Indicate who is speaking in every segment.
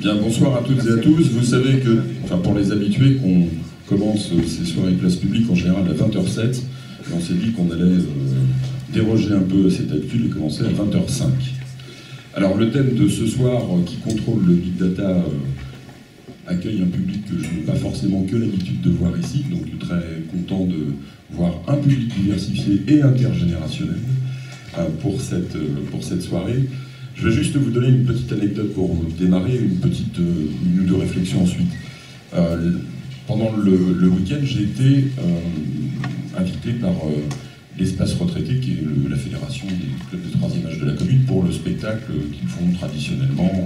Speaker 1: Bien, bonsoir à toutes et à tous. Vous savez que, enfin pour les habitués, qu'on commence ces soirées place publique en général à 20h07. Et on s'est dit qu'on allait déroger un peu à cette habitude et commencer à 20h05. Alors le thème de ce soir, qui contrôle le big data, accueille un public que je n'ai pas forcément que l'habitude de voir ici, donc je suis très content de voir un public diversifié et intergénérationnel pour cette soirée. Je vais juste vous donner une petite anecdote pour démarrer, une ou deux réflexions ensuite. Pendant le week-end, j'ai été invité par l'Espace Retraité, qui est la fédération des clubs de troisième âge de la commune, pour le spectacle qu'ils font traditionnellement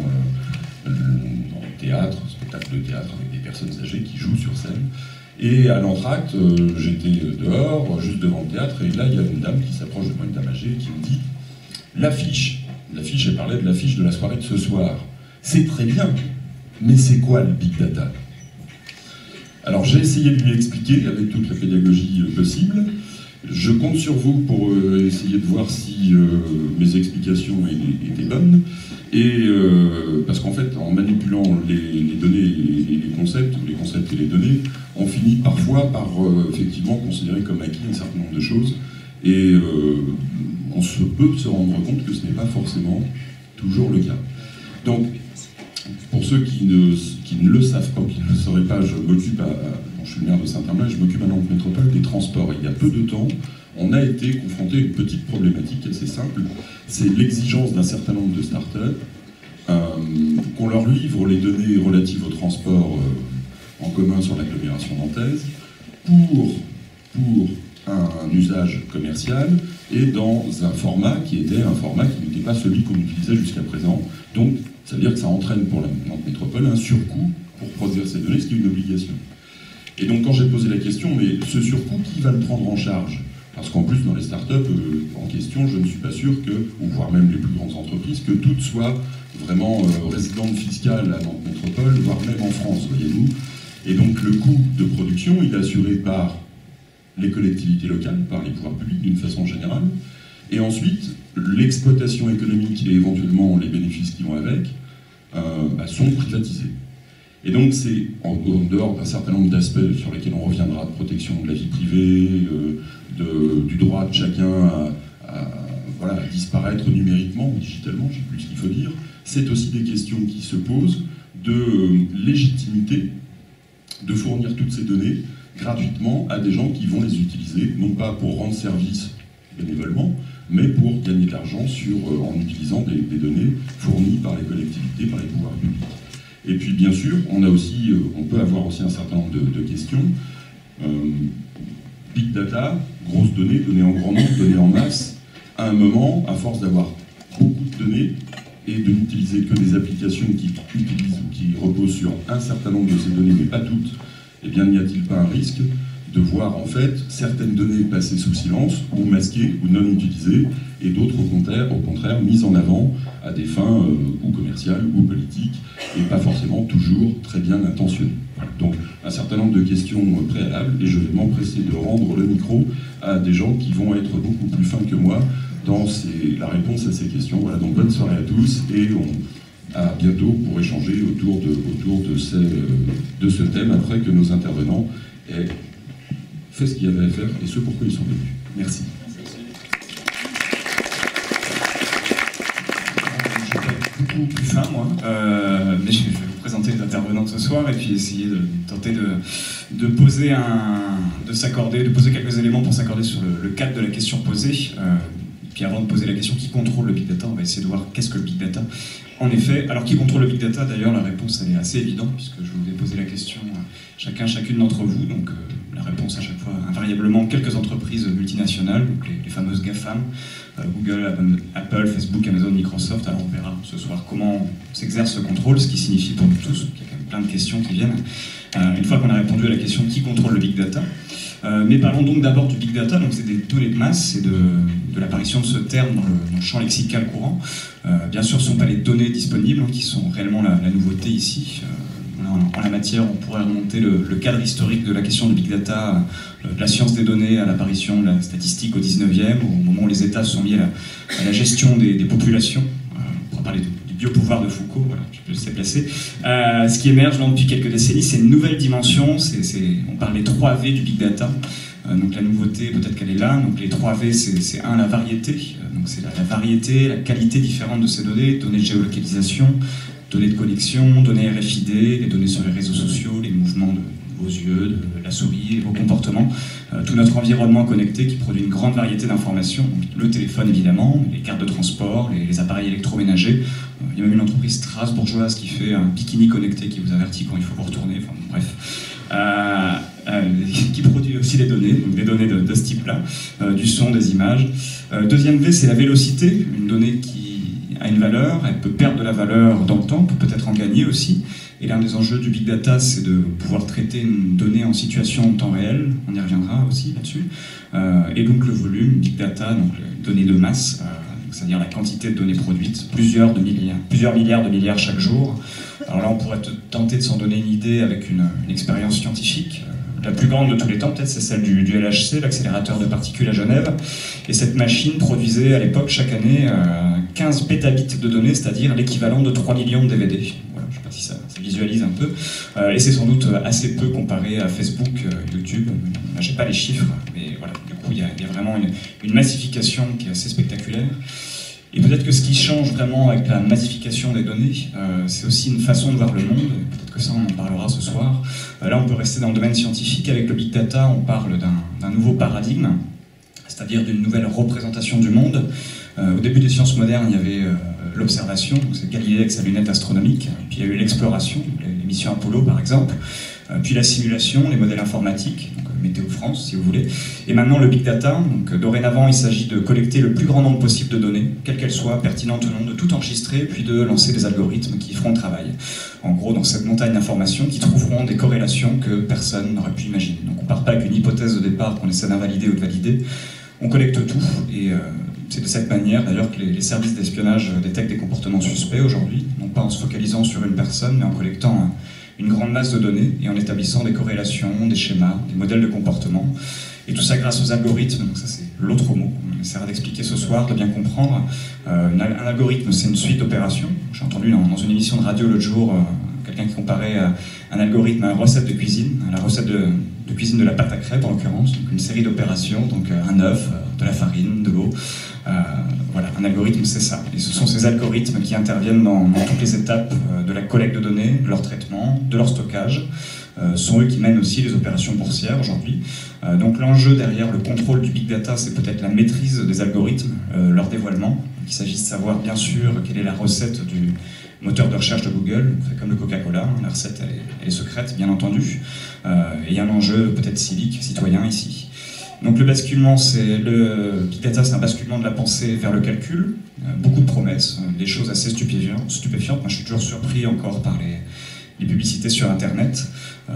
Speaker 1: en théâtre, spectacle de théâtre avec des personnes âgées qui jouent sur scène. Et à l'entracte, j'étais dehors, juste devant le théâtre, et là il y a une dame qui s'approche de moi, une dame âgée, qui me dit « L'affiche, elle parlait de l'affiche de la soirée de ce soir. C'est très bien, mais c'est quoi le big data ?» Alors j'ai essayé de lui expliquer avec toute la pédagogie possible. Je compte sur vous pour essayer de voir si mes explications étaient bonnes. Et parce qu'en fait, en manipulant les données et les concepts, ou les concepts et les données, on finit parfois par effectivement considérer comme acquis un certain nombre de choses. Et on peut se rendre compte que ce n'est pas forcément toujours le cas. Donc, pour ceux qui ne le savent pas, qui ne le sauraient pas, je suis le maire de Saint-Germain, je m'occupe à Nantes Métropole des transports. Et il y a peu de temps, on a été confronté à une petite problématique assez simple, c'est l'exigence d'un certain nombre de startups qu'on leur livre les données relatives au transport en commun sur l'agglomération nantaise pour un usage commercial et dans un format qui était un format qui n'était pas celui qu'on utilisait jusqu'à présent. Donc, ça veut dire que ça entraîne pour la Nantes Métropole un surcoût pour produire ces données, ce qui est une obligation. Et donc, quand j'ai posé la question, mais ce surcoût, qui va le prendre en charge ? Parce qu'en plus, dans les startups en question, je ne suis pas sûr que, ou voire même les plus grandes entreprises, que toutes soient vraiment résidentes fiscales à Nantes Métropole, voire même en France, voyez-vous. Et donc, le coût de production, il est assuré par les collectivités locales, par les pouvoirs publics d'une façon générale, et ensuite l'exploitation économique et éventuellement les bénéfices qui vont avec sont privatisés. Et donc c'est en dehors d'un certain nombre d'aspects sur lesquels on reviendra, de protection de la vie privée, du droit de chacun à disparaître numériquement, digitalement, je ne sais plus ce qu'il faut dire, c'est aussi des questions qui se posent de légitimité de fournir toutes ces données gratuitement à des gens qui vont les utiliser, non pas pour rendre service bénévolement, mais pour gagner de l'argent en utilisant des données fournies par les collectivités, par les pouvoirs publics. Et puis bien sûr, on peut avoir aussi un certain nombre de questions. Big data, grosses données, données en grand nombre, données en masse. À un moment, à force d'avoir beaucoup de données et de n'utiliser que des applications qui utilisent ou qui reposent sur un certain nombre de ces données, mais pas toutes, eh bien, n'y a-t-il pas un risque de voir en fait certaines données passer sous silence, ou masquées, ou non utilisées, et d'autres au contraire mises en avant à des fins ou commerciales ou politiques, et pas forcément toujours très bien intentionnées. Voilà. Donc un certain nombre de questions préalables, et je vais m'empresser de rendre le micro à des gens qui vont être beaucoup plus fins que moi dans la réponse à ces questions. Voilà, donc bonne soirée à tous, et à bientôt pour échanger autour de ce thème, après que nos intervenants aient fait ce qu'il y avait à faire et ce pourquoi ils sont venus. Merci.
Speaker 2: Je vais être beaucoup plus fin, moi, mais je vais vous présenter les intervenants de ce soir et puis essayer de tenter de poser quelques éléments pour s'accorder sur le cadre de la question posée. Puis avant de poser la question qui contrôle le big data, on va essayer de voir qu'est-ce que le big data. En effet, alors qui contrôle le big data, d'ailleurs la réponse elle est assez évidente puisque je vous ai posé la question chacune d'entre vous, donc la réponse à chaque fois invariablement quelques entreprises multinationales, donc les fameuses GAFAM, Google, Apple, Facebook, Amazon, Microsoft. Alors on verra ce soir comment s'exerce ce contrôle, ce qui signifie pour nous tous qu'il y a quand même plein de questions qui viennent. Une fois qu'on a répondu à la question qui contrôle le big data, mais parlons donc d'abord du big data, donc c'est des données de masse, c'est de l'apparition de ce terme dans le champ lexical courant. Bien sûr, ce ne sont pas les données disponibles qui sont réellement la nouveauté ici. En la matière, on pourrait remonter le cadre historique de la question du big data, de la science des données à l'apparition de la statistique au 19e, au moment où les États se sont mis à la gestion des populations. On pourrait parler du biopouvoir de Foucault, voilà, je sais placer. Ce qui émerge donc, depuis quelques décennies, c'est une nouvelle dimension, on parle des 3 V du Big Data. Donc la nouveauté, peut-être qu'elle est là. Donc les 3 V, c'est un, la variété. Donc c'est la variété, la qualité différente de ces données de géolocalisation, données de connexion, données RFID, les données sur les réseaux sociaux, les mouvements de vos yeux, de la souris, vos comportements, tout notre environnement connecté qui produit une grande variété d'informations. Le téléphone évidemment, les cartes de transport, les appareils électroménagers. Il y a même une entreprise strasbourgeoise qui fait un bikini connecté qui vous avertit quand il faut vous retourner. Enfin bref. Qui produit aussi des données, donc des données de ce type-là, du son, des images. Deuxième V, c'est la vélocité, une donnée qui a une valeur, elle peut perdre de la valeur dans le temps, peut peut-être en gagner aussi. Et l'un des enjeux du Big Data, c'est de pouvoir traiter une donnée en situation de temps réel, on y reviendra aussi là-dessus. Et donc le volume, Big Data, donc les données de masse, c'est-à-dire la quantité de données produites, plusieurs milliards de milliards chaque jour. Alors là, on pourrait tenter de s'en donner une idée avec une expérience scientifique. La plus grande de tous les temps, peut-être, c'est celle du LHC, l'accélérateur de particules à Genève. Et cette machine produisait à l'époque, chaque année, 15 pétabits de données, c'est-à-dire l'équivalent de 3 millions de DVD. Voilà, je ne sais pas si ça visualise un peu. Et c'est sans doute assez peu comparé à Facebook, YouTube. Je n'ai pas les chiffres, mais voilà, du coup, il y a vraiment une massification qui est assez spectaculaire. Et peut-être que ce qui change vraiment avec la massification des données, c'est aussi une façon de voir le monde. Peut-être que ça, on en parlera ce soir. Là, on peut rester dans le domaine scientifique. Avec le Big Data, on parle d'un nouveau paradigme, c'est-à-dire d'une nouvelle représentation du monde. Au début des sciences modernes, il y avait l'observation, c'est Galilée avec sa lunette astronomique. Puis il y a eu l'exploration, les missions Apollo par exemple. Puis la simulation, les modèles informatiques, donc Météo France si vous voulez. Et maintenant le Big Data, donc dorénavant il s'agit de collecter le plus grand nombre possible de données, quelles qu'elles soient, pertinentes ou non, de tout enregistrer, puis de lancer des algorithmes qui feront le travail. En gros, dans cette montagne d'informations qui trouveront des corrélations que personne n'aurait pu imaginer. Donc on ne part pas avec une hypothèse de départ qu'on essaie d'invalider ou de valider, on collecte tout, et c'est de cette manière d'ailleurs que les services d'espionnage détectent des comportements suspects aujourd'hui, non pas en se focalisant sur une personne, mais en collectant une grande masse de données et en établissant des corrélations, des schémas, des modèles de comportement. Et tout ça grâce aux algorithmes, donc ça c'est l'autre mot qu'on essaiera d'expliquer ce soir, de bien comprendre. Un algorithme, c'est une suite d'opérations. J'ai entendu dans une émission de radio l'autre jour quelqu'un qui comparait un algorithme à une recette de cuisine, à la recette de cuisine de la pâte à crêpes en l'occurrence, donc une série d'opérations, donc un œuf, de la farine, de l'eau. Voilà, un algorithme c'est ça. Et ce sont ces algorithmes qui interviennent dans toutes les étapes de la collecte de données, de leur traitement, de leur stockage. Sont eux qui mènent aussi les opérations boursières aujourd'hui. Donc l'enjeu derrière le contrôle du Big Data, c'est peut-être la maîtrise des algorithmes, leur dévoilement. Il s'agit de savoir bien sûr quelle est la recette du moteur de recherche de Google, c'est comme le Coca-Cola, la recette elle est secrète bien entendu. Et il y a un enjeu peut-être civique, citoyen ici. Donc le basculement, le Big Data, c'est un basculement de la pensée vers le calcul, beaucoup de promesses, des choses assez stupéfiantes. Moi je suis toujours surpris encore par les publicités sur Internet,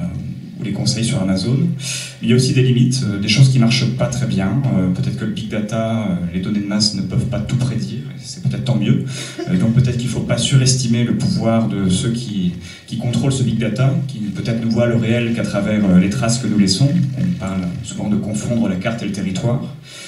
Speaker 2: ou les conseils sur Amazon. Il y a aussi des limites, des choses qui ne marchent pas très bien. Peut-être que le Big Data, les données de masse ne peuvent pas tout prédire, et c'est peut-être tant mieux. Donc peut-être qu'il ne faut pas surestimer le pouvoir de ceux qui contrôlent ce Big Data, qui peut-être ne voient le réel qu'à travers les traces que nous laissons. On parle souvent de confondre la carte et le territoire.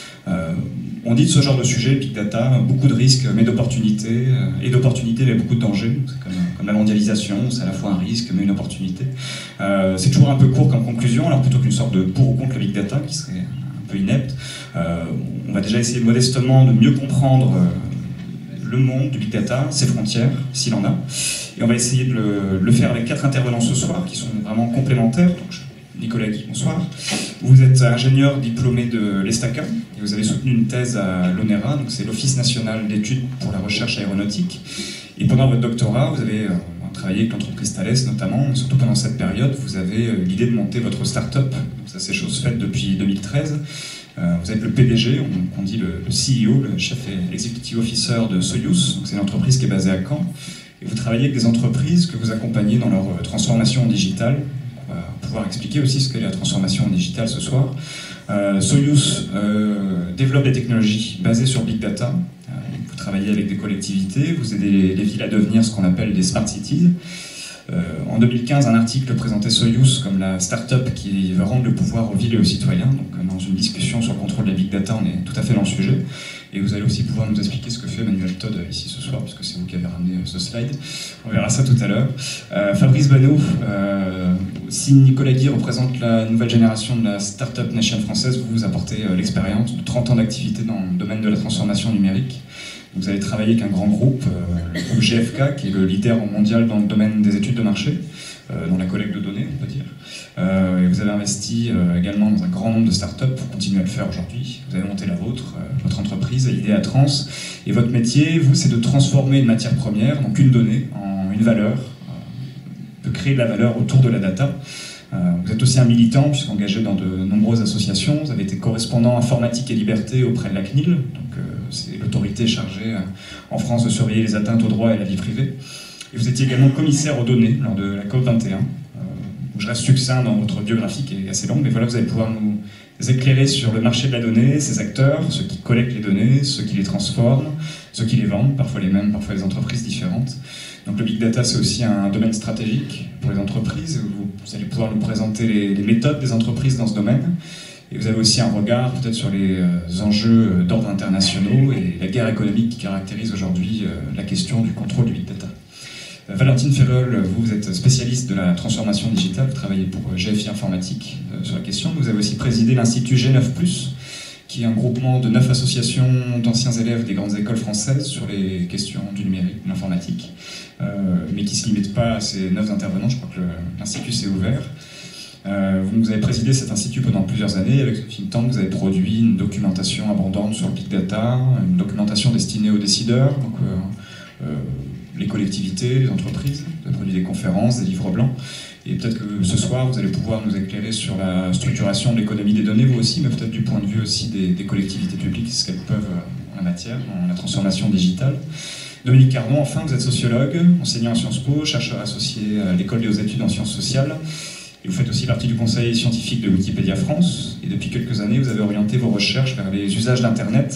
Speaker 2: On dit de ce genre de sujet, Big Data, beaucoup de risques mais d'opportunités, et d'opportunités mais beaucoup de dangers. C'est comme la mondialisation, c'est à la fois un risque mais une opportunité. C'est toujours un peu court comme conclusion, alors plutôt qu'une sorte de pour ou contre le Big Data, qui serait un peu inepte, on va déjà essayer modestement de mieux comprendre le monde du Big Data, ses frontières, s'il en a, et on va essayer de le faire avec 4 intervenants ce soir, qui sont vraiment complémentaires. Donc, Nicolas Guy, bonsoir. Vous êtes ingénieur diplômé de l'ESTACA et vous avez soutenu une thèse à l'ONERA, donc c'est l'Office national d'études pour la recherche aéronautique. Et pendant votre doctorat, vous avez travaillé avec l'entreprise Thales notamment, mais surtout pendant cette période, vous avez eu l'idée de monter votre start-up. Ça, c'est chose faite depuis 2013. Vous êtes le PDG, on dit le CEO, le chef executive officer de Soyuz, donc c'est une entreprise qui est basée à Caen. Et vous travaillez avec des entreprises que vous accompagnez dans leur transformation digitale. On va pouvoir expliquer aussi ce qu'est la transformation digitale ce soir. Soyuz développe des technologies basées sur Big Data. Vous travaillez avec des collectivités, vous aidez les villes à devenir ce qu'on appelle des smart cities. En 2015, un article présentait Soyuz comme la start-up qui veut rendre le pouvoir aux villes et aux citoyens. Donc, dans une discussion sur le contrôle de la Big Data, on est tout à fait dans le sujet. Et vous allez aussi pouvoir nous expliquer ce que fait Emmanuel Todd ici ce soir, puisque c'est vous qui avez ramené ce slide. On verra ça tout à l'heure. Fabrice Banot, si Nicolas Guy représente la nouvelle génération de la Startup Nation française, vous apportez l'expérience de 30 ans d'activité dans le domaine de la transformation numérique. Vous avez travaillé avec un grand groupe, le groupe GFK, qui est le leader mondial dans le domaine des études de marché, dans la collecte de données, on peut dire. Et vous avez investi également dans un grand nombre de startups, pour continuer à le faire aujourd'hui. Vous avez monté la vôtre, votre entreprise, Idea Trans. Et votre métier, vous, c'est de transformer une matière première, donc une donnée, en une valeur, de créer de la valeur autour de la data. Vous êtes aussi un militant, puisqu'engagé dans de nombreuses associations. Vous avez été correspondant informatique et liberté auprès de la CNIL, donc c'est l'autorité chargée en France de surveiller les atteintes aux droits et la vie privée. Et vous étiez également commissaire aux données lors de la COP21. Je reste succinct dans votre biographie qui est assez longue, mais voilà, vous allez pouvoir nous éclairer sur le marché de la donnée, ses acteurs, ceux qui collectent les données, ceux qui les transforment, ceux qui les vendent, parfois les mêmes, parfois des entreprises différentes. Donc le big data, c'est aussi un domaine stratégique pour les entreprises. Vous allez pouvoir nous présenter les méthodes des entreprises dans ce domaine. Et vous avez aussi un regard peut-être sur les enjeux d'ordre internationaux et la guerre économique qui caractérise aujourd'hui la question du contrôle du big data. Valentine Ferrol, vous êtes spécialiste de la transformation digitale, vous travaillez pour GFI Informatique sur la question. Vous avez aussi présidé l'Institut G9+, qui est un groupement de 9 associations d'anciens élèves des grandes écoles françaises sur les questions du numérique, de l'informatique, mais qui ne se limite pas à ces 9 intervenants. Je crois que l'Institut s'est ouvert. Vous avez présidé cet institut pendant plusieurs années. Avec ce think tank, vous avez produit une documentation abondante sur le big data, une documentation destinée aux décideurs, donc les collectivités, les entreprises. Vous avez produit des conférences, des livres blancs. Et peut-être que ce soir, vous allez pouvoir nous éclairer sur la structuration de l'économie des données, vous aussi, mais peut-être du point de vue aussi des collectivités publiques, ce qu'elles peuvent en la matière, en la transformation digitale. Dominique Cardon, enfin, vous êtes sociologue, enseignant à Sciences Po, chercheur associé à l'École des hautes études en sciences sociales. Et vous faites aussi partie du conseil scientifique de Wikipédia France. Et depuis quelques années, vous avez orienté vos recherches vers les usages d'Internet,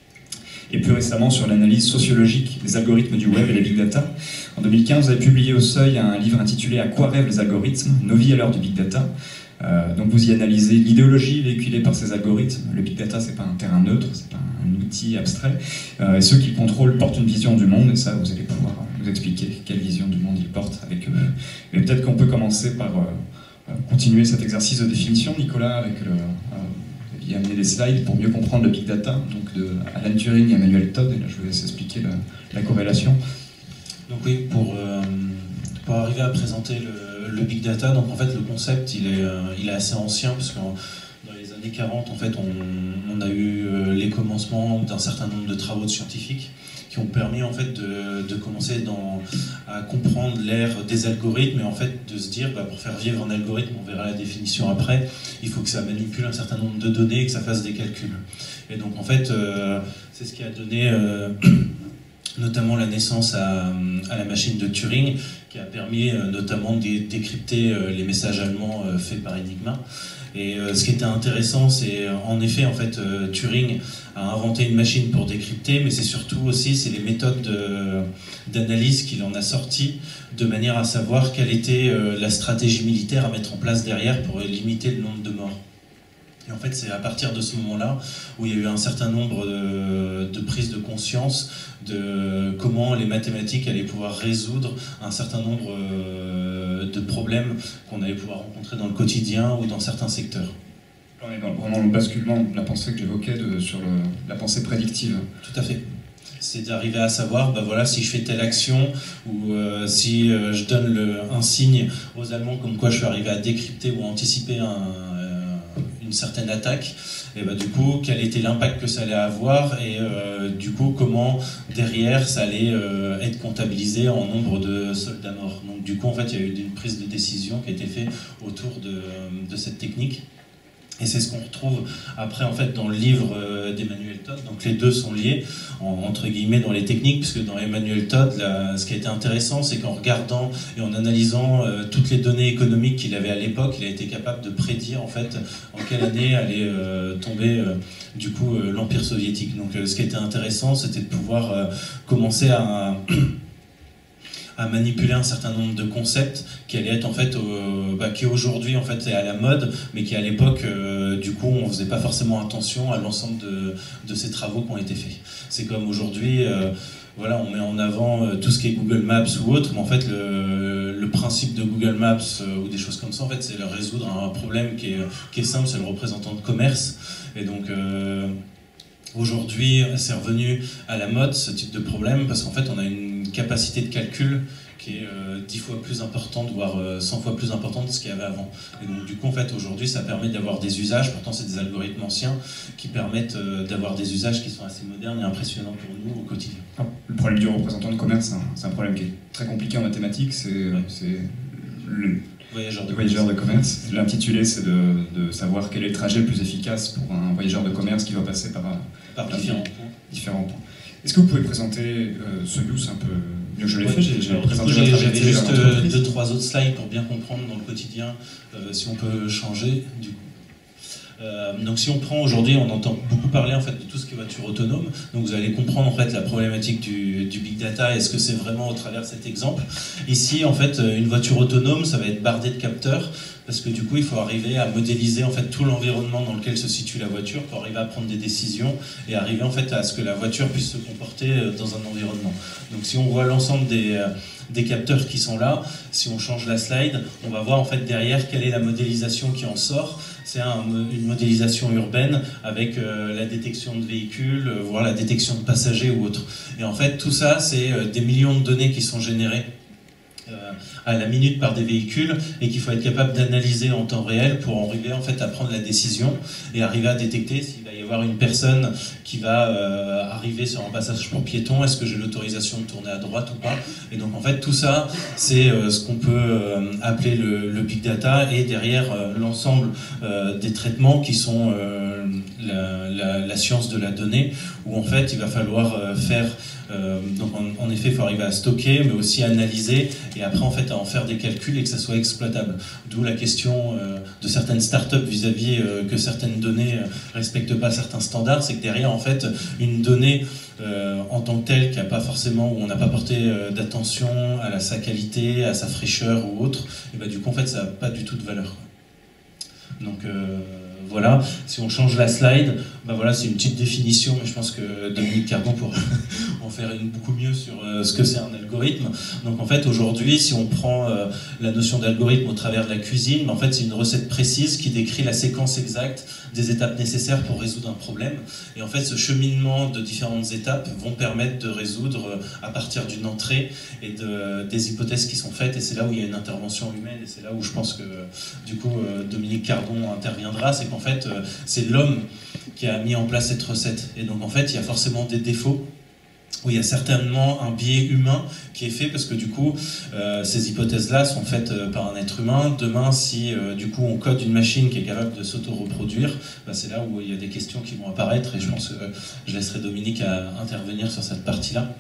Speaker 2: et plus récemment sur l'analyse sociologique des algorithmes du web et les big data. En 2015, vous avez publié au Seuil un livre intitulé « À quoi rêvent les algorithmes ? Nos vies à l'heure du big data ». Donc vous y analysez l'idéologie véhiculée par ces algorithmes. Le big data, c'est pas un terrain neutre, c'est pas un outil abstrait. Et ceux qui le contrôlent portent une vision du monde, et ça, vous allez pouvoir nous expliquer quelle vision du monde ils portent avec eux. Mais peut-être qu'on peut commencer par continuer cet exercice de définition, Nicolas, avec il a amené des slides pour mieux comprendre le big data, donc de Alan Turing et Emmanuel Todd, et là je vous laisse expliquer la corrélation.
Speaker 3: Donc oui, pour arriver à présenter le big data, donc en fait le concept il est assez ancien, parce que dans les années 40 en fait on a eu les commencements d'un certain nombre de travaux de scientifiques qui ont permis en fait de commencer à comprendre l'ère des algorithmes, et en fait de se dire pour faire vivre un algorithme, on verra la définition après, il faut que ça manipule un certain nombre de données et que ça fasse des calculs. Et donc en fait c'est ce qui a donné notamment la naissance à la machine de Turing, qui a permis notamment de décrypter les messages allemands faits par Enigma. Et ce qui était intéressant, c'est en effet, en fait, Turing a inventé une machine pour décrypter, mais c'est surtout aussi les méthodes d'analyse qu'il en a sorties, de manière à savoir quelle était la stratégie militaire à mettre en place derrière pour limiter le nombre de morts. Et en fait, c'est à partir de ce moment-là où il y a eu un certain nombre de prises de conscience de comment les mathématiques allaient pouvoir résoudre un certain nombre de problèmes qu'on allait pouvoir rencontrer dans le quotidien ou dans certains secteurs.
Speaker 2: On est vraiment le basculement de la pensée que j'évoquais sur la pensée prédictive.
Speaker 3: Tout à fait. C'est d'arriver à savoir, voilà, si je fais telle action, ou si je donne un signe aux Allemands comme quoi je suis arrivé à décrypter ou à anticiper une certaine attaque, et du coup quel était l'impact que ça allait avoir, et du coup comment derrière ça allait être comptabilisé en nombre de soldats morts. Donc du coup en fait il y a eu une prise de décision qui a été faite autour de cette technique. Et c'est ce qu'on retrouve après en fait dans le livre d'Emmanuel Todd. Donc les deux sont liés entre guillemets dans les techniques, puisque dans Emmanuel Todd, ce qui a été intéressant, c'est qu'en regardant et en analysant toutes les données économiques qu'il avait à l'époque, il a été capable de prédire en fait en quelle année allait tomber du coup l'Empire soviétique. Donc ce qui était intéressant, c'était de pouvoir commencer à à manipuler un certain nombre de concepts qui allaient être en fait, qui aujourd'hui en fait est à la mode, mais qui à l'époque, du coup, on faisait pas forcément attention à l'ensemble de ces travaux qui ont été faits. C'est comme aujourd'hui, voilà, on met en avant tout ce qui est Google Maps ou autre, mais en fait le principe de Google Maps ou des choses comme ça, en fait, c'est de résoudre un problème qui est simple, c'est le représentant de commerce. Et donc aujourd'hui, c'est revenu à la mode ce type de problème parce qu'en fait, on a une capacité de calcul qui est 10 fois plus importante, voire 100 fois plus importante de ce qu'il y avait avant. Et donc du coup, en fait, aujourd'hui, ça permet d'avoir des usages, pourtant c'est des algorithmes anciens, qui permettent d'avoir des usages qui sont assez modernes et impressionnants pour nous au quotidien.
Speaker 2: Le problème du représentant de commerce, c'est un problème qui est très compliqué en mathématiques, c'est le voyageur de commerce. L'intitulé, c'est de savoir quel est le trajet le plus efficace pour un voyageur de commerce qui va passer par différents points. Est-ce que vous pouvez présenter Soyuz un peu mieux? Je l'ai fait, j'ai présenté la trajectoire.
Speaker 3: J'avais juste 2-3 autres slides pour bien comprendre dans le quotidien, si on peut changer du coup. Donc si on prend aujourd'hui, on entend beaucoup parler en fait de tout ce qui est voiture autonome. Donc vous allez comprendre en fait la problématique du big data. Est-ce que c'est vraiment au travers de cet exemple? Ici en fait une voiture autonome, ça va être bardé de capteurs parce que du coup il faut arriver à modéliser en fait tout l'environnement dans lequel se situe la voiture pour arriver à prendre des décisions et arriver en fait à ce que la voiture puisse se comporter dans un environnement. Donc si on voit l'ensemble des capteurs qui sont là, si on change la slide, on va voir en fait derrière quelle est la modélisation qui en sort. C'est une modélisation urbaine avec la détection de véhicules, voire la détection de passagers ou autre. Et en fait, tout ça, c'est des millions de données qui sont générées à la minute par des véhicules et qu'il faut être capable d'analyser en temps réel pour arriver en fait à prendre la décision et arriver à détecter s'il va y avoir une personne qui va arriver sur un passage pour piétons, est-ce que j'ai l'autorisation de tourner à droite ou pas. Et donc en fait tout ça c'est ce qu'on peut appeler le big data et derrière l'ensemble des traitements qui sont la science de la donnée où en fait il va falloir faire donc en effet il faut arriver à stocker mais aussi analyser et après en fait à en faire des calculs et que ça soit exploitable. D'où la question de certaines startups vis-à-vis que certaines données respectent pas certains standards, c'est que derrière en fait une donnée en tant que telle qui n'a pas forcément, où on n'a pas porté d'attention à sa qualité, à sa fraîcheur ou autre, et bah, du coup en fait ça n'a pas du tout de valeur. Donc voilà, si on change la slide, ben voilà, c'est une petite définition, mais je pense que Dominique Cardon pourra en faire beaucoup mieux sur ce que c'est un algorithme. Donc en fait, aujourd'hui, si on prend la notion d'algorithme au travers de la cuisine, ben en fait, c'est une recette précise qui décrit la séquence exacte des étapes nécessaires pour résoudre un problème. Et en fait, ce cheminement de différentes étapes vont permettre de résoudre à partir d'une entrée et des hypothèses qui sont faites. Et c'est là où il y a une intervention humaine, et c'est là où je pense que, du coup, Dominique Cardon interviendra, c'est qu'en fait, c'est l'homme qui a mis en place cette recette. Et donc, en fait, il y a forcément des défauts, où il y a certainement un biais humain qui est fait, parce que du coup, ces hypothèses-là sont faites par un être humain. Demain, si du coup on code une machine qui est capable de s'auto-reproduire, bah, c'est là où il y a des questions qui vont apparaître, et je pense que je laisserai Dominique à intervenir sur cette partie-là.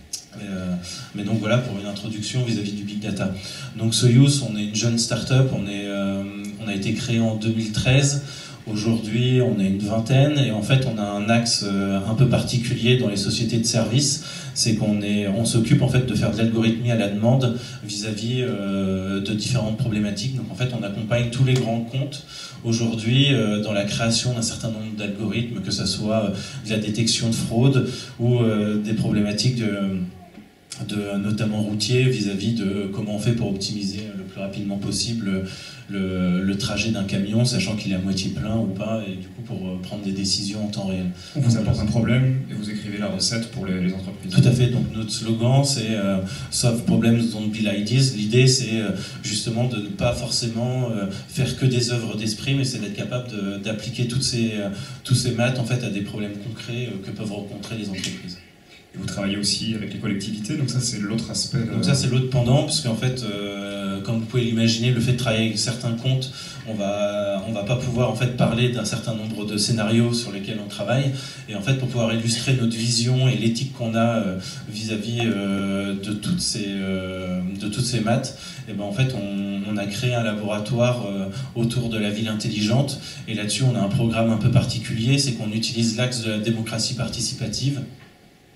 Speaker 3: Mais donc voilà pour une introduction vis-à-vis du big data. Donc Soyuz, on est une jeune start-up, on a été créé en 2013. Aujourd'hui, on est une vingtaine et en fait, on a un axe un peu particulier dans les sociétés de services, c'est on s'occupe en fait de faire de l'algorithmie à la demande vis-à-vis de différentes problématiques. Donc en fait, on accompagne tous les grands comptes aujourd'hui dans la création d'un certain nombre d'algorithmes, que ce soit de la détection de fraude ou des problématiques notamment routiers vis-à-vis de comment on fait pour optimiser le plus rapidement possible le trajet d'un camion, sachant qu'il est à moitié plein ou pas, et du coup pour prendre des décisions en temps réel.
Speaker 2: On vous apporte un problème et vous écrivez la recette pour les entreprises.
Speaker 3: Tout à fait, donc notre slogan c'est Solve problems, don't build ideas. L'idée c'est justement de ne pas forcément faire que des œuvres d'esprit, mais c'est d'être capable d'appliquer tous ces maths en fait à des problèmes concrets que peuvent rencontrer les entreprises.
Speaker 2: Et vous travaillez aussi avec les collectivités, donc ça c'est l'autre aspect.
Speaker 3: Donc ça c'est l'autre pendant, parce qu'en fait, comme vous pouvez l'imaginer, le fait de travailler avec certains comptes, on va pas pouvoir en fait parler d'un certain nombre de scénarios sur lesquels on travaille. Et en fait, pour pouvoir illustrer notre vision et l'éthique qu'on a vis-à-vis de toutes ces maths, et ben en fait on a créé un laboratoire autour de la ville intelligente. Et là-dessus, on a un programme un peu particulier, c'est qu'on utilise l'axe de la démocratie participative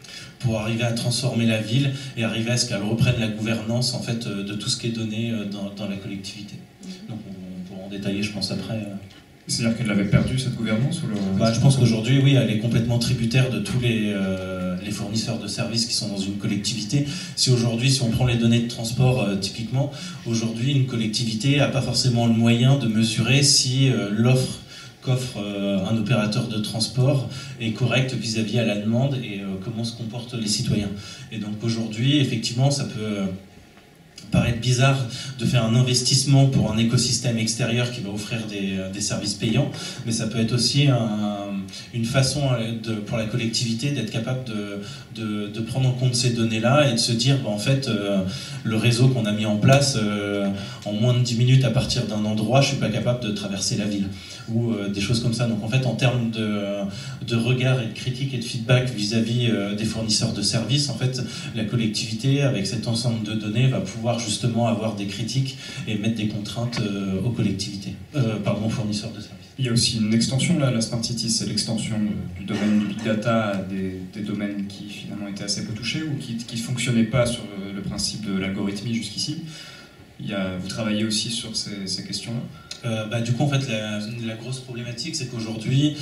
Speaker 3: pour arriver à transformer la ville et arriver à ce qu'elle reprenne la gouvernance en fait, de tout ce qui est donné dans la collectivité. Donc on pourra en détailler, je pense, après.
Speaker 2: C'est-à-dire qu'elle avait perdu cette gouvernance ou
Speaker 3: je pense qu'aujourd'hui, oui, elle est complètement tributaire de tous les fournisseurs de services qui sont dans une collectivité. Si on prend les données de transport typiquement, aujourd'hui, une collectivité n'a pas forcément le moyen de mesurer si l'offre qu'offre un opérateur de transport est correcte vis-à-vis à la demande et comment se comportent les citoyens. Et donc aujourd'hui, effectivement, ça peut paraître bizarre de faire un investissement pour un écosystème extérieur qui va offrir des services payants, mais ça peut être aussi une façon pour la collectivité d'être capable de prendre en compte ces données-là et de se dire, en fait, le réseau qu'on a mis en place, en moins de 10 minutes à partir d'un endroit, je ne suis pas capable de traverser la ville, ou des choses comme ça. Donc en fait, en termes de regard et de critique et de feedback vis-à-vis des fournisseurs de services, en fait, la collectivité, avec cet ensemble de données, va pouvoir justement avoir des critiques et mettre des contraintes aux collectivités, aux fournisseurs de services.
Speaker 2: Il y a aussi une extension, là, la Smart City, c'est l'extension du domaine du Big Data à des domaines qui finalement étaient assez peu touchés ou qui ne fonctionnaient pas sur le principe de l'algorithmie jusqu'ici. Vous travaillez aussi sur ces questions-là.
Speaker 3: Du coup, en fait, la grosse problématique, c'est qu'aujourd'hui,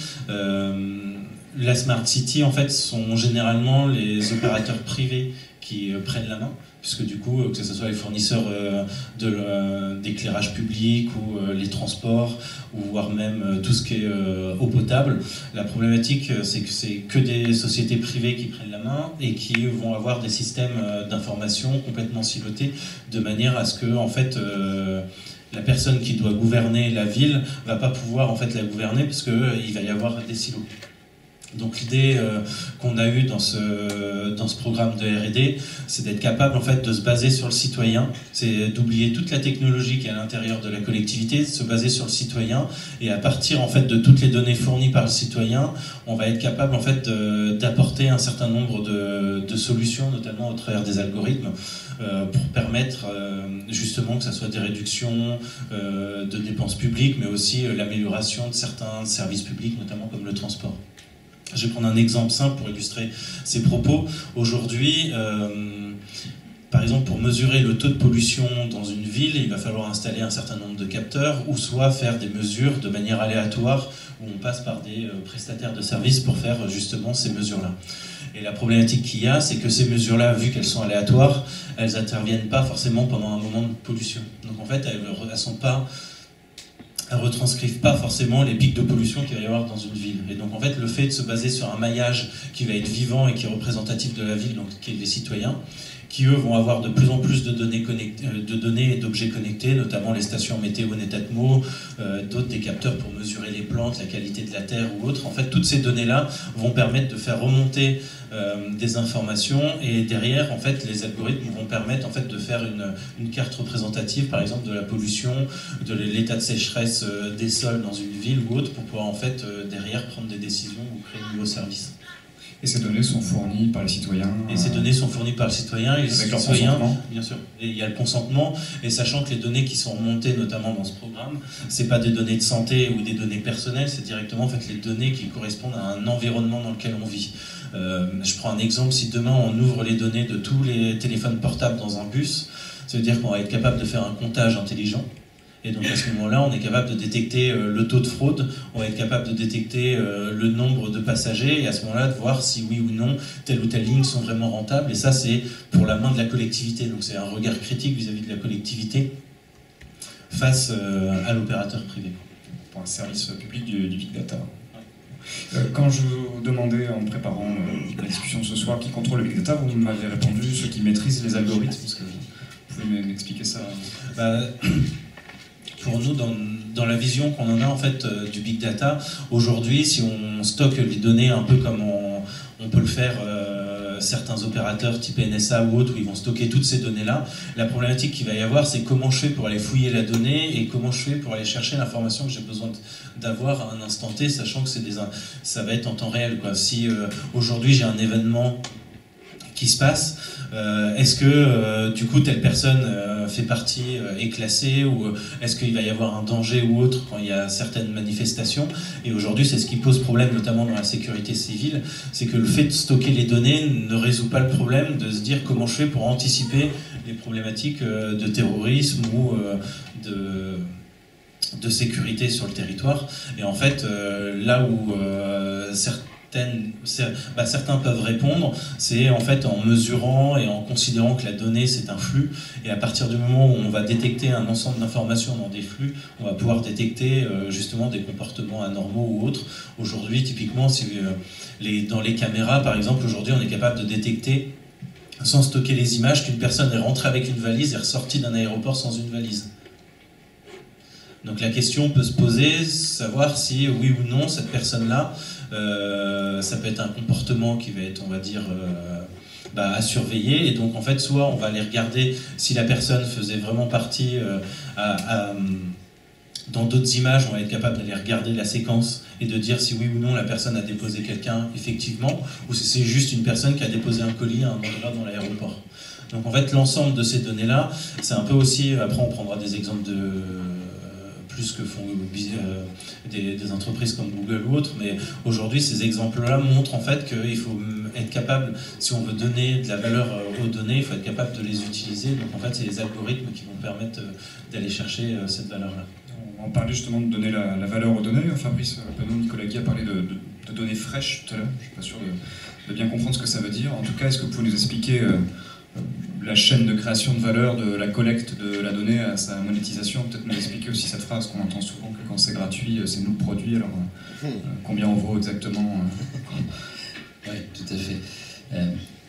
Speaker 3: la Smart City, en fait, sont généralement les opérateurs privés qui prennent la main, puisque du coup, que ce soit les fournisseurs d'éclairage public ou les transports, ou voire même tout ce qui est eau potable, la problématique, c'est que c'est que des sociétés privées qui prennent la main et qui vont avoir des systèmes d'information complètement silotés, de manière à ce que, en fait, la personne qui doit gouverner la ville va pas pouvoir en fait la gouverner parce qu'il va y avoir des silos. Donc l'idée qu'on a eue dans ce programme de R&D, c'est d'être capable en fait de se baser sur le citoyen, c'est d'oublier toute la technologie qui est à l'intérieur de la collectivité, de se baser sur le citoyen, et à partir en fait de toutes les données fournies par le citoyen, on va être capable en fait d'apporter un certain nombre de solutions, notamment au travers des algorithmes, pour permettre justement que ça soit des réductions de dépenses publiques, mais aussi l'amélioration de certains services publics, notamment comme le transport. Je vais prendre un exemple simple pour illustrer ces propos. Aujourd'hui, par exemple, pour mesurer le taux de pollution dans une ville, il va falloir installer un certain nombre de capteurs ou soit faire des mesures de manière aléatoire où on passe par des prestataires de services pour faire justement ces mesures-là. Et la problématique qu'il y a, c'est que ces mesures-là, vu qu'elles sont aléatoires, elles n'interviennent pas forcément pendant un moment de pollution. Donc en fait, elles retranscrivent pas forcément les pics de pollution qu'il va y avoir dans une ville. Et donc en fait, le fait de se baser sur un maillage qui va être vivant et qui est représentatif de la ville, donc qui est les citoyens, qui eux vont avoir de plus en plus de données et d'objets connectés, notamment les stations météo Netatmo, d'autres des capteurs pour mesurer les plantes, la qualité de la terre ou autre. En fait, toutes ces données-là vont permettre de faire remonter des informations, et derrière, en fait, les algorithmes vont permettre en fait de faire une carte représentative, par exemple, de la pollution, de l'état de sécheresse des sols dans une ville ou autre, pour pouvoir en fait derrière prendre des décisions ou créer de nouveaux services.
Speaker 2: Et ces données sont fournies par les citoyens.
Speaker 3: Et ces données sont fournies par le citoyen. Et
Speaker 2: avec leur consentement.
Speaker 3: Bien sûr. Et il y a le consentement. Et sachant que les données qui sont remontées, notamment dans ce programme, c'est pas des données de santé ou des données personnelles, c'est directement en fait les données qui correspondent à un environnement dans lequel on vit. Je prends un exemple. Si demain on ouvre les données de tous les téléphones portables dans un bus, ça veut dire qu'on va être capable de faire un comptage intelligent. Et donc à ce moment-là, on est capable de détecter le taux de fraude, on va être capable de détecter le nombre de passagers, et à ce moment-là, de voir si oui ou non, telle ou telle ligne sont vraiment rentables. Et ça, c'est pour la main de la collectivité. Donc c'est un regard critique vis-à-vis de la collectivité face à l'opérateur privé.
Speaker 2: Pour un service public du Big Data. Quand je vous demandais en préparant la discussion ce soir qui contrôle le Big Data, vous m'avez répondu ceux qui maîtrisent les algorithmes. Est-ce que vous pouvez m'expliquer ça?
Speaker 3: Pour nous, dans la vision qu'on en a en fait du Big Data, aujourd'hui, si on stocke les données un peu comme on peut le faire certains opérateurs type NSA ou autres, où ils vont stocker toutes ces données-là, la problématique qu'il va y avoir, c'est comment je fais pour aller fouiller la donnée et comment je fais pour aller chercher l'information que j'ai besoin d'avoir à un instant T, sachant que ça va être en temps réel, quoi. Si aujourd'hui j'ai un événement qui se passe. Est-ce que du coup telle personne fait partie, est classée, ou est-ce qu'il va y avoir un danger ou autre quand il y a certaines manifestations? Et aujourd'hui, c'est ce qui pose problème, notamment dans la sécurité civile, c'est que le fait de stocker les données ne résout pas le problème de se dire comment je fais pour anticiper les problématiques de terrorisme ou de sécurité sur le territoire. Et en fait, là où certains peuvent répondre, c'est en fait en mesurant et en considérant que la donnée c'est un flux, et à partir du moment où on va détecter un ensemble d'informations dans des flux, on va pouvoir détecter justement des comportements anormaux ou autres. Aujourd'hui, typiquement, dans les caméras par exemple, aujourd'hui on est capable de détecter sans stocker les images qu'une personne est rentrée avec une valise et ressortie d'un aéroport sans une valise. Donc la question peut se poser, savoir si oui ou non cette personne-là, ça peut être un comportement qui va être, on va dire, à surveiller. Et donc en fait, soit on va aller regarder si la personne faisait vraiment partie, dans d'autres images, on va être capable d'aller regarder la séquence et de dire si oui ou non la personne a déposé quelqu'un effectivement, ou si c'est juste une personne qui a déposé un colis à un endroit dans l'aéroport. Donc en fait, l'ensemble de ces données-là, c'est un peu aussi, après on prendra des exemples de plus que font des entreprises comme Google ou autres, mais aujourd'hui ces exemples-là montrent en fait qu'il faut être capable, si on veut donner de la valeur aux données, il faut être capable de les utiliser. Donc en fait c'est les algorithmes qui vont permettre d'aller chercher cette valeur-là.
Speaker 2: On parlait justement de donner la valeur aux données. Fabrice Penaud, Nicolas Guy a parlé de données fraîches tout à l'heure. Je ne suis pas sûr de bien comprendre ce que ça veut dire. En tout cas, est-ce que vous pouvez nous expliquer la chaîne de création de valeur, de la collecte de la donnée à sa monétisation? Peut-être nous expliquer aussi cette phrase qu'on entend souvent, que quand c'est gratuit, c'est nous le produit. Alors, combien on vaut exactement
Speaker 4: Oui, tout à fait.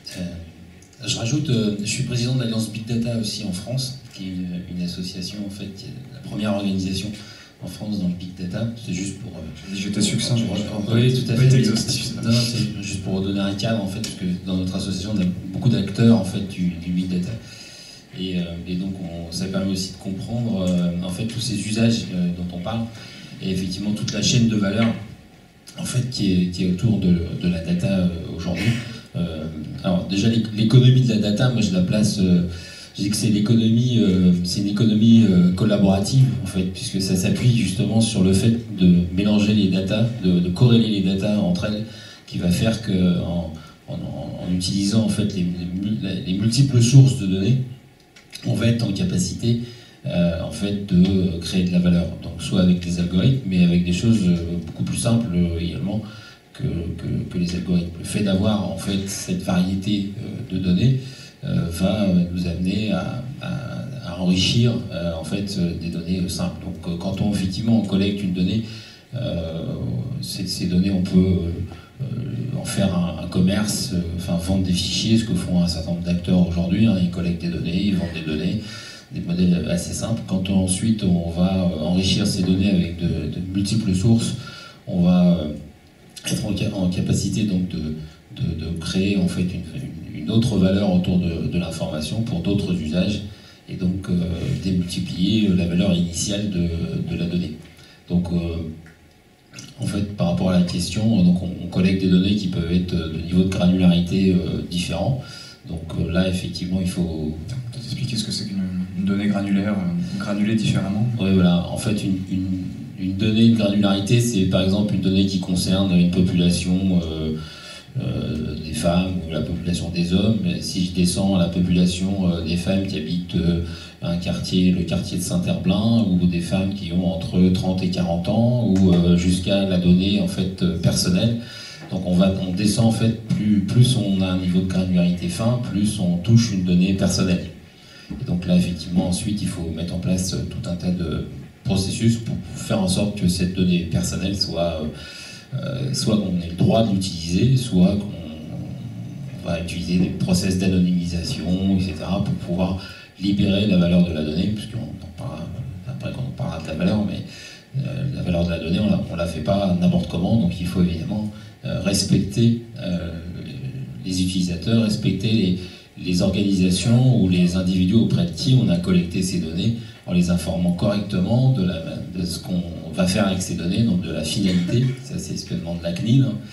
Speaker 4: Je rajoute, je suis président de l'Alliance Big Data aussi en France, qui est une association, en fait, qui est la première organisation en France dans le Big Data. C'est juste pour...
Speaker 2: J'étais succinct.
Speaker 4: Oui, tout à fait.
Speaker 2: Exhaustif.
Speaker 4: Non, c'est juste pour redonner un cadre, en fait, parce que dans notre association, on a beaucoup d'acteurs, en fait, du Big Data. Et donc, ça permet aussi de comprendre, en fait, tous ces usages dont on parle, et effectivement, toute la chaîne de valeur, en fait, qui est autour de la data aujourd'hui. Alors, déjà, l'économie de la data, moi, je la place... je dis que c'est l'économie, c'est une économie collaborative, en fait, puisque ça s'appuie justement sur le fait de mélanger les datas, de corréler les datas entre elles, qui va faire que en utilisant en fait les multiples sources de données, on va être en capacité en fait de créer de la valeur. Donc soit avec des algorithmes, mais avec des choses beaucoup plus simples également que les algorithmes. Le fait d'avoir en fait cette variété de données va nous amener à enrichir en fait des données simples. Donc quand effectivement on collecte une donnée, ces données on peut en faire un commerce, enfin vendre des fichiers, ce que font un certain nombre d'acteurs aujourd'hui, hein, ils collectent des données, ils vendent des données, des modèles assez simples. Quand ensuite on va enrichir ces données avec de multiples sources, on va être en capacité donc de créer en fait une autre valeur autour de l'information pour d'autres usages, et donc démultiplier la valeur initiale de la donnée. Donc en fait, par rapport à la question, donc on collecte des données qui peuvent être de niveau de granularité différents. Donc là, effectivement, il faut...
Speaker 2: Peut-être expliquer ce que c'est qu'une donnée granulaire, granulée différemment.
Speaker 4: Oui, voilà. En fait, une donnée de granularité, c'est par exemple une donnée qui concerne une population des femmes ou la population des hommes. Si je descends à la population des femmes qui habitent le quartier de Saint-Herblain, ou des femmes qui ont entre 30 et 40 ans, ou jusqu'à la donnée en fait personnelle. Donc on descend en fait, plus on a un niveau de granularité fin, plus on touche une donnée personnelle. Et donc là effectivement ensuite il faut mettre en place tout un tas de processus pour faire en sorte que cette donnée personnelle soit qu'on ait le droit de l'utiliser, soit qu'on va utiliser des process d'anonymisation, etc. pour pouvoir libérer la valeur de la donnée, puisqu'on en parlera après quand on parlera de la valeur, mais la valeur de la donnée, on la fait pas n'importe comment, donc il faut évidemment respecter les utilisateurs, respecter les organisations ou les individus auprès de qui on a collecté ces données, en les informant correctement de ce qu'on va faire avec ces données, donc de la finalité, ça c'est ce que demande la CNIL,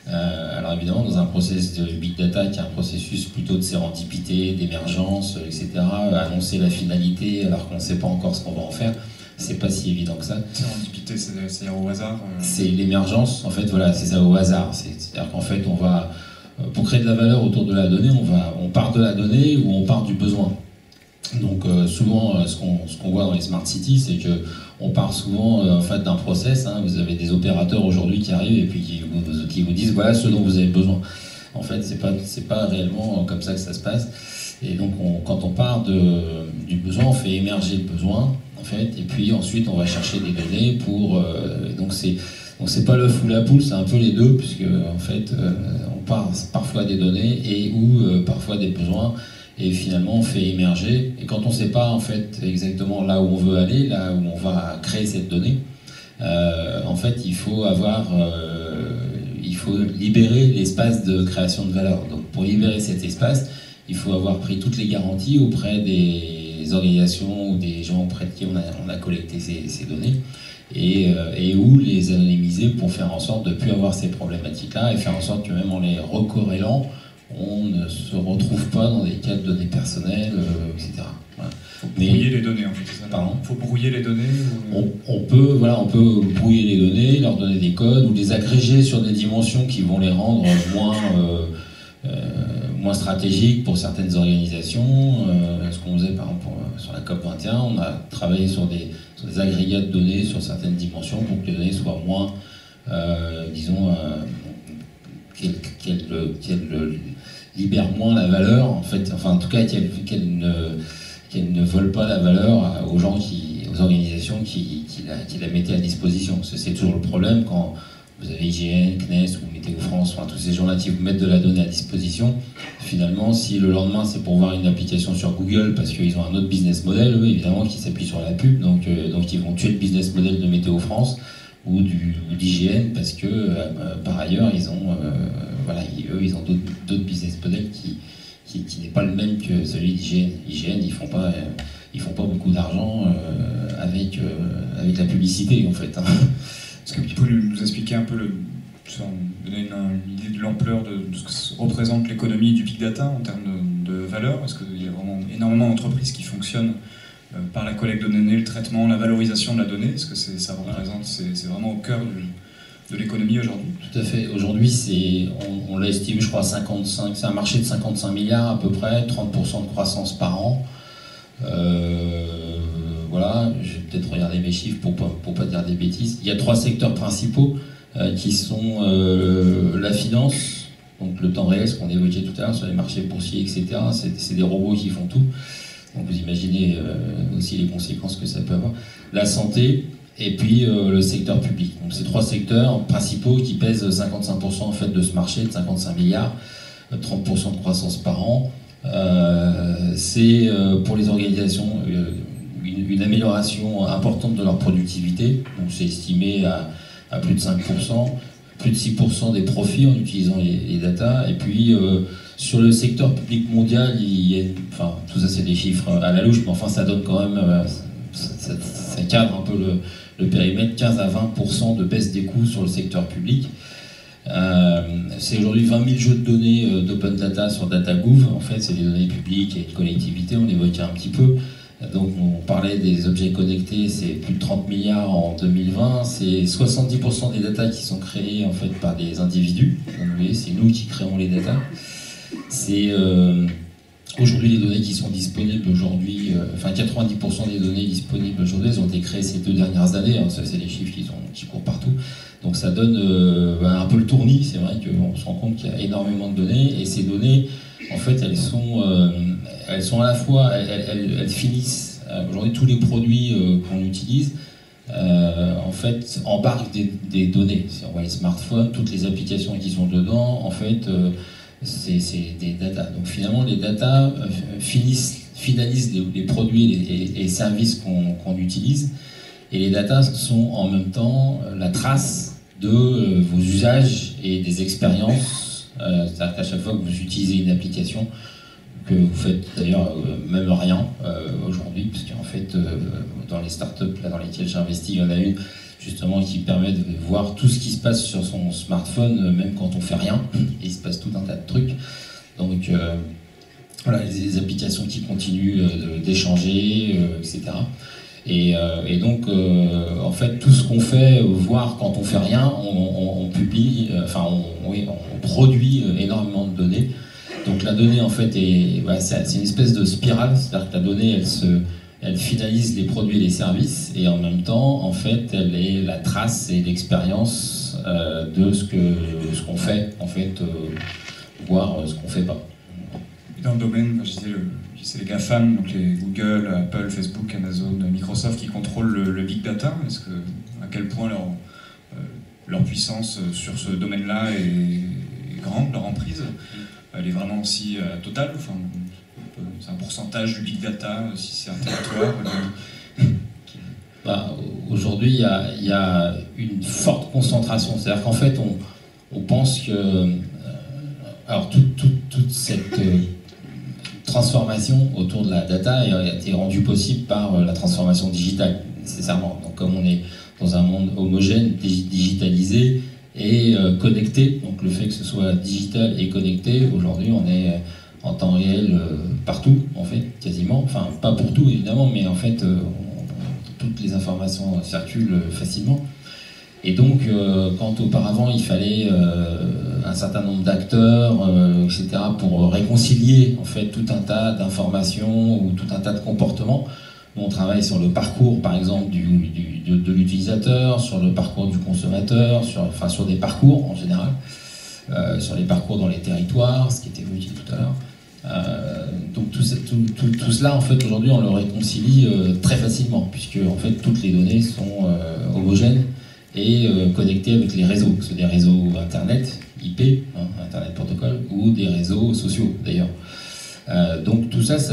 Speaker 4: Alors évidemment, dans un processus de big data qui est un processus plutôt de sérendipité, d'émergence, etc., annoncer la finalité alors qu'on ne sait pas encore ce qu'on va en faire, c'est pas si évident que ça.
Speaker 2: Sérendipité, c'est-à-dire au hasard
Speaker 4: C'est l'émergence, en fait, voilà, c'est ça, au hasard. C'est-à-dire qu'en fait, on va, pour créer de la valeur autour de la donnée, on part de la donnée ou on part du besoin. Donc souvent, ce qu'on voit dans les smart cities, c'est que on part souvent en fait d'un process. Hein. Vous avez des opérateurs aujourd'hui qui arrivent et puis qui vous disent voilà ce dont vous avez besoin. En fait, c'est pas réellement comme ça que ça se passe. Et donc, quand on part du besoin, on fait émerger le besoin, en fait, et puis ensuite on va chercher des données pour. Donc c'est pas l'œuf ou la poule, c'est un peu les deux, puisque en fait, on part parfois des données et ou parfois des besoins. Et finalement, on fait émerger. Et quand on ne sait pas en fait exactement là où on veut aller, là où on va créer cette donnée, en fait, il faut libérer l'espace de création de valeur. Donc, pour libérer cet espace, il faut avoir pris toutes les garanties auprès des organisations ou des gens auprès de qui on a collecté ces données. Et où les anonymiser pour faire en sorte de ne plus avoir ces problématiques-là et faire en sorte que même en les recorrélant, on ne se retrouve pas dans des cas de données personnelles, etc. Voilà.
Speaker 2: Faut brouiller les données, en fait, c'est ça.
Speaker 4: Pardon ?
Speaker 2: Faut brouiller les données
Speaker 4: on peut brouiller les données, leur donner des codes ou les agréger sur des dimensions qui vont les rendre moins stratégiques pour certaines organisations. Ce qu'on faisait par exemple sur la COP21, on a travaillé sur des agrégats de données sur certaines dimensions pour que les données soient moins, qu'elles libèrent moins la valeur, en fait, enfin en tout cas qu'elles ne volent pas la valeur aux gens aux organisations qui la mettaient à disposition. Parce que c'est toujours le problème quand vous avez IGN, CNES ou Météo France, enfin tous ces gens-là qui vous mettent de la donnée à disposition. Finalement, si le lendemain c'est pour voir une application sur Google parce qu'ils ont un autre business model, eux évidemment qui s'appuient sur la pub, donc ils vont tuer le business model de Météo France ou d'IGN parce que par ailleurs ils ont ils ont d'autres business models qui n'est pas le même que celui d'IGN. IGN, ils font pas beaucoup d'argent avec la publicité en fait. Hein.
Speaker 2: Est-ce que vous pouvez nous expliquer un peu donner une idée de l'ampleur de ce que représente l'économie du big data en termes de valeur? Est-ce qu'il y a vraiment énormément d'entreprises qui fonctionnent par la collecte de données, le traitement, la valorisation de la donnée? Est-ce que ça représente, c'est vraiment au cœur de l'économie aujourd'hui?
Speaker 4: Tout à fait. Aujourd'hui, on l'a estimé, je crois, 55. C'est un marché de 55 milliards à peu près, 30% de croissance par an. Voilà, je vais peut-être regarder mes chiffres pour pas dire des bêtises. Il y a 3 secteurs principaux qui sont la finance, donc le temps réel, ce qu'on évoquait tout à l'heure sur les marchés boursiers, etc. C'est des robots qui font tout. Donc vous imaginez aussi les conséquences que ça peut avoir. La santé et puis le secteur public. Donc ces 3 secteurs principaux qui pèsent 55% en fait de ce marché de 55 milliards, 30% de croissance par an. C'est pour les organisations une amélioration importante de leur productivité. Donc c'est estimé à plus de 5%, plus de 6% des profits en utilisant les data. Et puis sur le secteur public mondial, tout ça c'est des chiffres à la louche, mais enfin ça donne quand même, ça cadre un peu le périmètre, 15 à 20% de baisse des coûts sur le secteur public. C'est aujourd'hui 20 000 jeux de données d'open data sur DataGouv. En fait, c'est des données publiques et de collectivités, on l'évoquait un petit peu. Donc, on parlait des objets connectés, c'est plus de 30 milliards en 2020. C'est 70% des datas qui sont créées en fait par des individus. Donc, vous voyez, c'est nous qui créons les datas. C'est aujourd'hui les données qui sont disponibles aujourd'hui, 90% des données disponibles aujourd'hui, elles ont été créées ces 2 dernières années. Hein, ça, c'est les chiffres qui courent partout. Donc ça donne un peu le tournis. C'est vrai qu'on se rend compte qu'il y a énormément de données, et ces données, en fait, elles sont à la fois, elles finissent, aujourd'hui tous les produits qu'on utilise, en fait, embarquent des données. Si on voit les smartphones, toutes les applications qui sont dedans, en fait, c'est des data. Donc finalement, les data finalisent les produits et les services qu'on utilise. Et les datas sont en même temps la trace de vos usages et des expériences. C'est-à-dire qu'à chaque fois que vous utilisez une application, que vous faites d'ailleurs même rien aujourd'hui, puisqu'en fait, dans les startups là, dans lesquelles j'investis, il y en a une justement qui permet de voir tout ce qui se passe sur son smartphone, même quand on fait rien, et il se passe tout un tas de trucs. Donc voilà, les applications qui continuent d'échanger, etc. Et donc, en fait, tout ce qu'on fait, voir quand on fait rien, on publie, on produit énormément de données. Donc la donnée, en fait, c'est une espèce de spirale, c'est-à-dire que la donnée, elle finalise les produits et les services, et en même temps, en fait, elle est la trace et l'expérience de ce qu'on fait, en fait, voire ce qu'on fait pas.
Speaker 2: Dans le domaine, c'est les GAFAM, donc les Google, Apple, Facebook, Amazon, Microsoft qui contrôlent le big data. À quel point leur puissance sur ce domaine-là est grande, leur emprise? Elle est vraiment aussi totale? Enfin, c'est un pourcentage du big data, si c'est un territoire?
Speaker 4: Aujourd'hui, il y a une forte concentration. C'est-à-dire qu'en fait, on pense que alors toute cette transformation autour de la data a été rendue possible par la transformation digitale, nécessairement. Donc comme on est dans un monde homogène, digitalisé et connecté, donc le fait que ce soit digital et connecté, aujourd'hui on est en temps réel partout, en fait, quasiment. Enfin, pas pour tout évidemment, mais en fait, toutes les informations circulent facilement. Et donc, quand auparavant il fallait un certain nombre d'acteurs, etc., pour réconcilier en fait tout un tas d'informations ou tout un tas de comportements, nous on travaille sur le parcours, par exemple, de l'utilisateur, sur le parcours du consommateur, sur des parcours en général, sur les parcours dans les territoires, ce qui était évoqué tout à l'heure. Donc tout cela, en fait, aujourd'hui, on le réconcilie très facilement, puisque en fait toutes les données sont homogènes et connectés avec les réseaux, que ce soit des réseaux Internet, IP, Internet Protocol, ou des réseaux sociaux d'ailleurs. Donc tout ça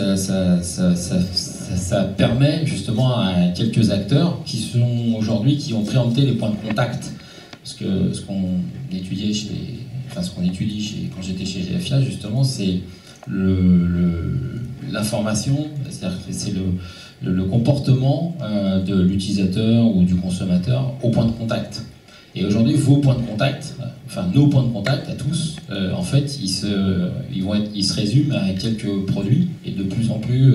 Speaker 4: permet justement à quelques acteurs qui ont préempté les points de contact. Parce que ce qu'on étudie quand j'étais chez GFIA, justement, c'est l'information, c'est-à-dire que c'est le comportement de l'utilisateur ou du consommateur au point de contact. Et aujourd'hui, vos points de contact, enfin nos points de contact à tous, en fait, ils se résument à quelques produits et de plus en plus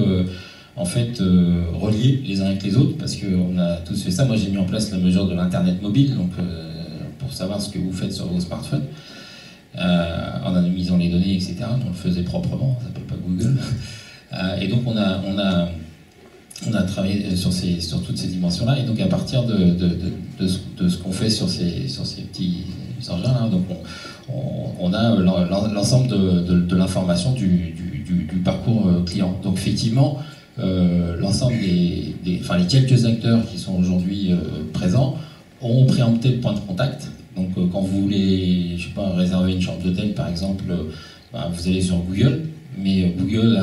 Speaker 4: reliés les uns avec les autres, parce qu'on a tous fait ça. Moi, j'ai mis en place la mesure de l'Internet mobile, donc pour savoir ce que vous faites sur vos smartphones, en anonymisant les données, etc. On le faisait proprement, ça s'appelle pas Google. Et donc on a travaillé sur toutes ces dimensions-là, et donc à partir de ce qu'on fait sur ces petits engins-là, donc on a l'ensemble de l'information du parcours client. Donc effectivement, l'ensemble les quelques acteurs qui sont aujourd'hui présents ont préempté le point de contact. Donc quand vous voulez, je sais pas, réserver une chambre d'hôtel par exemple, vous allez sur Google, mais Google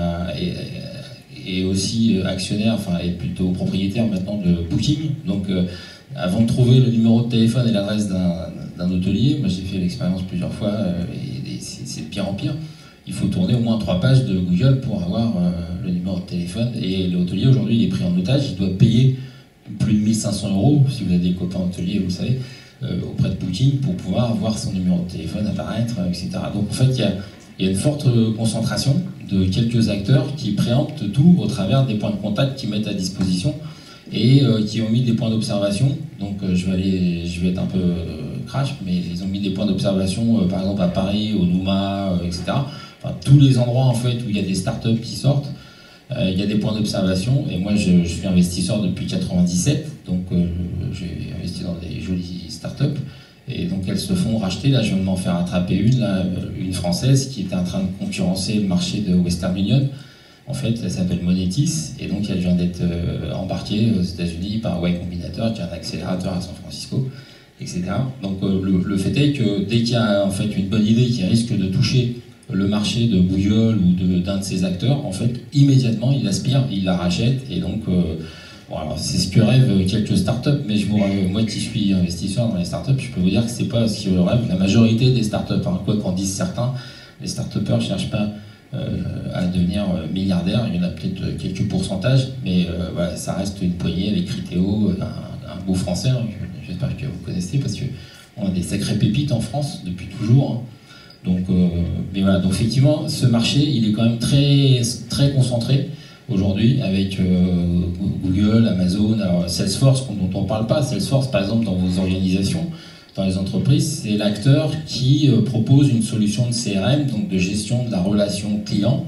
Speaker 4: est aussi actionnaire, est plutôt propriétaire maintenant de Booking. Donc avant de trouver le numéro de téléphone et l'adresse d'un hôtelier, moi j'ai fait l'expérience plusieurs fois, et c'est de pire en pire. Il faut tourner au moins 3 pages de Google pour avoir le numéro de téléphone. Et l'hôtelier aujourd'hui il est pris en otage, il doit payer plus de 1 500 €, si vous avez des copains hôteliers, vous le savez, auprès de Booking pour pouvoir voir son numéro de téléphone apparaître, etc. Donc en fait, il y a une forte concentration de quelques acteurs qui préemptent tout au travers des points de contact qu'ils mettent à disposition et qui ont mis des points d'observation. Donc je vais être un peu crash, mais ils ont mis des points d'observation, par exemple à Paris, au Nouma, etc. Enfin, tous les endroits en fait où il y a des startups qui sortent, il y a des points d'observation. Et moi, je suis investisseur depuis 97, donc j'ai investi dans des jolies startups. Et donc elles se font racheter. Là, je viens de m'en faire attraper une française qui était en train de concurrencer le marché de Western Union. En fait, elle s'appelle Monetis, et donc elle vient d'être embarquée aux États-Unis par Y Combinator, qui est un accélérateur à San Francisco, etc. Donc le fait est que dès qu'il y a en fait une bonne idée qui risque de toucher le marché de Google ou d'un de ses acteurs, en fait, immédiatement, il l'aspire, il la rachète, et donc alors c'est ce que rêvent quelques startups, mais moi qui suis investisseur dans les startups, je peux vous dire que c'est pas ce que rêve la majorité des startups. Quoi qu'en disent certains, les startupeurs ne cherchent pas à devenir milliardaires. Il y en a peut-être quelques pourcentages, mais voilà, ça reste une poignée avec Criteo, un mot français, hein, j'espère que vous connaissez, parce qu'on a des sacrées pépites en France depuis toujours. Hein. Donc, mais voilà, donc effectivement, ce marché, il est quand même très, très concentré aujourd'hui avec Google, Amazon, alors Salesforce, dont on ne parle pas. Salesforce, par exemple, dans vos organisations, dans les entreprises, c'est l'acteur qui propose une solution de CRM, donc de gestion de la relation client,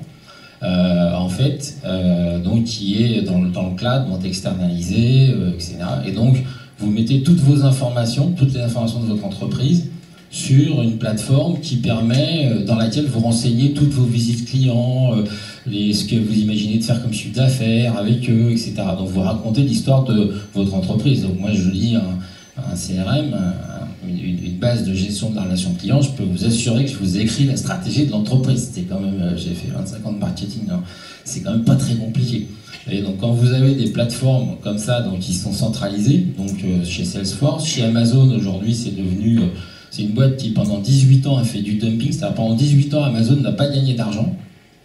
Speaker 4: en fait, donc qui est dans le cloud, donc externalisé, etc. Et donc, vous mettez toutes vos informations, toutes les informations de votre entreprise, sur une plateforme qui permet, dans laquelle vous renseignez toutes vos visites clients, ce que vous imaginez de faire comme chiffre d'affaires avec eux, etc. Donc vous racontez l'histoire de votre entreprise. Donc moi je lis un CRM, une base de gestion de la relation client, je peux vous assurer que je vous écris la stratégie de l'entreprise. C'était quand même, j'ai fait 25 ans de marketing, hein. C'est quand même pas très compliqué. Et donc quand vous avez des plateformes comme ça, donc qui sont centralisées, donc chez Salesforce, chez Amazon aujourd'hui c'est devenu... C'est une boîte qui, pendant 18 ans, a fait du dumping. C'est-à-dire, pendant 18 ans, Amazon n'a pas gagné d'argent.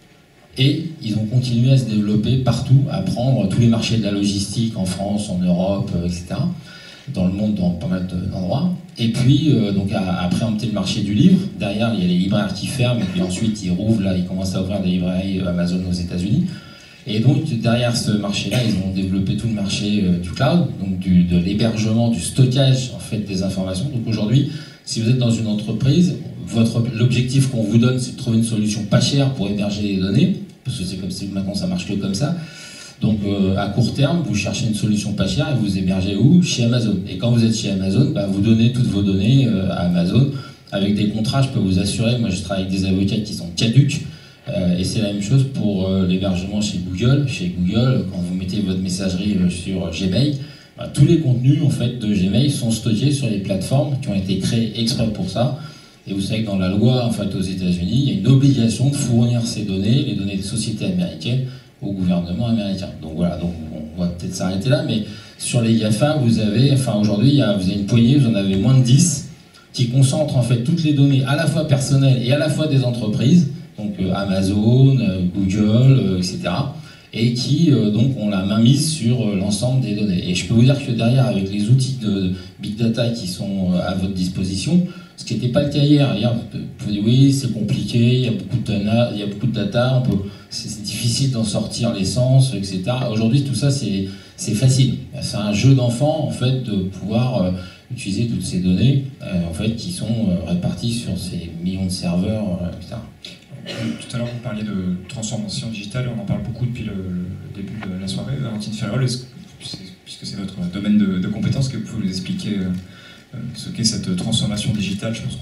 Speaker 4: Et ils ont continué à se développer partout, à prendre tous les marchés de la logistique en France, en Europe, etc. Dans le monde, dans pas mal d'endroits. Et puis, donc, à préempter le marché du livre. Derrière, il y a les libraires qui ferment. Et puis ensuite, ils rouvrent. Là, ils commencent à ouvrir des librairies Amazon aux États-Unis. Et donc, derrière ce marché-là, ils ont développé tout le marché du cloud, donc de l'hébergement, du stockage, en fait, des informations. Donc aujourd'hui, si vous êtes dans une entreprise, l'objectif qu'on vous donne, c'est de trouver une solution pas chère pour héberger les données, parce que c'est comme si maintenant ça marche que comme ça. Donc à court terme, vous cherchez une solution pas chère et vous hébergez où? Chez Amazon. Et quand vous êtes chez Amazon, bah, vous donnez toutes vos données à Amazon avec des contrats. Je peux vous assurer, moi je travaille avec des avocats qui sont caducs, et c'est la même chose pour l'hébergement chez Google. Chez Google, quand vous mettez votre messagerie sur Gmail, tous les contenus en fait, de Gmail sont stockés sur les plateformes qui ont été créées exprès pour ça. Et vous savez que dans la loi en fait, aux États-Unis, il y a une obligation de fournir ces données, les données des sociétés américaines, au gouvernement américain. Donc voilà, donc on va peut-être s'arrêter là, mais sur les GAFA, vous avez, enfin aujourd'hui, vous avez une poignée, vous en avez moins de 10, qui concentrent en fait toutes les données à la fois personnelles et à la fois des entreprises, donc Amazon, Google, etc. Et qui donc ont la main mise sur l'ensemble des données. Et je peux vous dire que derrière, avec les outils de Big Data qui sont à votre disposition, ce qui n'était pas le cas hier. Hier, vous pouvez dire oui, c'est compliqué, il y a beaucoup de data, c'est difficile d'en sortir l'essence, etc. Aujourd'hui, tout ça, c'est facile. C'est un jeu d'enfant, en fait, de pouvoir utiliser toutes ces données, en fait, qui sont réparties sur ces millions de serveurs, etc.
Speaker 2: Tout à l'heure, vous parliez de transformation digitale, on en parle beaucoup depuis le début de la soirée. Valentine Ferrol, puisque c'est votre domaine de compétences, que vous pouvez nous expliquer ce qu'est cette transformation digitale? Je pense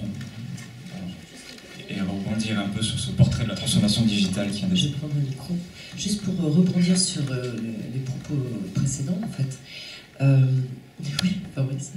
Speaker 2: et rebondir un peu sur ce portrait de la transformation digitale qui vient déjà.
Speaker 5: Je vais prendre le micro. Juste pour rebondir sur les propos précédents, en fait. Oui, Fabrice.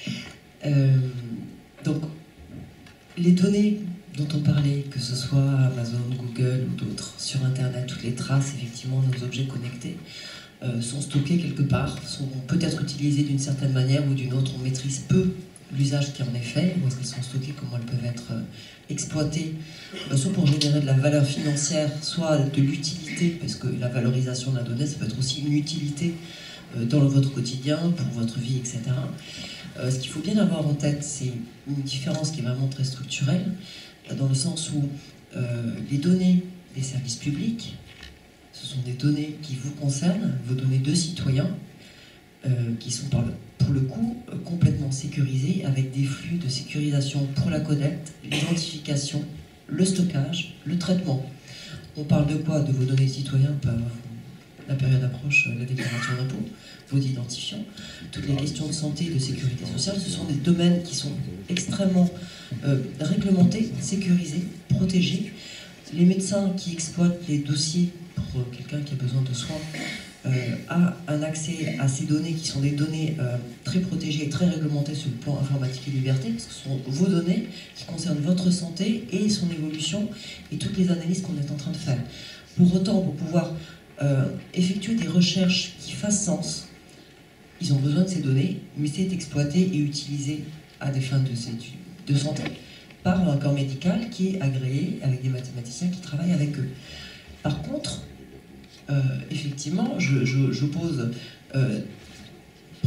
Speaker 5: Donc, les données dont on parlait, que ce soit Amazon, Google ou d'autres, sur Internet, toutes les traces, effectivement, nos objets connectés, sont stockés quelque part, sont peut-être utilisés d'une certaine manière ou d'une autre. On maîtrise peu l'usage qui en est fait, où est-ce qu'elles sont stockées, comment elles peuvent être exploitées, soit pour générer de la valeur financière, soit de l'utilité, parce que la valorisation d'un donné, ça peut être aussi une utilité dans votre quotidien, pour votre vie, etc. Ce qu'il faut bien avoir en tête, c'est une différence qui est vraiment très structurelle, dans le sens où les données des services publics, ce sont des données qui vous concernent, vos données de citoyens, qui sont pour le coup complètement sécurisées, avec des flux de sécurisation pour la collecte, l'identification, le stockage, le traitement. On parle de quoi? De vos données de citoyens, la période approche, la déclaration d'impôt, vos identifiants, toutes les questions de santé, de sécurité sociale, ce sont des domaines qui sont extrêmement réglementés, sécurisés, protégés. Les médecins qui exploitent les dossiers pour quelqu'un qui a besoin de soins a un accès à ces données qui sont des données très protégées et très réglementées sur le plan informatique et liberté, parce que ce sont vos données qui concernent votre santé et son évolution et toutes les analyses qu'on est en train de faire. Pour autant, pour pouvoir effectuer des recherches qui fassent sens, ils ont besoin de ces données, mais c'est exploité et utilisé à des fins de santé par un corps médical qui est agréé avec des mathématiciens qui travaillent avec eux. Par contre, effectivement, je pose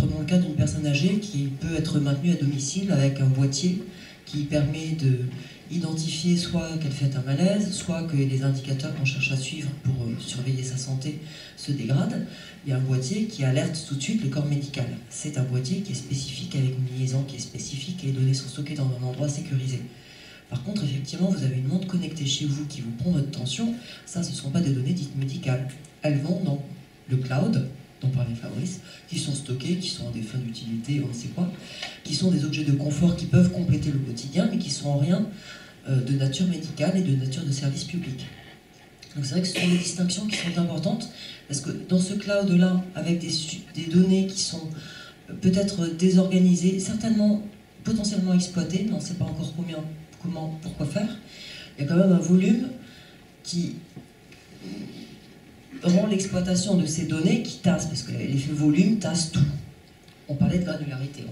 Speaker 5: prenons le cas d'une personne âgée qui peut être maintenue à domicile avec un boîtier qui permet de identifier soit qu'elle fait un malaise, soit que les indicateurs qu'on cherche à suivre pour surveiller sa santé se dégradent. Il y a un boîtier qui alerte tout de suite le corps médical. C'est un boîtier qui est spécifique, avec une liaison qui est spécifique, et les données sont stockées dans un endroit sécurisé. Par contre, effectivement, vous avez une montre connectée chez vous qui vous prend votre tension. Ça, ce ne sont pas des données dites médicales. Elles vont dans le cloud, dont parlait Fabrice, qui sont stockées, qui sont à des fins d'utilité, on ne sait quoi, qui sont des objets de confort qui peuvent compléter le quotidien, mais qui sont en rien de nature médicale et de nature de service public. Donc c'est vrai que ce sont des distinctions qui sont importantes, parce que dans ce cloud-là, avec des données qui sont peut-être désorganisées, certainement potentiellement exploitées, on ne sait pas encore combien, comment, pourquoi faire, il y a quand même un volume qui rend l'exploitation de ces données qui tasse, parce que l'effet volume tasse tout. On parlait de granularité,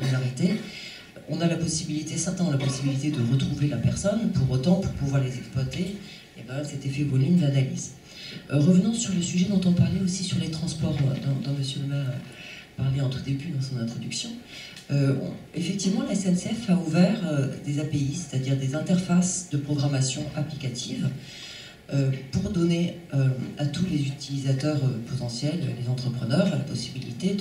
Speaker 5: on a la possibilité, certains ont la possibilité de retrouver la personne, pour autant, pour pouvoir les exploiter, il y a quand même cet effet volume d'analyse. Revenons sur le sujet dont on parlait aussi sur les transports, dont M. le maire parlait en tout début dans son introduction. Effectivement, la SNCF a ouvert des API, c'est-à-dire des interfaces de programmation applicative, pour donner à tous les utilisateurs potentiels, les entrepreneurs, la possibilité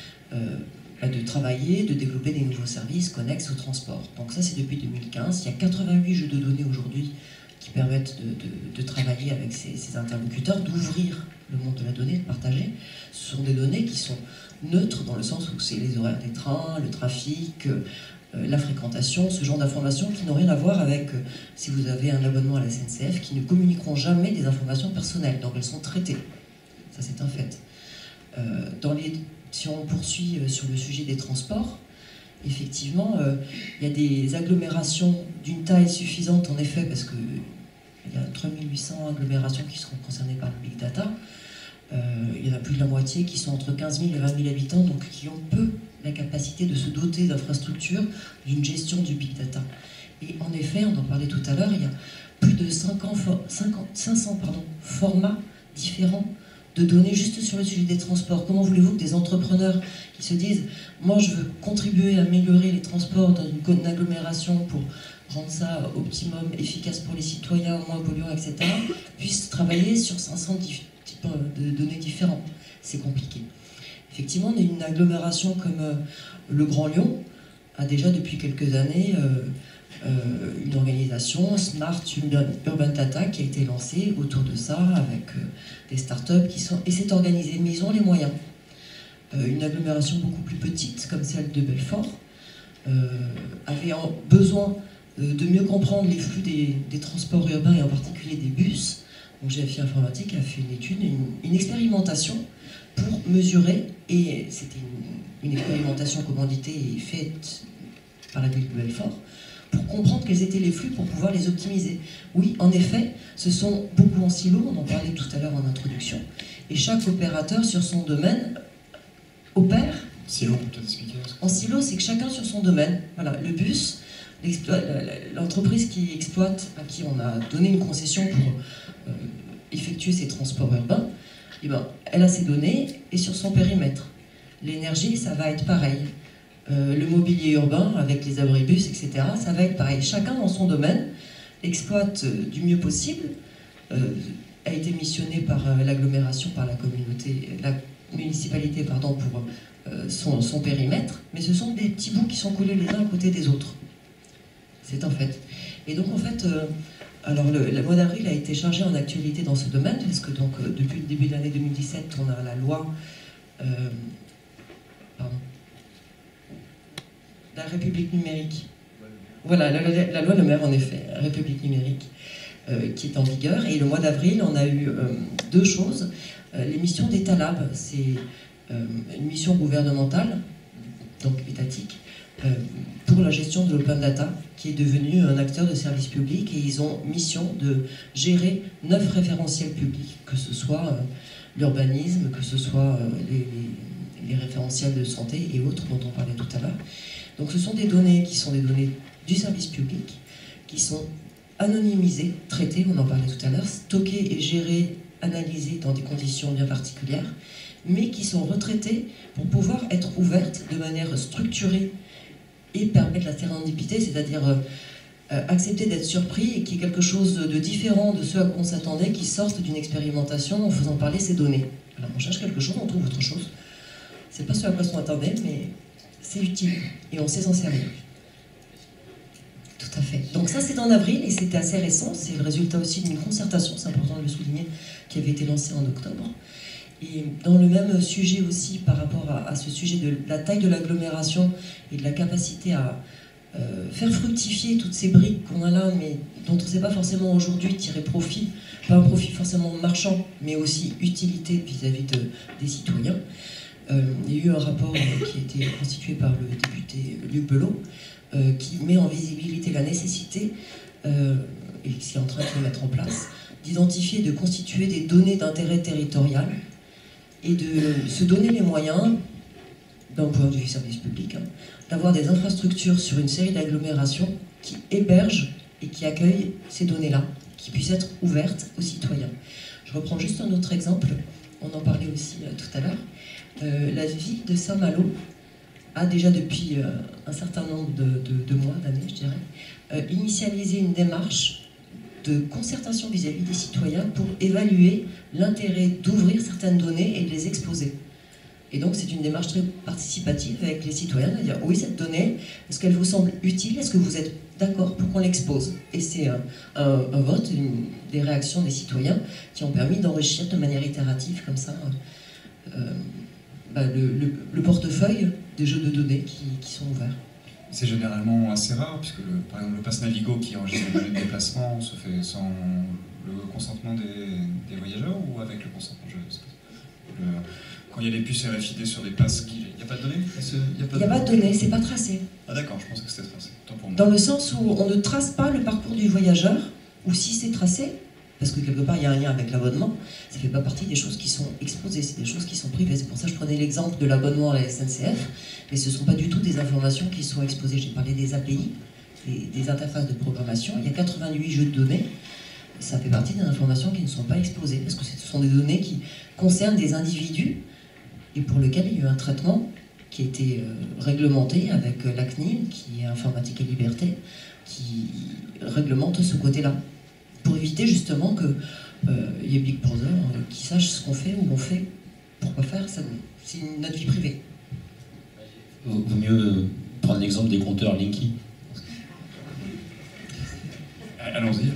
Speaker 5: de travailler, de développer des nouveaux services connexes au transport. Donc ça, c'est depuis 2015. Il y a 88 jeux de données aujourd'hui qui permettent de travailler avec ces interlocuteurs, d'ouvrir le monde de la donnée, de partager. Ce sont des données qui sont neutres dans le sens où c'est les horaires des trains, le trafic, la fréquentation, ce genre d'informations qui n'ont rien à voir avec, si vous avez un abonnement à la SNCF, qui ne communiqueront jamais des informations personnelles, donc elles sont traitées. Ça, c'est un fait. Si on poursuit sur le sujet des transports, effectivement, il y a des agglomérations d'une taille suffisante, en effet, parce qu'il y a 3800 agglomérations qui seront concernées par le Big Data. Il y en a plus de la moitié qui sont entre 15 000 et 20 000 habitants, donc qui ont peu la capacité de se doter d'infrastructures d'une gestion du Big Data. Et en effet, on en parlait tout à l'heure, il y a plus de 500 formats différents de données juste sur le sujet des transports. Comment voulez-vous que des entrepreneurs qui se disent « moi je veux contribuer à améliorer les transports dans une agglomération pour rendre ça optimum, efficace pour les citoyens, moins polluant, etc. » puissent travailler sur 500 types de données différents. C'est compliqué. Effectivement, une agglomération comme le Grand Lyon a déjà depuis quelques années une organisation Smart Urban Data qui a été lancée autour de ça avec des startups et c'est organisé, mais ils ont les moyens. Une agglomération beaucoup plus petite comme celle de Belfort avait besoin de mieux comprendre les flux des transports urbains et en particulier des bus. Donc GFI Informatique a fait une étude, une expérimentation pour mesurer, et c'était une expérimentation commanditée et faite par la ville de Belfort, pour comprendre quels étaient les flux pour pouvoir les optimiser. Oui, en effet, ce sont beaucoup en silo, on en parlait tout à l'heure en introduction, et chaque opérateur sur son domaine opère.
Speaker 2: Silo, on peut expliquer.
Speaker 5: En silo, c'est que chacun sur son domaine. Voilà, le bus, l'entreprise qui exploite, à qui on a donné une concession pour effectuer ses transports urbains, eh ben, elle a ses données et sur son périmètre. L'énergie, ça va être pareil. Le mobilier urbain, avec les abribus, etc., ça va être pareil. Chacun dans son domaine exploite du mieux possible, a été missionné par l'agglomération, par la communauté, la municipalité, pardon, pour son périmètre, mais ce sont des petits bouts qui sont collés les uns à côté des autres. C'est un fait. Et donc, en fait, alors le mois d'avril a été chargé en actualité dans ce domaine, parce que donc, depuis le début de l'année 2017, on a la loi... la République numérique. Voilà, la loi Le Maire, en effet, République numérique, qui est en vigueur. Et le mois d'avril, on a eu deux choses. Les missions d'État Lab, c'est une mission gouvernementale, donc étatique, pour la gestion de l'open data, qui est devenu un acteur de service public, et ils ont mission de gérer 9 référentiels publics, que ce soit l'urbanisme, que ce soit les référentiels de santé et autres dont on parlait tout à l'heure. Donc ce sont des données qui sont des données du service public, qui sont anonymisées, traitées, on en parlait tout à l'heure, stockées et gérées, analysées dans des conditions bien particulières, mais qui sont retraitées pour pouvoir être ouvertes de manière structurée et permettre la sérendipité, c'est-à-dire accepter d'être surpris et qu'il y ait quelque chose de différent de ce à quoi on s'attendait, qui sorte d'une expérimentation en faisant parler ces données. Alors on cherche quelque chose, on trouve autre chose. C'est pas ce à quoi on s'attendait, mais c'est utile et on sait s'en servir. Tout à fait. Donc ça c'est en avril et c'était assez récent, c'est le résultat aussi d'une concertation, c'est important de le souligner, qui avait été lancée en octobre. Et dans le même sujet aussi, par rapport à ce sujet de la taille de l'agglomération et de la capacité à faire fructifier toutes ces briques qu'on a là, mais dont on ne sait pas forcément aujourd'hui tirer profit, pas un profit forcément marchand, mais aussi utilité vis-à-vis des citoyens. Il y a eu un rapport qui a été constitué par le député Luc Belot, qui met en visibilité la nécessité, et qui est en train de se mettre en place, d'identifier et de constituer des données d'intérêt territorial et de se donner les moyens, d'un point de vue service public, d'avoir des infrastructures sur une série d'agglomérations qui hébergent et qui accueillent ces données-là, qui puissent être ouvertes aux citoyens. Je reprends juste un autre exemple, on en parlait aussi tout à l'heure. La ville de Saint-Malo a déjà depuis un certain nombre de mois, d'années, je dirais, initialisé une démarche de concertation vis-à-vis des citoyens pour évaluer l'intérêt d'ouvrir certaines données et de les exposer. Et donc c'est une démarche très participative avec les citoyens, de dire oui, cette donnée, est-ce qu'elle vous semble utile, est-ce que vous êtes d'accord pour qu'on l'expose? Et c'est un vote, des réactions des citoyens qui ont permis d'enrichir de manière itérative comme ça le portefeuille des jeux de données qui sont ouverts.
Speaker 2: C'est généralement assez rare, puisque par exemple le pass Navigo qui enregistre les données de déplacement se fait sans le consentement des voyageurs ou avec le consentement, quand il y a des puces RFID sur des passes, il n'y a pas de données?
Speaker 5: Il n'y a pas de données, c'est pas tracé.
Speaker 2: Ah d'accord, je pense que c'était tracé. Tant pour moi.
Speaker 5: Dans le sens où on ne trace pas le parcours du voyageur, ou si c'est tracé, parce que quelque part il y a un lien avec l'abonnement, ça ne fait pas partie des choses qui sont exposées, c'est des choses qui sont privées. C'est pour ça que je prenais l'exemple de l'abonnement à la SNCF, mais ce ne sont pas du tout des informations qui sont exposées. J'ai parlé des API, des interfaces de programmation, il y a 88 jeux de données, ça fait partie des informations qui ne sont pas exposées, parce que ce sont des données qui concernent des individus, et pour lequel il y a eu un traitement qui a été réglementé avec la CNIL, qui est Informatique et Liberté, qui réglemente ce côté-là, pour éviter justement qu'il y ait Big Brother qui sache ce qu'on fait, où on fait, pourquoi faire, c'est notre vie privée.
Speaker 4: Vaut mieux prendre l'exemple des compteurs Linky.
Speaker 2: Allons-y.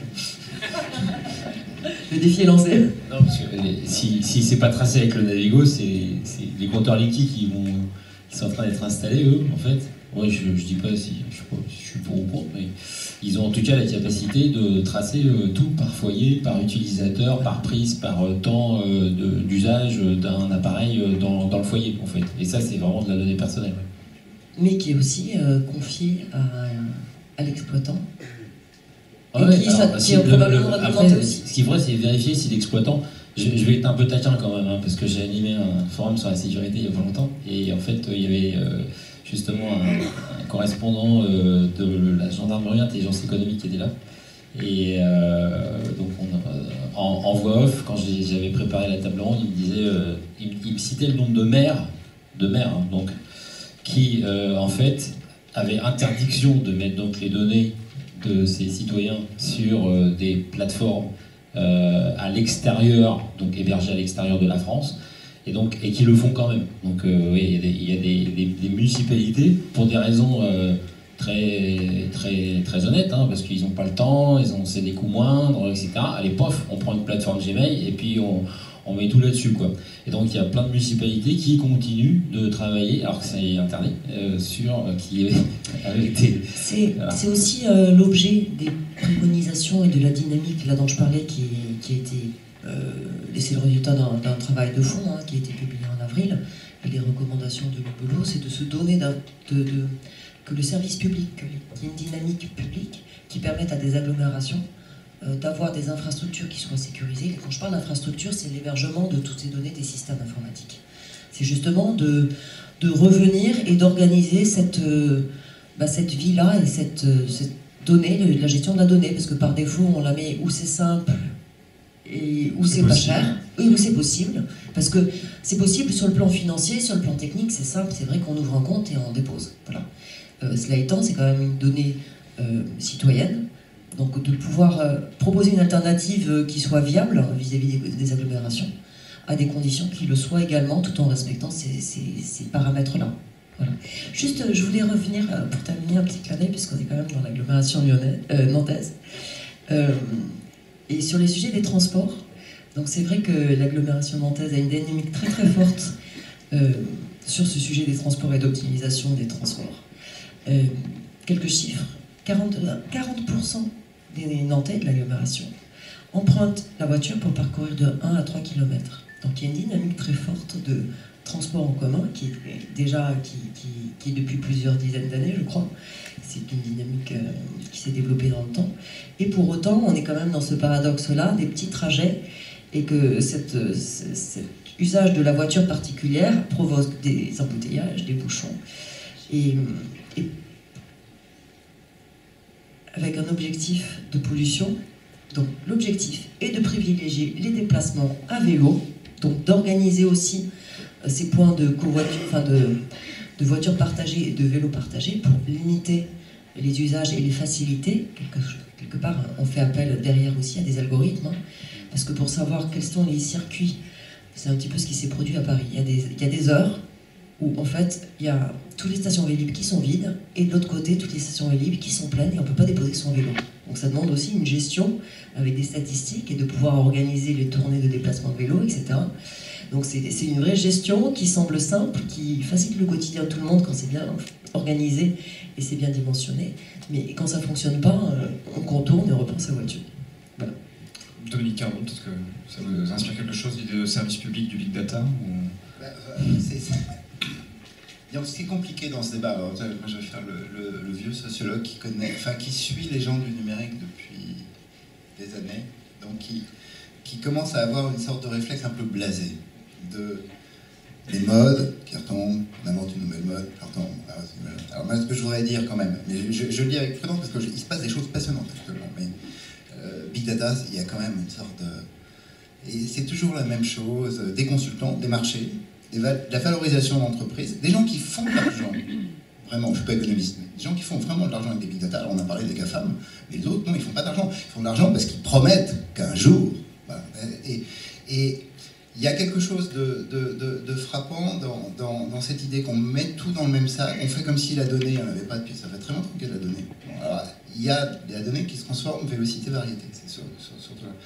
Speaker 5: Le défi est lancé.
Speaker 4: Non, parce que si c'est pas tracé avec le Navigo, c'est les compteurs Linky qui sont en train d'être installés, eux, en fait. Ouais, je dis pas si je suis pour ou contre, mais ils ont en tout cas la capacité de tracer tout par foyer, par utilisateur, par prise, par temps d'usage d'un appareil dans le foyer, en fait. Et ça, c'est vraiment de la donnée personnelle. Ouais.
Speaker 5: Mais qui est aussi confié à l'exploitant.
Speaker 4: Ouais,
Speaker 5: qui est probablement réglementé aussi.
Speaker 4: Ce qu'il faudrait, c'est vérifier si l'exploitant... Je vais être un peu taquin quand même, hein, parce que j'ai animé un forum sur la sécurité il y a pas longtemps, et en fait, il y avait justement un correspondant de la gendarmerie intelligence économique qui était là. Et donc, en voix off, quand j'avais préparé la table ronde, il me disait, il me citait le nombre de maires, hein, donc, qui, en fait, avaient interdiction de mettre donc les données de ces citoyens sur des plateformes à l'extérieur, donc hébergés à l'extérieur de la France, et qui le font quand même. Donc oui, il y a des municipalités, pour des raisons très honnêtes, hein, parce qu'ils n'ont pas le temps, c'est des coûts moindres, etc. Allez, pof, on prend une plateforme Gmail et puis on met tout là-dessus, quoi. Et donc il y a plein de municipalités qui continuent de travailler, alors que c'est interdit, avec des...
Speaker 5: C'est aussi l'objet des préconisations et de la dynamique là dont je parlais qui a été... c'est le résultat d'un travail de fond qui a été publié en avril, et les recommandations de Lubolo, c'est de se donner que le service public, qu'il y ait une dynamique publique qui permette à des agglomérations d'avoir des infrastructures qui soient sécurisées. Et quand je parle d'infrastructure, c'est l'hébergement de toutes ces données des systèmes informatiques. C'est justement de revenir et d'organiser cette vie-là et cette donnée, la gestion de la donnée, parce que par défaut, on la met où c'est simple et où c'est pas cher, oui, où c'est possible, parce que c'est possible sur le plan financier, sur le plan technique, c'est simple, c'est vrai qu'on ouvre un compte et on dépose. Voilà. Cela étant, c'est quand même une donnée citoyenne, donc de pouvoir proposer une alternative qui soit viable vis-à-vis des agglomérations, à des conditions qui le soient également, tout en respectant ces paramètres-là. Voilà. Juste, je voulais revenir, pour terminer, un petit clin d'œil, puisqu'on est quand même dans l'agglomération nantaise, et sur les sujets des transports. Donc c'est vrai que l'agglomération nantaise a une dynamique très très forte sur ce sujet des transports et d'optimisation des transports. Quelques chiffres. 40% des Nantais de l'agglomération empruntent la voiture pour parcourir de 1 à 3 km. Donc il y a une dynamique très forte de transport en commun qui est depuis plusieurs dizaines d'années, je crois. C'est une dynamique qui s'est développée dans le temps. Et pour autant, on est quand même dans ce paradoxe-là, des petits trajets, et que cet usage de la voiture particulière provoque des embouteillages, des bouchons, et avec un objectif de pollution. Donc l'objectif est de privilégier les déplacements à vélo, donc d'organiser aussi ces points de covoiture, enfin de voitures partagées et de vélos partagés pour limiter les usages et les faciliter. Quelque part, on fait appel derrière aussi à des algorithmes, hein, parce que pour savoir quels sont les circuits, c'est un petit peu ce qui s'est produit à Paris. Il y a des heures où en fait il y a toutes les stations Vélib qui sont vides et de l'autre côté toutes les stations Vélib qui sont pleines et on ne peut pas déposer son vélo. Donc ça demande aussi une gestion avec des statistiques et de pouvoir organiser les tournées de déplacement de vélo, etc. Donc c'est une vraie gestion qui semble simple, qui facilite le quotidien de tout le monde quand c'est bien organisé et c'est bien dimensionné. Mais quand ça ne fonctionne pas, on contourne et on reprend sa voiture. Voilà.
Speaker 2: Dominique Caron, peut-être que ça vous inspire quelque chose, l'idée de service public du big data ou...
Speaker 6: Donc, ce qui est compliqué dans ce débat, alors, moi je vais faire le vieux sociologue qui suit les gens du numérique depuis des années, donc qui commence à avoir une sorte de réflexe un peu blasé de les modes qui retombent, on invente une nouvelle mode, qui retombe. Alors moi ce que je voudrais dire quand même, mais je le dis avec prudence parce qu'il se passe des choses passionnantes actuellement, mais big data, il y a quand même une sorte de... Et c'est toujours la même chose, des consultants, des marchés, de la valorisation d'entreprises, des gens qui font de l'argent, vraiment, je ne suis pas économiste, mais des gens qui font vraiment de l'argent avec des big data. Alors on a parlé des GAFAM, mais les autres, non, ils ne font pas d'argent. Ils font de l'argent parce qu'ils promettent qu'un jour... Voilà, et il y a quelque chose de frappant dans cette idée qu'on met tout dans le même sac, on fait comme si la donnée, on n'avait pas depuis, ça fait très longtemps qu'il y a de la donnée. Bon, alors, il y a de la donnée qui se transforme en vélocité-variété, c'est surtout là.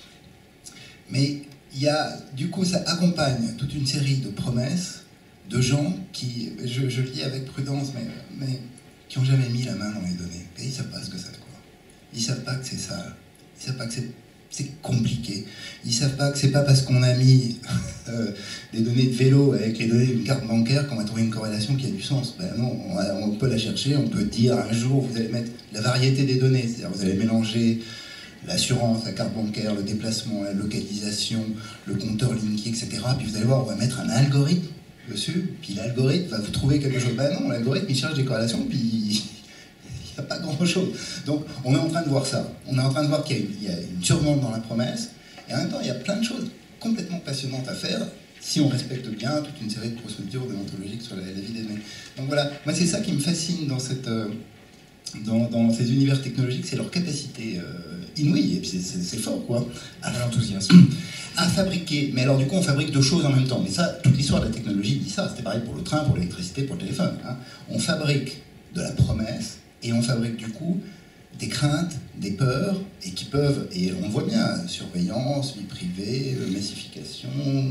Speaker 6: Mais il y a, du coup, ça accompagne toute une série de promesses de gens qui, je le dis avec prudence, mais qui n'ont jamais mis la main dans les données. Et ils ne savent pas ce que c'est, quoi. Ils ne savent pas que c'est sale. Ils ne savent pas que c'est compliqué. Ils ne savent pas que c'est pas parce qu'on a mis des données de vélo avec les données d'une carte bancaire qu'on va trouver une corrélation qui a du sens. Ben non, on peut la chercher, on peut dire un jour, vous allez mettre la variété des données, c'est-à-dire vous allez mélanger l'assurance, la carte bancaire, le déplacement, la localisation, le compteur linké, etc. Puis vous allez voir, on va mettre un algorithme dessus, puis l'algorithme va vous trouver quelque chose. Ben non, l'algorithme, il cherche des corrélations, puis il n'y a pas grand-chose. Donc, on est en train de voir ça. On est en train de voir qu'il y a une survente dans la promesse, et en même temps, il y a plein de choses complètement passionnantes à faire, si on respecte bien toute une série de procédures déontologiques sur la vie des données. Donc voilà, moi c'est ça qui me fascine dans ces univers technologiques, c'est leur capacité inouïe, et puis c'est fort, quoi.
Speaker 2: À l'enthousiasme.
Speaker 6: À fabriquer, mais alors du coup on fabrique deux choses en même temps. Mais ça, toute l'histoire de la technologie dit ça, c'était pareil pour le train, pour l'électricité, pour le téléphone. Hein. On fabrique de la promesse, et on fabrique du coup des craintes, des peurs, et qui peuvent, et on voit bien, surveillance, vie privée, massification,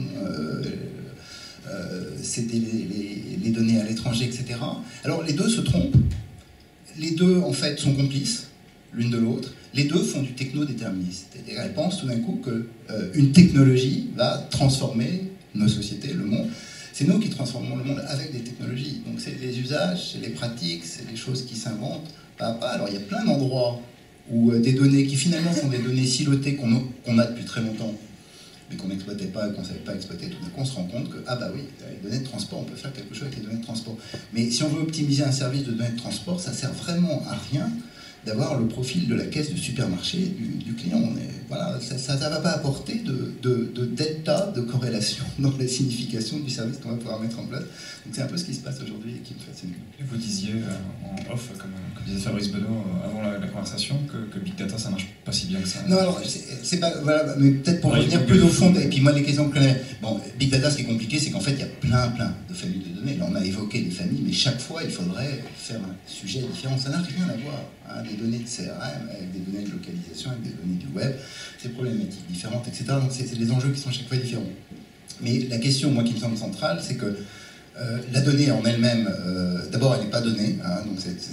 Speaker 6: céder les données à l'étranger, etc. Alors les deux se trompent, les deux en fait sont complices l'une de l'autre, les deux font du techno-déterminisme. C'est-à-dire elles pensent tout d'un coup qu'une technologie va transformer nos sociétés, le monde. C'est nous qui transformons le monde avec des technologies. Donc c'est les usages, c'est les pratiques, c'est les choses qui s'inventent pas à pas. Alors il y a plein d'endroits où des données qui finalement sont des données silotées qu'on a depuis très longtemps, mais qu'on n'exploitait pas et qu'on ne savait pas exploiter, tout d'un coup on se rend compte que, ah bah oui, les données de transport, on peut faire quelque chose avec les données de transport. Mais si on veut optimiser un service de données de transport, ça sert vraiment à rien d'avoir le profil de la caisse de supermarché du client. voilà, ça ne va pas apporter de delta, de corrélation dans la signification du service qu'on va pouvoir mettre en place. Donc c'est un peu ce qui se passe aujourd'hui et qui me fascine.
Speaker 2: Et vous disiez en off, comme disait Fabrice Benoît avant la conversation, que Big Data ça marche pas si bien que ça.
Speaker 6: Non, alors c'est pas, voilà, mais peut-être pour revenir plus au fond, et puis moi les questions que bon, Big Data, ce qui est compliqué, c'est qu'en fait il y a plein de familles de données. Là on a évoqué des familles, mais chaque fois il faudrait faire un sujet différent. Ça n'a rien à voir, hein, des données de CRM avec des données de localisation, avec des données du web, c'est problématiques différentes, etc. Donc c'est des enjeux qui sont chaque fois différents. Mais la question, moi, qui me semble centrale, c'est que la donnée en elle-même, d'abord, elle n'est pas donnée. Hein, donc c'est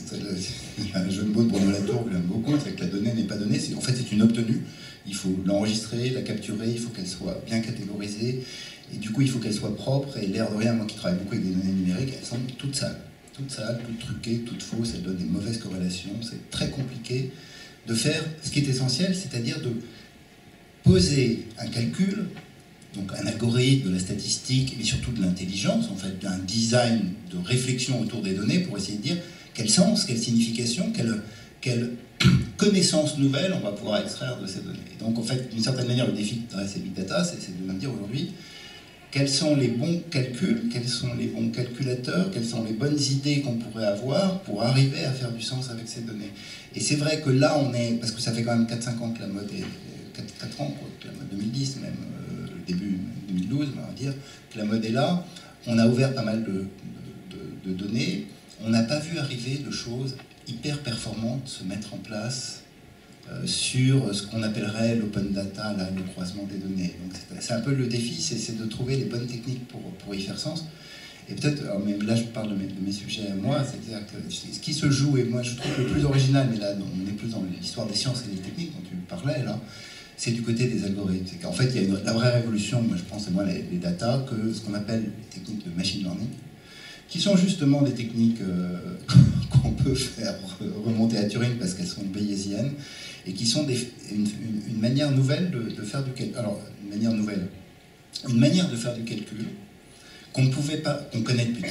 Speaker 6: un jeu de mots de Bruno Latour que j'aime beaucoup, c'est que la donnée n'est pas donnée. En fait, c'est une obtenue. Il faut l'enregistrer, la capturer, il faut qu'elle soit bien catégorisée. Et du coup, il faut qu'elle soit propre. Et l'air de rien, moi qui travaille beaucoup avec des données numériques, elles sont toutes sales. Toutes sales, toutes truquées, toutes fausses. Elles donnent des mauvaises corrélations. C'est très compliqué de faire ce qui est essentiel, c'est-à-dire de poser un calcul, donc un algorithme, de la statistique, et surtout de l'intelligence, en fait, d'un design de réflexion autour des données pour essayer de dire quel sens, quelle signification, quelle connaissance nouvelle on va pouvoir extraire de ces données. Et donc, en fait, d'une certaine manière, le défi de ces Big Data, c'est de me dire aujourd'hui quels sont les bons calculs, quels sont les bons calculateurs, quelles sont les bonnes idées qu'on pourrait avoir pour arriver à faire du sens avec ces données. Et c'est vrai que là, on est, parce que ça fait quand même 4-5 ans que la mode est, 4 ans, quoi, que la mode 2010, même début 2012, on va dire, que la mode est là, on a ouvert pas mal de données, on n'a pas vu arriver de choses hyper performantes se mettre en place sur ce qu'on appellerait l'open data, là, le croisement des données. Donc c'est un peu le défi, c'est de trouver les bonnes techniques pour y faire sens. Et peut-être, mais là je parle de mes sujets à moi, c'est-à-dire que ce qui se joue, et moi je trouve le plus original, mais là on est plus dans l'histoire des sciences et des techniques dont tu parlais là, c'est du côté des algorithmes. C'est qu'en fait il y a la vraie révolution, moi je pense, c'est moi les data, que ce qu'on appelle les techniques de machine learning, qui sont justement des techniques qu'on peut faire remonter à Turing parce qu'elles sont bayésiennes, et qui sont une manière nouvelle de faire du calcul. Alors, une manière nouvelle, une manière de faire du calcul qu'on ne pouvait pas, qu'on connaît depuis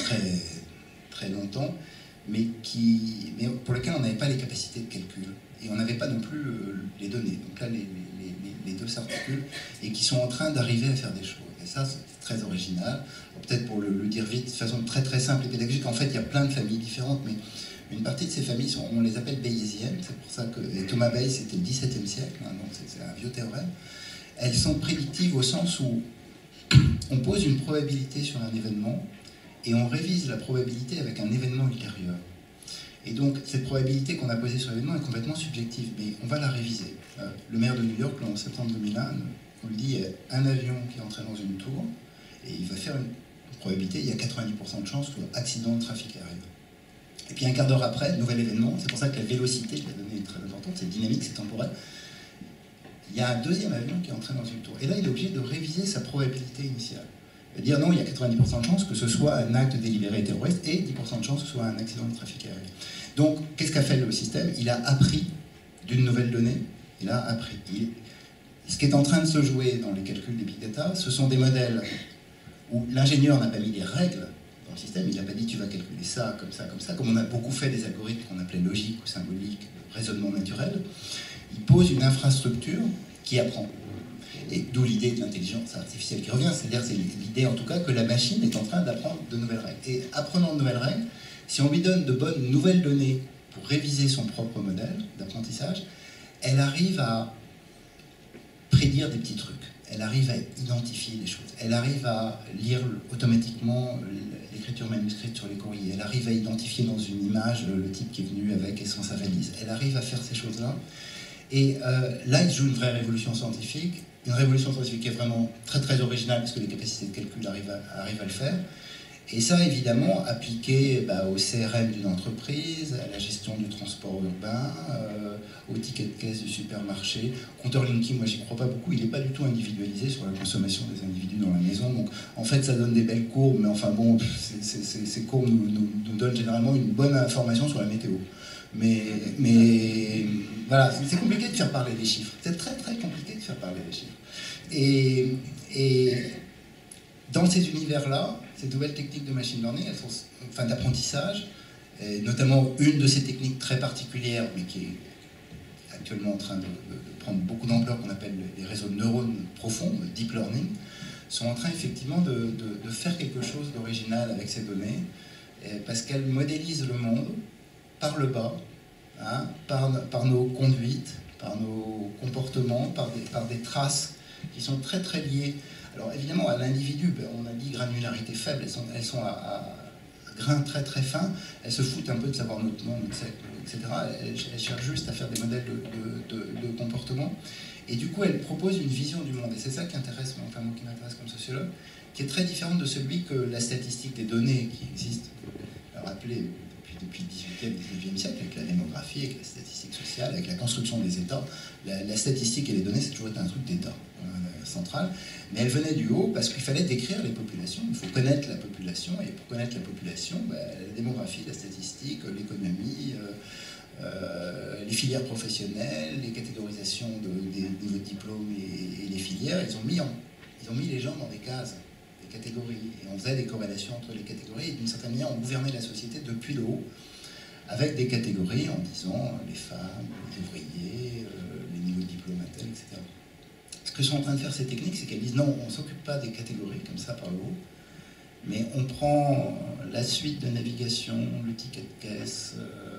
Speaker 6: très longtemps, mais pour lesquelles on n'avait pas les capacités de calcul. Et on n'avait pas non plus les données. Donc là, les deux s'articulent et qui sont en train d'arriver à faire des choses. Et ça, c'est très original. Peut-être pour le dire vite, de façon très simple et pédagogique, en fait, il y a plein de familles différentes, mais une partie de ces familles, on les appelle bayésiennes. C'est pour ça que Thomas Bayes, c'était le XVIIe siècle, hein, donc c'est un vieux théorème. Elles sont prédictives au sens où on pose une probabilité sur un événement et on révise la probabilité avec un événement ultérieur. Et donc, cette probabilité qu'on a posée sur l'événement est complètement subjective, mais on va la réviser. Le maire de New York, en septembre 2001, on lui dit il y a un avion qui est entré dans une tour, et il va faire une probabilité, il y a 90% de chances qu'un accident de trafic arrive. Et puis un quart d'heure après, nouvel événement, c'est pour ça que la vélocité de la donnée est très importante, c'est dynamique, c'est temporel. Il y a un deuxième avion qui est entré dans une tour. Et là, il est obligé de réviser sa probabilité initiale. Il va dire non, il y a 90% de chances que ce soit un acte délibéré terroriste et 10% de chances que ce soit un accident de trafic aérien. Donc, qu'est-ce qu'a fait le système? Il a appris d'une nouvelle donnée. Il a appris. Ce qui est en train de se jouer dans les calculs des big data, ce sont des modèles où l'ingénieur n'a pas mis les règles dans le système. Il n'a pas dit tu vas calculer ça, comme on a beaucoup fait des algorithmes qu'on appelait logiques ou symboliques, raisonnement naturel. Il pose une infrastructure qui apprend. Et d'où l'idée de l'intelligence artificielle qui revient, c'est-à-dire c'est l'idée en tout cas que la machine est en train d'apprendre de nouvelles règles. Et apprenant de nouvelles règles, si on lui donne de bonnes nouvelles données pour réviser son propre modèle d'apprentissage, elle arrive à prédire des petits trucs, elle arrive à identifier les choses, elle arrive à lire automatiquement l'écriture manuscrite sur les courriers, elle arrive à identifier dans une image le type qui est venu avec et sans sa valise, elle arrive à faire ces choses-là. Et là, il joue une vraie révolution scientifique qui est vraiment très originale parce que les capacités de calcul arrivent à le faire. Et ça, évidemment, appliqué au CRM d'une entreprise, à la gestion du transport urbain, au ticket de caisse du supermarché. Compteur Linky, moi, j'y crois pas beaucoup. Il n'est pas du tout individualisé sur la consommation des individus dans la maison. Donc, en fait, ça donne des belles courbes, mais enfin bon, ces courbes nous donnent généralement une bonne information sur la météo. Mais voilà, c'est compliqué de faire parler des chiffres. C'est très compliqué de faire parler des chiffres. Et dans ces univers-là, ces nouvelles techniques de machine learning, elles sont, enfin d'apprentissage, notamment une de ces techniques très particulières, mais qui est actuellement en train de prendre beaucoup d'ampleur, qu'on appelle les réseaux de neurones profonds, deep learning, sont en train effectivement de faire quelque chose d'original avec ces données, parce qu'elles modélisent le monde par le bas, hein, par nos conduites, par nos comportements, par des traces qui sont très très liées. Alors évidemment, à l'individu, on a dit granularité faible, elles sont à grain très très fin, elles se foutent un peu de savoir notre monde, etc. Elles cherchent juste à faire des modèles de comportement. Et du coup, elles proposent une vision du monde. Et c'est ça qui intéresse, enfin moi qui m'intéresse comme sociologue, qui est très différente de celui que la statistique des données qui existe, rappelez, depuis le 18e, 19e siècle, avec la démographie, avec la statistique sociale, avec la construction des États. La statistique et les données, c'est toujours été un truc d'État central. Mais elle venait du haut parce qu'il fallait décrire les populations. Il faut connaître la population. Et pour connaître la population, la démographie, la statistique, l'économie, les filières professionnelles, les catégorisations des niveaux de diplôme et les filières, ils ont mis les gens dans des cases, des catégories. Et on faisait des corrélations entre les catégories. Et d'une certaine manière, on gouvernait la société depuis le haut, avec des catégories en disant les femmes, les ouvriers, les niveaux de diplôme, etc. Ce que sont en train de faire ces techniques, c'est qu'elles disent non, on ne s'occupe pas des catégories comme ça par le haut, mais on prend la suite de navigation, le ticket de caisse,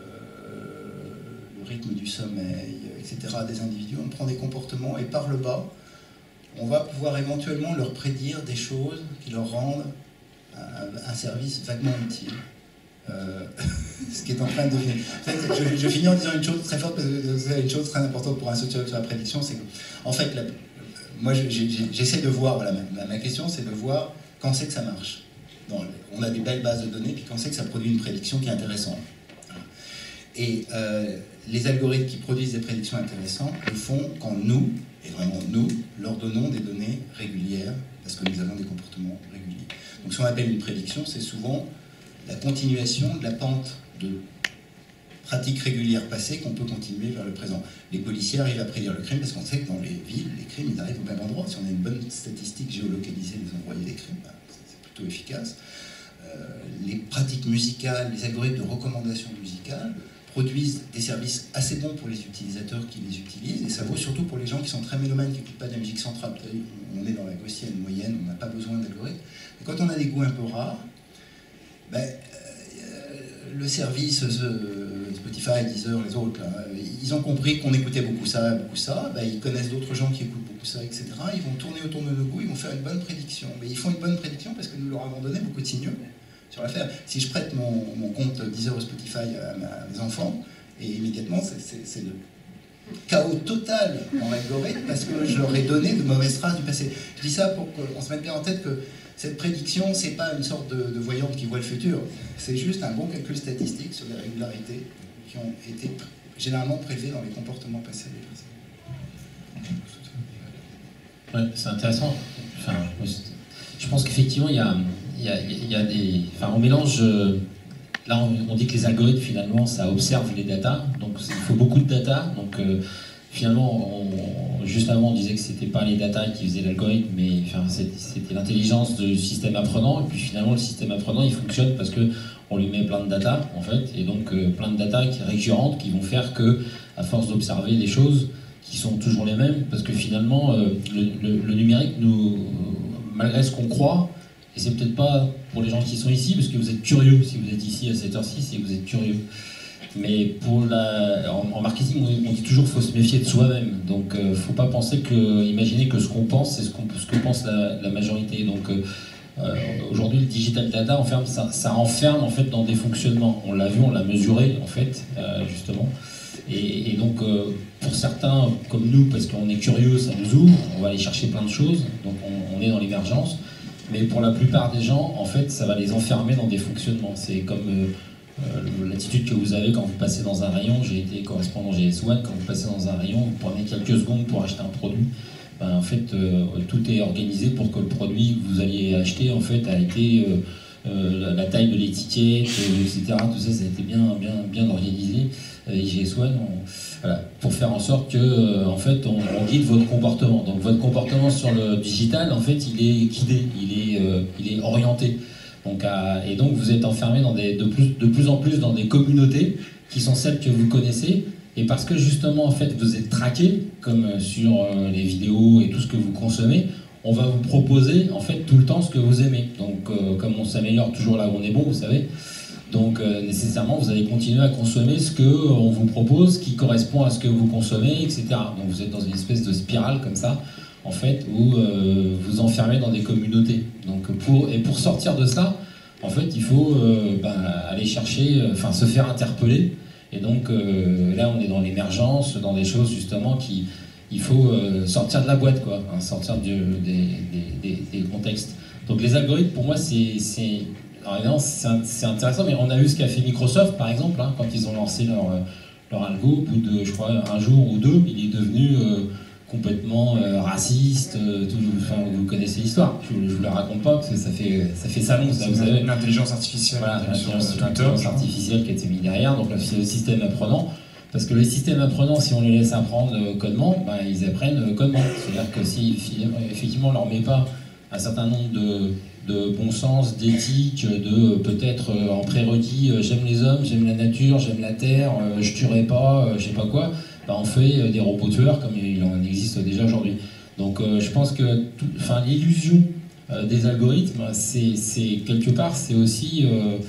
Speaker 6: le rythme du sommeil, etc. des individus, on prend des comportements et par le bas, on va pouvoir éventuellement leur prédire des choses qui leur rendent un service vaguement utile. Ce qui est en train de devenir... Je finis en disant une chose très forte, parce que c'est une chose très importante pour un sociologue sur la prédiction, c'est que, en fait, moi j'essaie de voir, voilà, ma question c'est de voir quand c'est que ça marche. On a des belles bases de données, puis quand c'est que ça produit une prédiction qui est intéressante. Et les algorithmes qui produisent des prédictions intéressantes le font quand nous, et vraiment nous, leur donnons des données régulières, parce que nous avons des comportements réguliers. Donc ce qu'on appelle une prédiction, c'est souvent la continuation de la pente de pratiques régulières passées qu'on peut continuer vers le présent. Les policiers arrivent à prédire le crime parce qu'on sait que dans les villes, les crimes ils arrivent au même endroit. Si on a une bonne statistique géolocalisée des endroits où il y a des crimes, c'est plutôt efficace. Les pratiques musicales, les algorithmes de recommandation musicale produisent des services assez bons pour les utilisateurs qui les utilisent, et ça vaut surtout pour les gens qui sont très mélomanes, qui n'écoutent pas de la musique centrale. On est dans la gaussienne moyenne, on n'a pas besoin d'algorithmes. Et quand on a des goûts un peu rares, le service Spotify, Deezer, les autres, là, ils ont compris qu'on écoutait beaucoup ça, ils connaissent d'autres gens qui écoutent beaucoup ça, etc. Ils vont tourner autour de nos goûts, ils vont faire une bonne prédiction. Mais ils font une bonne prédiction parce que nous leur avons donné beaucoup de signaux sur l'affaire. Si je prête mon compte Deezer ou Spotify à mes enfants, et immédiatement, c'est le chaos total dans l'algorithme parce que je leur ai donné de mauvaises traces du passé. Je dis ça pour qu'on se mette bien en tête que cette prédiction, c'est pas une sorte de voyante qui voit le futur, c'est juste un bon calcul statistique sur les régularités qui ont été généralement prélevées dans les comportements passés des personnes.
Speaker 4: Ouais, c'est intéressant. Enfin, je pense qu'effectivement, il y a des... Enfin, on mélange... Là, on dit que les algorithmes, finalement, ça observe les datas, donc il faut beaucoup de data, donc... Finalement, juste avant, on disait que c'était pas les data qui faisaient l'algorithme, mais enfin, c'était l'intelligence du système apprenant. Et puis finalement, le système apprenant, il fonctionne parce que on lui met plein de data, en fait, et donc plein de data qui récurrentes, qui vont faire que, à force d'observer des choses qui sont toujours les mêmes, parce que finalement, le numérique, malgré ce qu'on croit, et c'est peut-être pas pour les gens qui sont ici, parce que vous êtes curieux. Si vous êtes ici à cette heure-ci, c'est que vous êtes curieux. Mais en marketing, on dit toujours qu'il faut se méfier de soi-même. Donc, il ne faut pas imaginer que ce qu'on pense, c'est ce que pense la majorité. Donc, aujourd'hui, le digital data, ça enferme en fait dans des fonctionnements. On l'a vu, on l'a mesuré, en fait, justement. Et donc, pour certains, comme nous, parce qu'on est curieux, ça nous ouvre, on va aller chercher plein de choses. Donc, on est dans l'émergence. Mais pour la plupart des gens, en fait, ça va les enfermer dans des fonctionnements. C'est comme... l'attitude que vous avez quand vous passez dans un rayon, j'ai été correspondant GS1, quand vous passez dans un rayon, vous prenez quelques secondes pour acheter un produit, en fait tout est organisé pour que le produit que vous alliez acheter en fait a été la taille de l'étiquette, etc. Tout ça, ça a été bien organisé. GS1, voilà, pour faire en sorte que en fait on guide votre comportement. Donc votre comportement sur le digital, en fait, il est guidé, il est orienté. Et donc vous êtes enfermé dans de plus en plus dans des communautés qui sont celles que vous connaissez, Et parce que justement, en fait, vous êtes traqué, comme sur les vidéos et tout ce que vous consommez, on va vous proposer en fait tout le temps ce que vous aimez. Donc comme on s'améliore toujours là où on est bon, vous savez, donc nécessairement vous allez continuer à consommer ce qu'on vous propose, qui correspond à ce que vous consommez, etc. Donc vous êtes dans une espèce de spirale comme ça, en fait, où vous enfermez dans des communautés. Donc pour sortir de ça, en fait, il faut aller chercher, se faire interpeller. Et donc là, on est dans l'émergence, dans des choses justement il faut sortir de la boîte, quoi, hein, sortir des contextes. Donc les algorithmes, pour moi, c'est intéressant, mais on a vu ce qu'a fait Microsoft, par exemple, hein, quand ils ont lancé leur algo, au bout de, je crois, un jour ou deux, il est devenu complètement raciste. Vous connaissez l'histoire, je ne vous la raconte pas, parce que ça fait salon, ça, vous savez.
Speaker 2: L'intelligence artificielle.
Speaker 4: Voilà, l'intelligence artificielle qui a été mise derrière, donc là, c'est le système apprenant. Parce que les systèmes apprenants, si on les laisse apprendre codement, ils apprennent codement. C'est-à-dire que si effectivement on ne leur met pas un certain nombre de bon sens, d'éthique, de peut-être en prérequis, j'aime les hommes, j'aime la nature, j'aime la terre, je tuerai pas, je sais pas quoi, on fait des robots tueurs comme il en existe déjà aujourd'hui. Donc je pense que l'illusion des algorithmes, c'est quelque part, c'est aussi...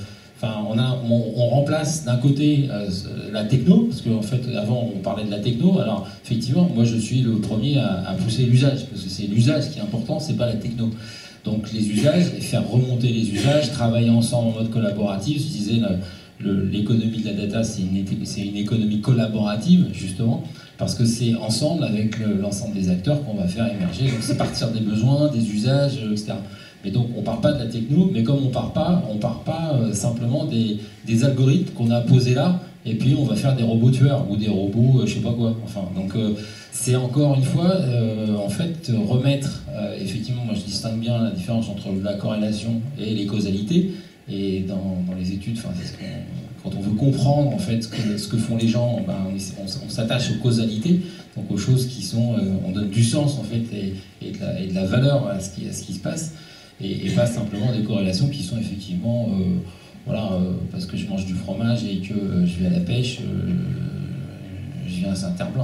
Speaker 4: on remplace d'un côté la techno, parce qu'en fait, avant, on parlait de la techno. Alors, effectivement, moi, je suis le premier à pousser l'usage, parce que c'est l'usage qui est important, c'est pas la techno. Donc, les usages, et faire remonter les usages, travailler ensemble en mode collaboratif. Je disais, l'économie de la data, c'est une économie collaborative, justement, parce que c'est ensemble, avec l'ensemble des acteurs, qu'on va faire émerger. Donc, c'est partir des besoins, des usages, etc. Mais donc on ne part pas de la techno, mais comme on part pas simplement des algorithmes qu'on a posés là, et puis on va faire des robots tueurs ou des robots je sais pas quoi. Enfin, donc c'est encore une fois en fait remettre effectivement, moi je distingue bien la différence entre la corrélation et les causalités. Et dans les études, quand on veut comprendre en fait ce que font les gens, on s'attache aux causalités, donc aux choses qui sont, on donne du sens en fait et de la valeur à ce qui se passe. Et pas simplement des corrélations qui sont effectivement, parce que je mange du fromage et que je vais à la pêche, je viens à Saint-Herblain.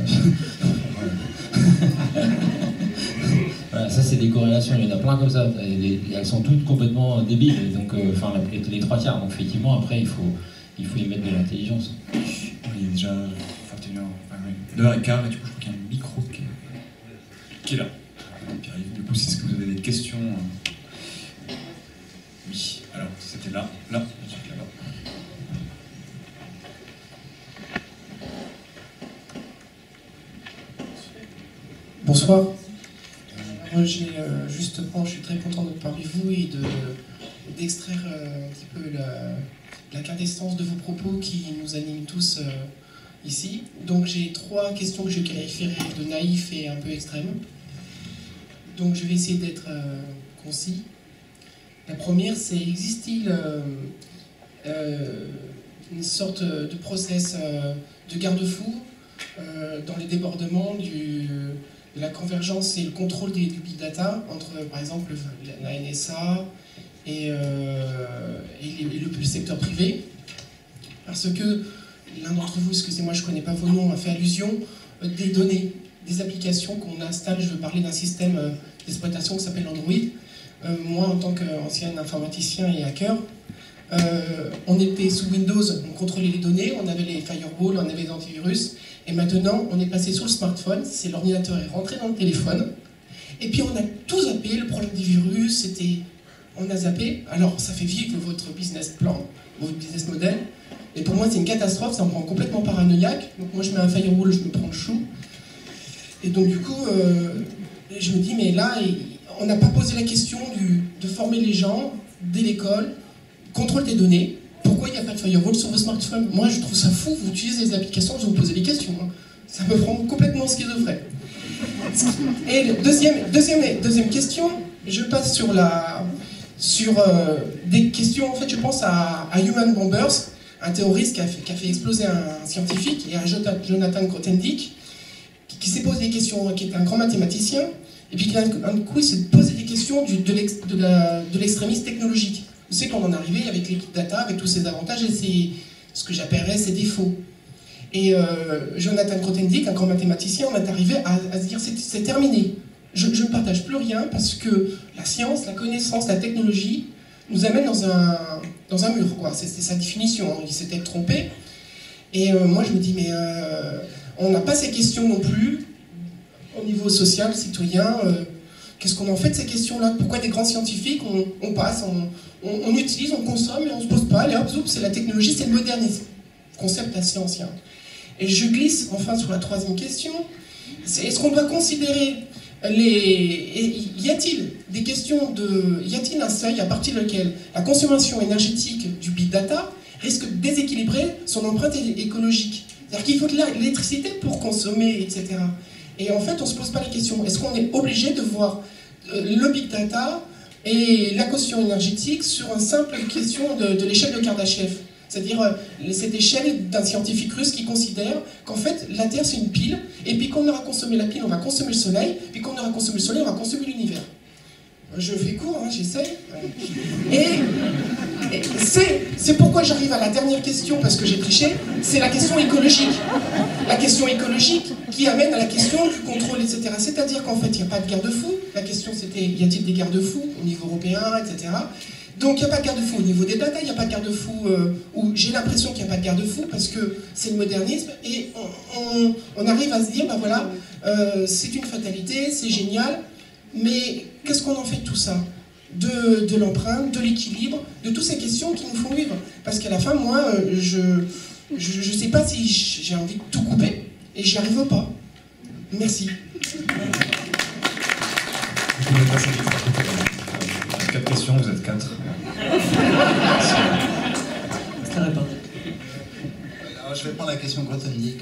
Speaker 4: Voilà, ça c'est des corrélations, il y en a plein comme ça, elles sont toutes complètement débiles, donc, les trois quarts, donc effectivement après il faut y mettre de l'intelligence.
Speaker 2: Il est déjà 21h15, et du coup je crois qu'il y a un micro qui est là. Du coup, est-ce que vous avez des questions? Oui, alors c'était là, là-bas.
Speaker 7: Bonsoir. Moi, justement, je suis très content d'être parmi vous et d'extraire un petit peu la quintessence de vos propos qui nous animent tous ici. Donc, j'ai trois questions que je qualifierais de naïfs et un peu extrêmes. Donc je vais essayer d'être concis. La première, c'est existe-t-il une sorte de process de garde-fou dans les débordements de la convergence et le contrôle du big data entre, par exemple, la NSA et le secteur privé? Parce que l'un d'entre vous, excusez-moi, je ne connais pas vos noms, a fait allusion des données, des applications qu'on installe. Je veux parler d'un système d'exploitation qui s'appelle Android. Moi, en tant qu'ancien informaticien et hacker, on était sous Windows, on contrôlait les données, on avait les firewalls, on avait les antivirus, et maintenant on est passé sur le smartphone, c'est l'ordinateur est rentré dans le téléphone, et puis on a tout zappé, le problème des virus, on a zappé. Alors ça fait vivre votre business plan, votre business model, et pour moi c'est une catastrophe, ça me rend complètement paranoïaque. Donc moi je mets un firewall, je me prends le chou, et donc du coup je me dis mais là on n'a pas posé la question de former les gens dès l'école, contrôle des données. Pourquoi il n'y a pas de firewall sur vos smartphones? Moi je trouve ça fou, vous utilisez les applications, vous vous posez des questions, hein. Ça me rend complètement schizophrène. Et deuxième question, je passe sur des questions, en fait je pense à Human Bombers, un terroriste qui a fait exploser un scientifique, et à Jonathan Grothendieck, qui s'est posé des questions, qui est un grand mathématicien, et puis un coup il s'est posé des questions de l'extrémisme technologique. Vous savez qu'on en est arrivé avec les big data, avec tous ses avantages et ce que j'appellerais ses défauts. Et Jonathan Grothendieck, un grand mathématicien, on est arrivé à se dire c'est terminé. Je ne partage plus rien parce que la science, la connaissance, la technologie nous amène dans un mur, quoi. C'était sa définition, hein. Il s'était trompé. Et moi je me dis, mais on n'a pas ces questions non plus au niveau social, citoyen. Qu'est-ce qu'on en fait de ces questions-là? Pourquoi des grands scientifiques, on passe, on utilise, on consomme et on ne se pose pas, allez hop, zoup, c'est la technologie, c'est le modernisme. Concept assez ancien. Et je glisse enfin sur la troisième question. Est-ce qu'on doit considérer y a-t-il des questions y a-t-il un seuil à partir duquel la consommation énergétique du big data risque de déséquilibrer son empreinte écologique? C'est-à-dire qu'il faut de l'électricité pour consommer, etc. Et en fait, on ne se pose pas la question. Est-ce qu'on est obligé de voir le big data et la caution énergétique sur une simple question de l'échelle de Kardashev? C'est-à-dire cette échelle d'un scientifique russe qui considère qu'en fait, la Terre, c'est une pile, et puis qu'on aura consommé la pile, on va consommer le Soleil, puis qu'on aura consommé le Soleil, on va consommer l'univers. Je fais court, hein, j'essaie. Et c'est pourquoi j'arrive à la dernière question, parce que j'ai triché, c'est la question écologique. La question écologique qui amène à la question du contrôle, etc. C'est-à-dire qu'en fait, il n'y a pas de garde-fou. La question, c'était, y a-t-il des garde-fous au niveau européen, etc. Donc il n'y a pas de garde-fou au niveau des data, il n'y a pas de garde-fou, ou j'ai l'impression qu'il n'y a pas de garde-fou, parce que c'est le modernisme, et on arrive à se dire, ben voilà, c'est une fatalité, c'est génial, mais qu'est-ce qu'on en fait de tout ça? De l'empreinte, de l'équilibre, de toutes ces questions qui nous font vivre. Parce qu'à la fin, moi, je sais pas si j'ai envie de tout couper, et j'y arrive pas. Merci.
Speaker 2: 4 questions, vous êtes 4.
Speaker 6: Alors, je vais prendre la question Grothendieck.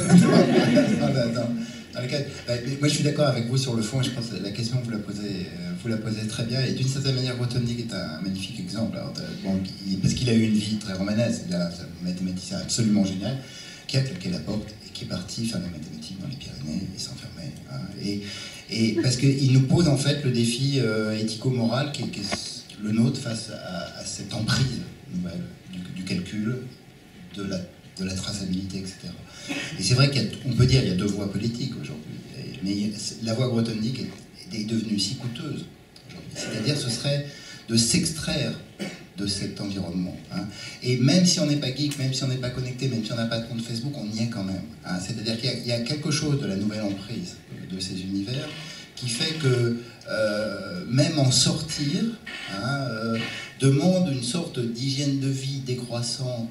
Speaker 6: Moi, je suis d'accord avec vous sur le fond, et je pense que la question, vous la posez très bien. Et d'une certaine manière, Grothendieck est un magnifique exemple. Alors, parce qu'il a eu une vie très romanesque. Il a un mathématicien absolument génial qui a claqué la porte et qui est parti faire des mathématiques dans les Pyrénées et s'enfermer. Hein. Et parce qu'il nous pose en fait le défi éthico-moral qui est le nôtre face à cette emprise nouvelle du calcul, de la traçabilité, etc. Et c'est vrai qu'on peut dire qu'il y a deux voies politiques aujourd'hui, mais la voie Grothendieck est devenue si coûteuse aujourd'hui. C'est-à-dire ce serait de s'extraire de cet environnement. Hein. Et même si on n'est pas geek, même si on n'est pas connecté, même si on n'a pas de compte Facebook, on y est quand même. Hein. C'est-à-dire qu'il y a quelque chose de la nouvelle emprise de ces univers qui fait que même en sortir demande une sorte d'hygiène de vie décroissante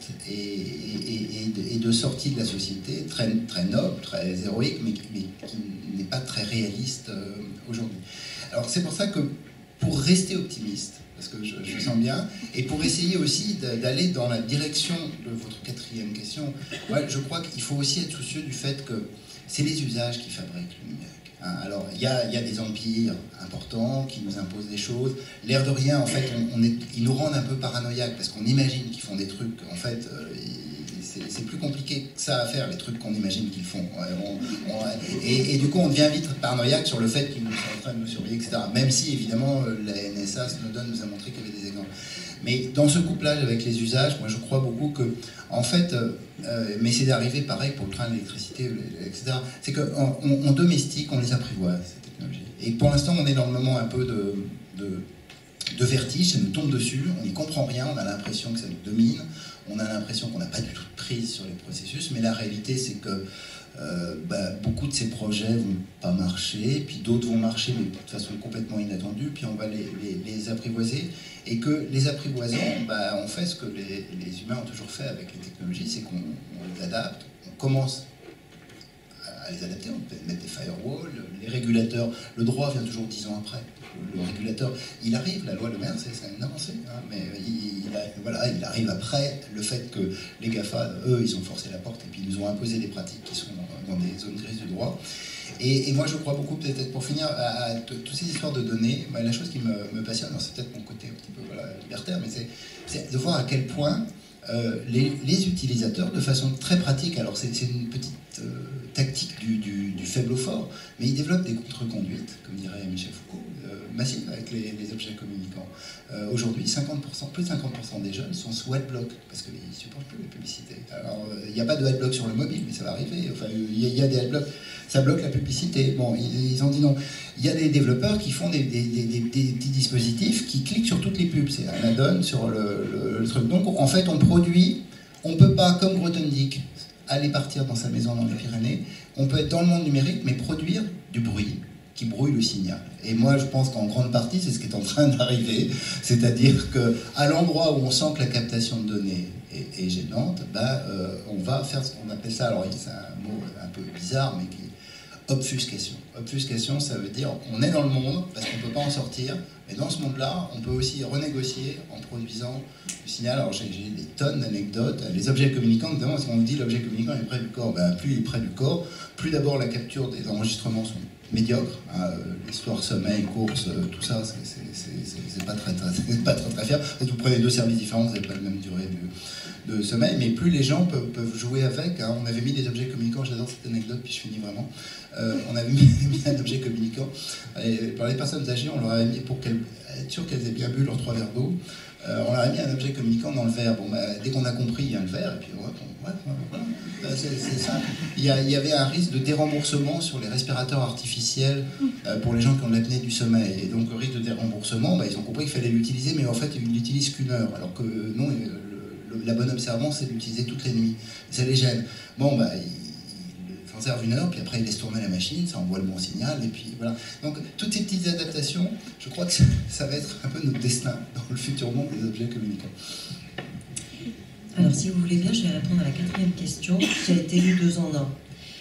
Speaker 6: et de sortie de la société très, très noble, très héroïque, mais qui n'est pas très réaliste aujourd'hui. Alors c'est pour ça que pour rester optimiste, parce que je sens bien, et pour essayer aussi d'aller dans la direction de votre quatrième question, je crois qu'il faut aussi être soucieux du fait que c'est les usages qui fabriquent le numérique. Alors, il y a des empires importants qui nous imposent des choses. L'air de rien, en fait, ils nous rendent un peu paranoïaques parce qu'on imagine qu'ils font des trucs. En fait, c'est plus compliqué que ça à faire, les trucs qu'on imagine qu'ils font. Et du coup, on devient vite paranoïaque sur le fait qu'ils sont en train de nous surveiller, etc. Même si, évidemment, la NSA, Snowden nous a montré qu'il y avait des exemples. Mais dans ce couplage avec les usages, moi je crois beaucoup que, en fait, mais c'est d'arriver pareil pour le train d'électricité, etc. C'est qu'on domestique, on les apprivoise, ces technologies. Et pour l'instant, on est dans le moment un peu de vertige, ça nous tombe dessus, on n'y comprend rien, on a l'impression que ça nous domine, on a l'impression qu'on n'a pas du tout de prise sur les processus, mais la réalité c'est que beaucoup de ces projets vont pas marcher, puis d'autres vont marcher mais de façon complètement inattendue, puis on va les apprivoiser, et que les apprivoisant, on fait ce que les humains ont toujours fait avec les technologies, c'est qu'on les adapte, on commence à les adapter, on peut mettre des firewalls, les régulateurs, le droit vient toujours 10 ans après. Le régulateur, il arrive, la loi Le Maire, c'est une avancée, hein, mais il arrive après le fait que les GAFA, eux, ils ont forcé la porte et puis ils nous ont imposé des pratiques qui sont dans des zones grises du droit. Et moi, je crois beaucoup, peut-être pour finir, à toutes ces histoires de données. La chose qui me passionne, c'est peut-être mon côté un petit peu libertaire, mais c'est de voir à quel point les utilisateurs, de façon très pratique, alors c'est une petite tactique du faible au fort, mais il développe des contre-conduites, comme dirait Michel Foucault, massives avec les objets communicants. Aujourd'hui, plus de 50% des jeunes sont sous adblock, parce qu'ils ne supportent plus les publicités. Alors, il n'y a pas de adblock sur le mobile, mais ça va arriver. Enfin, il y a des adblocks, ça bloque la publicité. Bon, ils ont dit non. Il y a des développeurs qui font des petits dispositifs qui cliquent sur toutes les pubs. C'est un add-on sur le truc. Donc, en fait, on produit, on ne peut pas, comme Grothendieck, aller partir dans sa maison dans les Pyrénées. On peut être dans le monde numérique, mais produire du bruit qui brouille le signal. Et moi, je pense qu'en grande partie, c'est ce qui est en train d'arriver. C'est-à-dire qu'à l'endroit où on sent que la captation de données est gênante, on va faire ce qu'on appelle ça, alors c'est un mot un peu bizarre, mais qui est obfuscation. Obfuscation, ça veut dire on est dans le monde, parce qu'on ne peut pas en sortir, mais dans ce monde-là, on peut aussi renégocier en produisant du signal. Alors j'ai des tonnes d'anecdotes. Les objets communicants, notamment, si on dit l'objet communicant est près du corps, plus il est près du corps, plus d'abord la capture des enregistrements sont médiocres. L'histoire sommeil, course, tout ça, c'est pas très fiable. Vous prenez deux services différents, vous n'avez pas la même durée de sommeil, mais plus les gens peuvent jouer avec. On avait mis des objets communicants, j'adore cette anecdote, puis je finis vraiment. On avait mis un objet communicant. Pour les personnes âgées, on leur avait mis, pour être sûr qu'elles aient bien bu leurs 3 verres d'eau, on leur a mis un objet communicant dans le verre. Bon, dès qu'on a compris, il y a le verre, et puis voilà. C'est ça. Il y avait un risque de déremboursement sur les respirateurs artificiels pour les gens qui ont de l'apnée du sommeil. Et donc, le risque de déremboursement, ils ont compris qu'il fallait l'utiliser, mais en fait, ils ne l'utilisent qu'une heure. Alors que non, la bonne observance, c'est de l'utiliser toutes les nuits. Ça les gêne. Bon, ils s'en servent une heure, puis après, ils laissent tourner la machine, ça envoie le bon signal, et puis voilà. Donc, toutes ces petites adaptations, je crois que ça va être un peu notre destin dans le futur monde des objets communicants.
Speaker 5: Alors, si vous voulez bien, je vais répondre à la 4e question, qui a été lue 2 en 1.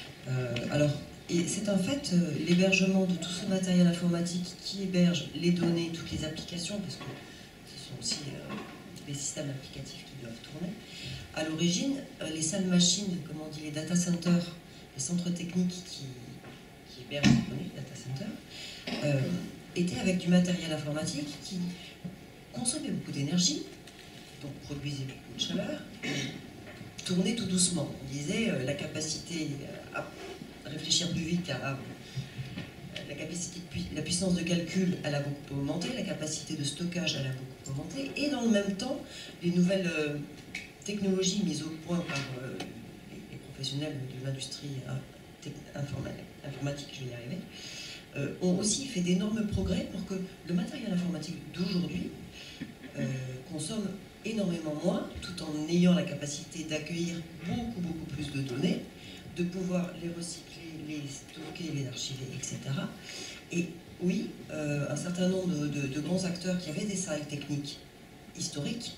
Speaker 5: C'est en fait l'hébergement de tout ce matériel informatique qui héberge les données, toutes les applications, parce que ce sont aussi les systèmes applicatifs qui doivent tourner. À l'origine, les salles machines, comme on dit, les data centers, les centres techniques qui hébergent les données, data centers, étaient avec du matériel informatique qui consommait beaucoup d'énergie, donc produisait beaucoup de chaleur, et tournait tout doucement. On disait la capacité à réfléchir plus vite, la puissance de calcul, elle a beaucoup augmenté, la capacité de stockage, elle a beaucoup augmenté, et dans le même temps, les nouvelles technologies mises au point par les professionnels de l'industrie informatique, je vais y arriver, ont aussi fait d'énormes progrès pour que le matériel informatique d'aujourd'hui consomme énormément moins, tout en ayant la capacité d'accueillir beaucoup plus de données, de pouvoir les recycler, les stocker, les archiver, etc. Et oui, un certain nombre de grands acteurs qui avaient des salles techniques historiques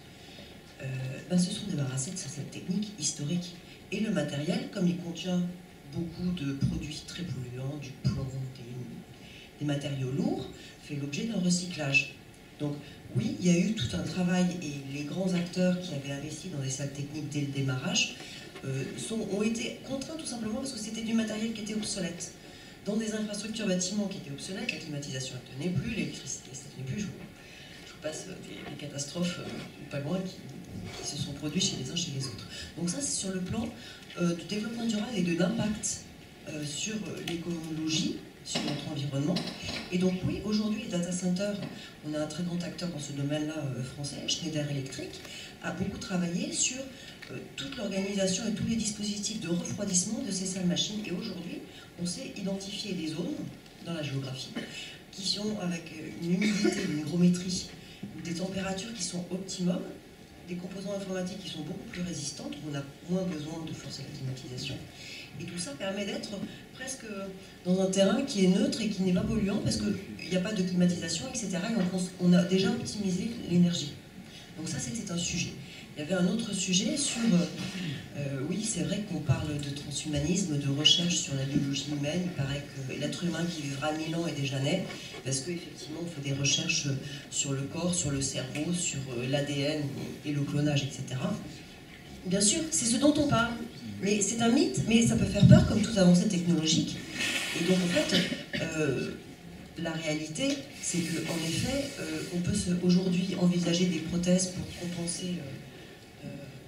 Speaker 5: se sont débarrassés de ces salles techniques historiques. Et le matériel, comme il contient beaucoup de produits très polluants, du plomb, des matériaux lourds, fait l'objet d'un recyclage. Donc oui, il y a eu tout un travail, et les grands acteurs qui avaient investi dans des salles techniques dès le démarrage ont été contraints tout simplement parce que c'était du matériel qui était obsolète. Dans des infrastructures bâtiments qui étaient obsolètes, la climatisation ne tenait plus, l'électricité ne tenait plus, je vous passe des catastrophes pas loin qui se sont produites chez les uns chez les autres. Donc ça, c'est sur le plan du développement durable et de l'impact sur l'écologie, sur notre environnement. Et donc oui, aujourd'hui, les data centers, on a un très grand acteur dans ce domaine-là français, Schneider Electric, a beaucoup travaillé sur toute l'organisation et tous les dispositifs de refroidissement de ces salles machines. Et aujourd'hui, on sait identifier des zones dans la géographie qui sont avec une humidité, une hygrométrie, des températures qui sont optimum, des composants informatiques qui sont beaucoup plus résistantes, où on a moins besoin de forcer la climatisation. Et tout ça permet d'être presque dans un terrain qui est neutre et qui n'est pas polluant parce qu'il n'y a pas de climatisation, etc. Et on a déjà optimisé l'énergie. Donc ça, c'était un sujet. Il y avait un autre sujet sur... oui, c'est vrai qu'on parle de transhumanisme, de recherche sur la biologie humaine. Il paraît que l'être humain qui vivra 1000 ans est déjà né, parce qu'effectivement, on fait des recherches sur le corps, sur le cerveau, sur l'ADN et le clonage, etc. Bien sûr, c'est ce dont on parle. Mais c'est un mythe, mais ça peut faire peur comme toute avancée technologique. Et donc en fait, la réalité, c'est qu'en effet, on peut aujourd'hui envisager des prothèses pour compenser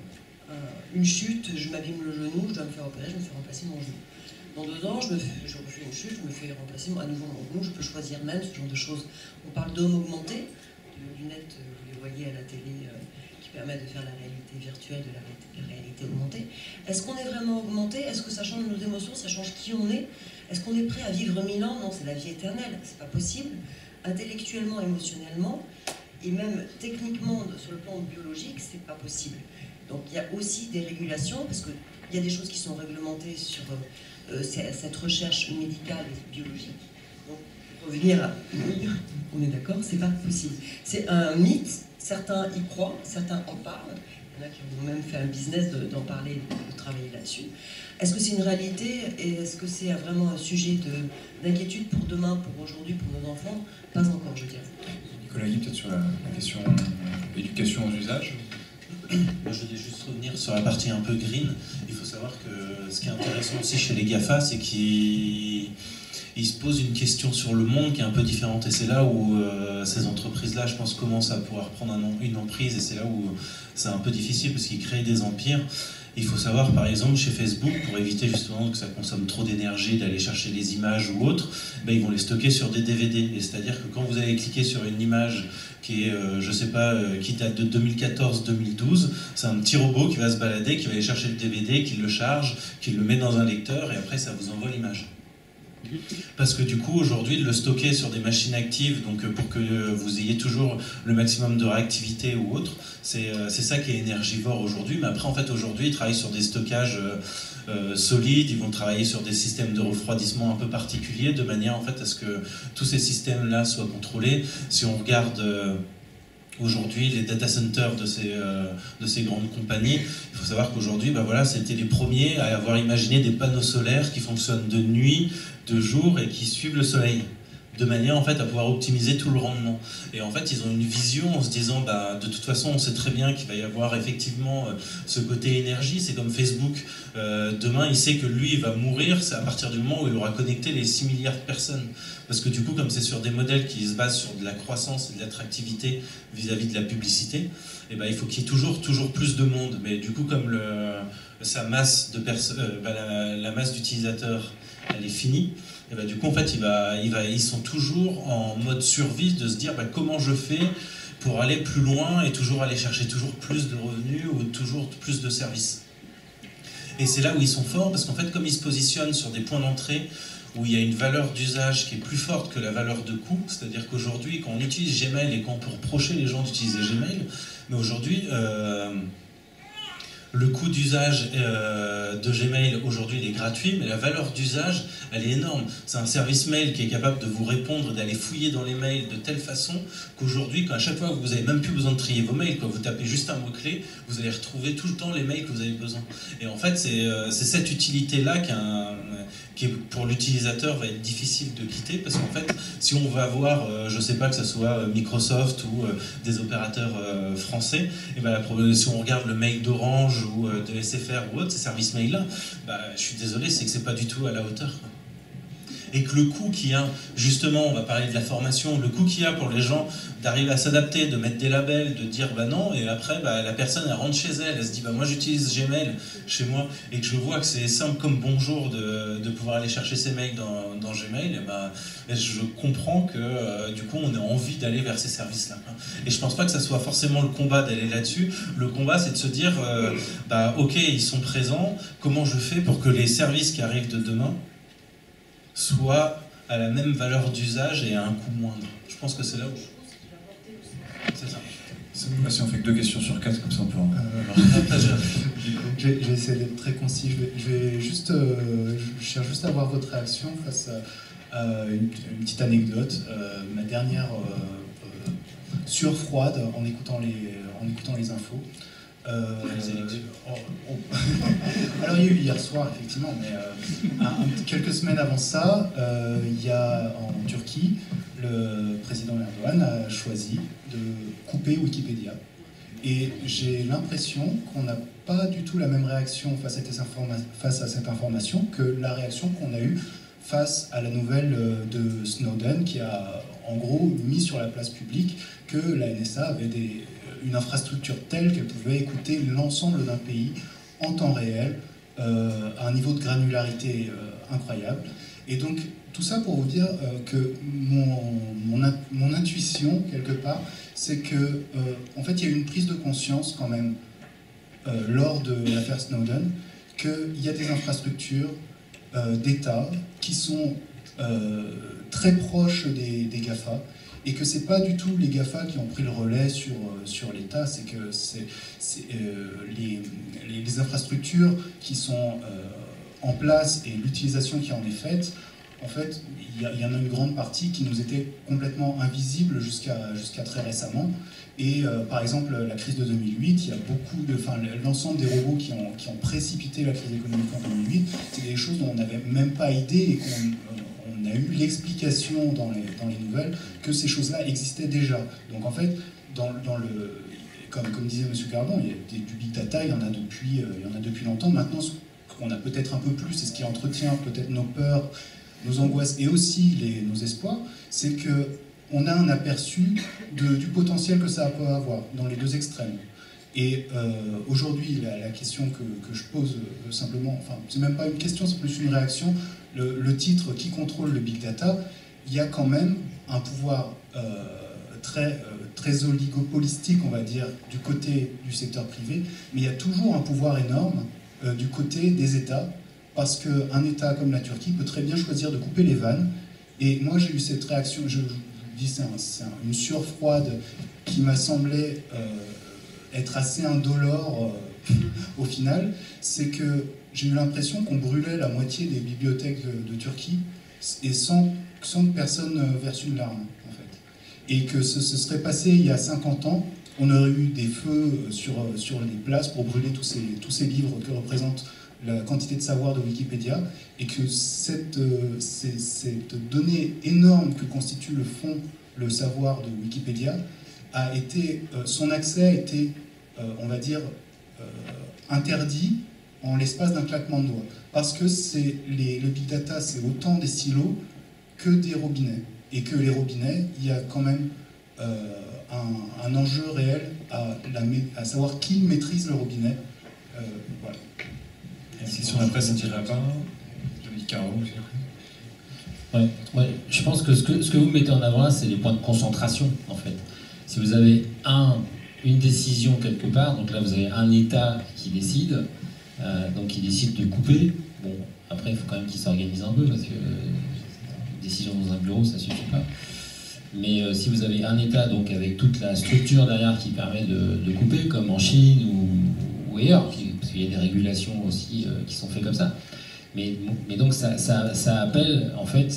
Speaker 5: une chute, je m'abîme le genou, je dois me faire opérer, je me fais remplacer mon genou. Dans 2 ans, je refais une chute, je me fais remplacer à nouveau mon genou, je peux choisir même ce genre de choses. On parle d'hommes augmentés, de lunettes, vous les voyez à la télé, qui permettent de faire la réalité virtuelle de la réalité augmentée. Est-ce qu'on est vraiment augmenté? Est-ce que ça change nos émotions? Ça change qui on est? Est-ce qu'on est prêt à vivre 1000 ans? Non, c'est la vie éternelle, c'est pas possible. Intellectuellement, émotionnellement, et même techniquement, sur le plan biologique, c'est pas possible. Donc il y a aussi des régulations, parce qu'il y a des choses qui sont réglementées sur cette recherche médicale et biologique. Donc, pour revenir à... On est d'accord, c'est pas possible. C'est un mythe, certains y croient, certains en parlent. Il y en a qui ont même fait un business d'en parler, de travailler là-dessus. Est-ce que c'est une réalité et est-ce que c'est vraiment un sujet d'inquiétude pour demain, pour aujourd'hui, pour nos enfants? Pas encore, je dirais.
Speaker 2: Nicolas Guy, peut-être sur la question éducation aux usages.
Speaker 3: Moi, je voulais juste revenir sur la partie un peu green. Il faut savoir que ce qui est intéressant aussi chez les GAFA, c'est qu'ils se posent une question sur le monde qui est un peu différente. Et c'est là où ces entreprises-là, je pense, commencent à pouvoir prendre une emprise. Et c'est là où c'est un peu difficile parce qu'ils créent des empires. Il faut savoir, par exemple, chez Facebook, pour éviter justement que ça consomme trop d'énergie, d'aller chercher les images ou autres, ben, ils vont les stocker sur des DVD. Et c'est-à-dire que quand vous allez cliquer sur une image qui est, je sais pas, qui date de 2014-2012, c'est un petit robot qui va se balader, qui va aller chercher le DVD, qui le charge, qui le met dans un lecteur, et après ça vous envoie l'image. Parce que du coup, aujourd'hui, le stocker sur des machines actives, donc pour que vous ayez toujours le maximum de réactivité ou autre, c'est ça qui est énergivore aujourd'hui. Mais après, en fait, aujourd'hui, ils travaillent sur des stockages solides, ils vont travailler sur des systèmes de refroidissement un peu particuliers, de manière en fait à ce que tous ces systèmes-là soient contrôlés. Si on regarde aujourd'hui les data centers de ces grandes compagnies, il faut savoir qu'aujourd'hui, ben voilà, c'était les premiers à avoir imaginé des panneaux solaires qui fonctionnent de nuit, de jour et qui suivent le soleil, de manière en fait à pouvoir optimiser tout le rendement. Et en fait, ils ont une vision en se disant, bah, de toute façon, on sait très bien qu'il va y avoir effectivement ce côté énergie. C'est comme Facebook. Demain, il sait que lui, il va mourir, c'est à partir du moment où il aura connecté les 6 milliards de personnes. Parce que du coup, comme c'est sur des modèles qui se basent sur de la croissance et de l'attractivité vis-à-vis de la publicité, et ben, il faut qu'il y ait toujours plus de monde. Mais du coup, comme sa masse de la masse d'utilisateurs, elle est finie, et ben, du coup, en fait, ils sont toujours en mode survie de se dire bah, comment je fais pour aller plus loin et toujours aller chercher toujours plus de revenus ou toujours plus de services. Et c'est là où ils sont forts, parce qu'en fait, comme ils se positionnent sur des points d'entrée où il y a une valeur d'usage qui est plus forte que la valeur de coût, c'est-à-dire qu'aujourd'hui, quand on utilise Gmail et quand on peut reprocher les gens d'utiliser Gmail, mais aujourd'hui, le coût d'usage de Gmail, aujourd'hui, il est gratuit, mais la valeur d'usage, elle est énorme. C'est un service mail qui est capable de vous répondre, d'aller fouiller dans les mails de telle façon qu'aujourd'hui, à chaque fois, vous n'avez même plus besoin de trier vos mails. Quand vous tapez juste un mot-clé, vous allez retrouver tout le temps les mails que vous avez besoin. Et en fait, c'est cette utilité-là qui pour l'utilisateur va être difficile de quitter, parce qu'en fait, si on va avoir, je ne sais pas, que ce soit Microsoft ou des opérateurs français, et ben si on regarde le mail d'Orange ou de SFR ou autre, ces services mail-là, bah, je suis désolé, c'est que c'est pas du tout à la hauteur. Et que le coût qu'il y a, justement, on va parler de la formation, le coût qu'il y a pour les gens d'arriver à s'adapter, de mettre des labels, de dire bah non, et après bah, la personne elle rentre chez elle, elle se dit bah moi j'utilise Gmail chez moi, et que je vois que c'est simple comme bonjour de pouvoir aller chercher ses mails dans Gmail, et bah, je comprends que du coup on a envie d'aller vers ces services-là. Et je pense pas que ça soit forcément le combat d'aller là-dessus. Le combat c'est de se dire bah ok, ils sont présents, comment je fais pour que les services qui arrivent de demain soit à la même valeur d'usage et à un coût moindre. Je pense que c'est là où... C'est ça.
Speaker 2: Si on fait que 2 questions sur 4, comme ça on peut en...
Speaker 8: Je vais essayer d'être très concis. Je cherche juste à avoir votre réaction face à une petite anecdote. Ma dernière surfroide en écoutant les infos. Alors il y a eu hier soir effectivement, mais quelques semaines avant ça, il y a en Turquie, le président Erdogan a choisi de couper Wikipédia. Et j'ai l'impression qu'on n'a pas du tout la même réaction face à cette information que la réaction qu'on a eue face à la nouvelle de Snowden, qui a en gros mis sur la place publique que la NSA avait une infrastructure telle qu'elle pouvait écouter l'ensemble d'un pays en temps réel, à un niveau de granularité incroyable. Et donc, tout ça pour vous dire que mon intuition, quelque part, c'est que, en fait, il y a eu une prise de conscience quand même, lors de l'affaire Snowden, qu'il y a des infrastructures d'État qui sont très proches des GAFA, et que c'est pas du tout les GAFA qui ont pris le relais sur l'État, c'est que les infrastructures qui sont en place et l'utilisation qui en est faite, en fait, il y en a une grande partie qui nous était complètement invisible jusqu'à très récemment. Et par exemple, la crise de 2008, il y a beaucoup l'ensemble des robots qui ont précipité la crise économique en 2008, c'est des choses dont on n'avait même pas idée et qu'on a eu l'explication dans les nouvelles que ces choses-là existaient déjà. Donc en fait, comme disait M. Gardon, il y a du big data, il y en a depuis longtemps. Maintenant, ce qu'on a peut-être un peu plus, et ce qui entretient peut-être nos peurs, nos angoisses et aussi nos espoirs, c'est qu'on a un aperçu du potentiel que ça peut avoir dans les deux extrêmes. Et aujourd'hui, la question que je pose simplement, enfin, c'est même pas une question, c'est plus une réaction. Le titre « Qui contrôle le big data ?», il y a quand même un pouvoir très oligopolistique, on va dire, du côté du secteur privé, mais il y a toujours un pouvoir énorme du côté des États, parce qu'un État comme la Turquie peut très bien choisir de couper les vannes. Et moi, j'ai eu cette réaction, je vous dis, c'est une sueur froide qui m'a semblé être assez indolore au final, c'est que j'ai eu l'impression qu'on brûlait la moitié des bibliothèques de Turquie, et sans que personne verse une larme, en fait. Et que ce serait passé il y a 50 ans, on aurait eu des feux sur les places pour brûler tous ces livres que représente la quantité de savoir de Wikipédia, et que cette donnée énorme que constitue le savoir de Wikipédia, son accès a été, on va dire, interdit en l'espace d'un claquement de doigts. Parce que le big data, c'est autant des silos que des robinets. Et que les robinets, il y a quand même un enjeu réel à savoir qui maîtrise le robinet. Voilà.
Speaker 2: Si sur la presse anti-lapin, Dominique Caro,
Speaker 4: ouais, je pense que ce que vous mettez en avant là, c'est les points de concentration, en fait. Si vous avez une décision quelque part, donc là vous avez un État qui décide, donc qui décide de couper. Bon, après il faut quand même qu'il s'organise un peu, parce que une décision dans un bureau, ça suffit pas. Mais si vous avez un État, donc avec toute la structure derrière qui permet de couper, comme en Chine ou ailleurs, parce qu'il y a des régulations aussi qui sont faites comme ça. Mais donc ça appelle en fait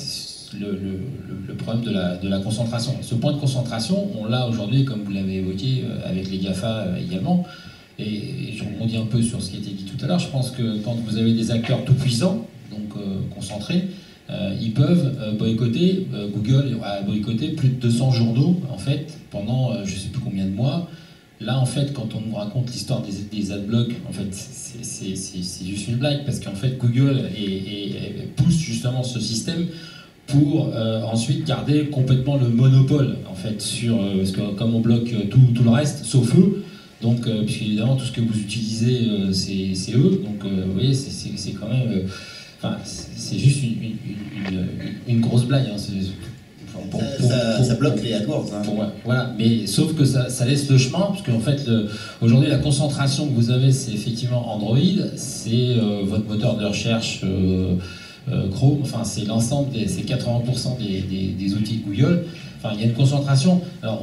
Speaker 4: le problème de la concentration. Ce point de concentration, on l'a aujourd'hui, comme vous l'avez évoqué, avec les GAFA également. Et je rebondis un peu sur ce qui a été dit tout à l'heure. Je pense que quand vous avez des acteurs tout puissants, donc concentrés, ils peuvent boycotter. Google a boycotté plus de 200 journaux en fait pendant je ne sais plus combien de mois. Là, en fait, quand on nous raconte l'histoire des adblocks, en fait, c'est juste une blague, parce qu'en fait, Google pousse justement ce système pour ensuite garder complètement le monopole, en fait, parce que comme on bloque tout le reste, sauf eux, donc, puisqu'évidemment, tout ce que vous utilisez, c'est eux, donc, vous voyez, c'est quand même... Enfin, c'est juste une grosse blague, hein,
Speaker 9: ça bloque les AdWords. Hein.
Speaker 4: Voilà, mais sauf que ça laisse le chemin, parce qu'en fait, aujourd'hui, la concentration que vous avez, c'est effectivement Android, c'est votre moteur de recherche Chrome, enfin, c'est l'ensemble, c'est 80% des outils de Google. Enfin, il y a une concentration. Alors,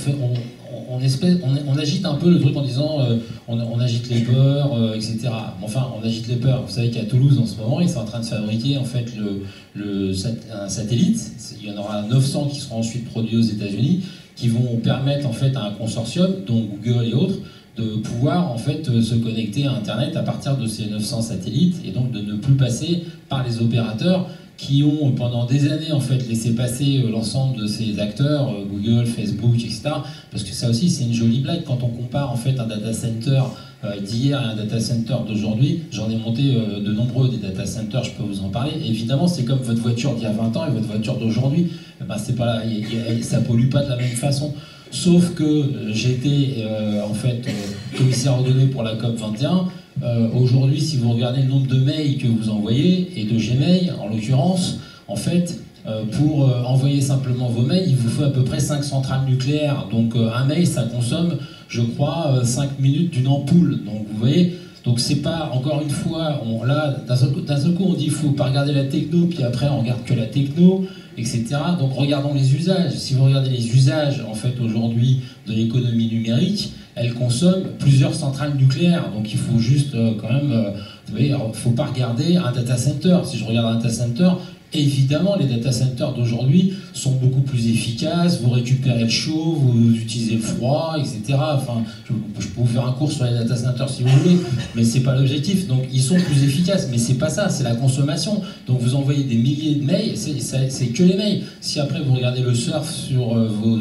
Speaker 4: on agite un peu le truc en disant on agite les peurs, etc. Enfin, on agite les peurs. Vous savez qu'à Toulouse, en ce moment, ils sont en train de fabriquer en fait un satellite. Il y en aura 900 qui seront ensuite produits aux États-Unis, qui vont permettre en fait à un consortium, dont Google et autres, de pouvoir en fait se connecter à Internet à partir de ces 900 satellites, et donc de ne plus passer par les opérateurs qui ont pendant des années en fait laissé passer l'ensemble de ces acteurs, Google, Facebook, etc. Parce que ça aussi c'est une jolie blague quand on compare en fait un data center d'hier et un data center d'aujourd'hui. J'en ai monté de nombreux des data centers, je peux vous en parler. Et évidemment c'est comme votre voiture d'il y a 20 ans et votre voiture d'aujourd'hui. Ben, c'est pas, ça pollue pas de la même façon. Sauf que j'ai été en fait commissaire aux données pour la COP 21. Aujourd'hui, si vous regardez le nombre de mails que vous envoyez, et de Gmail en l'occurrence, en fait, pour envoyer simplement vos mails, il vous faut à peu près 5 centrales nucléaires. Donc un mail, ça consomme, je crois, 5 minutes d'une ampoule. Donc vous voyez, donc c'est pas, encore une fois, là, d'un seul coup, on dit il faut pas regarder la techno, puis après on regarde que la techno, etc. Donc regardons les usages. Si vous regardez les usages, en fait, aujourd'hui, de l'économie numérique, elle consomme plusieurs centrales nucléaires. Donc il faut juste quand même, vous voyez, il faut pas regarder un data center. Si je regarde un data center, évidemment, les data centers d'aujourd'hui sont beaucoup plus efficaces, vous récupérez le chaud, vous utilisez le froid, etc. Enfin, je peux vous faire un cours sur les data centers si vous voulez, mais c'est pas l'objectif. Donc, ils sont plus efficaces, mais c'est pas ça, c'est la consommation. Donc, vous envoyez des milliers de mails, c'est que les mails. Si après, vous regardez le surf sur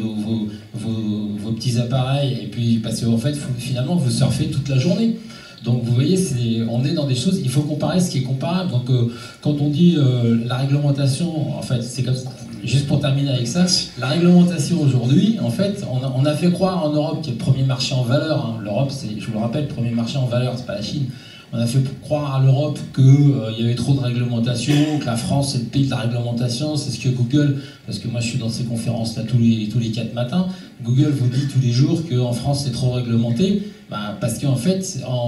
Speaker 4: vos petits appareils, et puis, parce qu'en fait, finalement, vous surfez toute la journée. Donc vous voyez, on est dans des choses, il faut comparer ce qui est comparable. Donc quand on dit la réglementation, en fait, c'est comme juste pour terminer avec ça, la réglementation aujourd'hui, en fait, on a fait croire en Europe, qui est le premier marché en valeur, hein. L'Europe, je vous le rappelle, le premier marché en valeur, c'est pas la Chine. On a fait croire à l'Europe qu'il y avait trop de réglementation, que la France c'est le pays de la réglementation, c'est ce que Google, parce que moi je suis dans ces conférences-là tous les 4 matins, Google vous dit tous les jours qu'en France c'est trop réglementé, parce qu'en fait,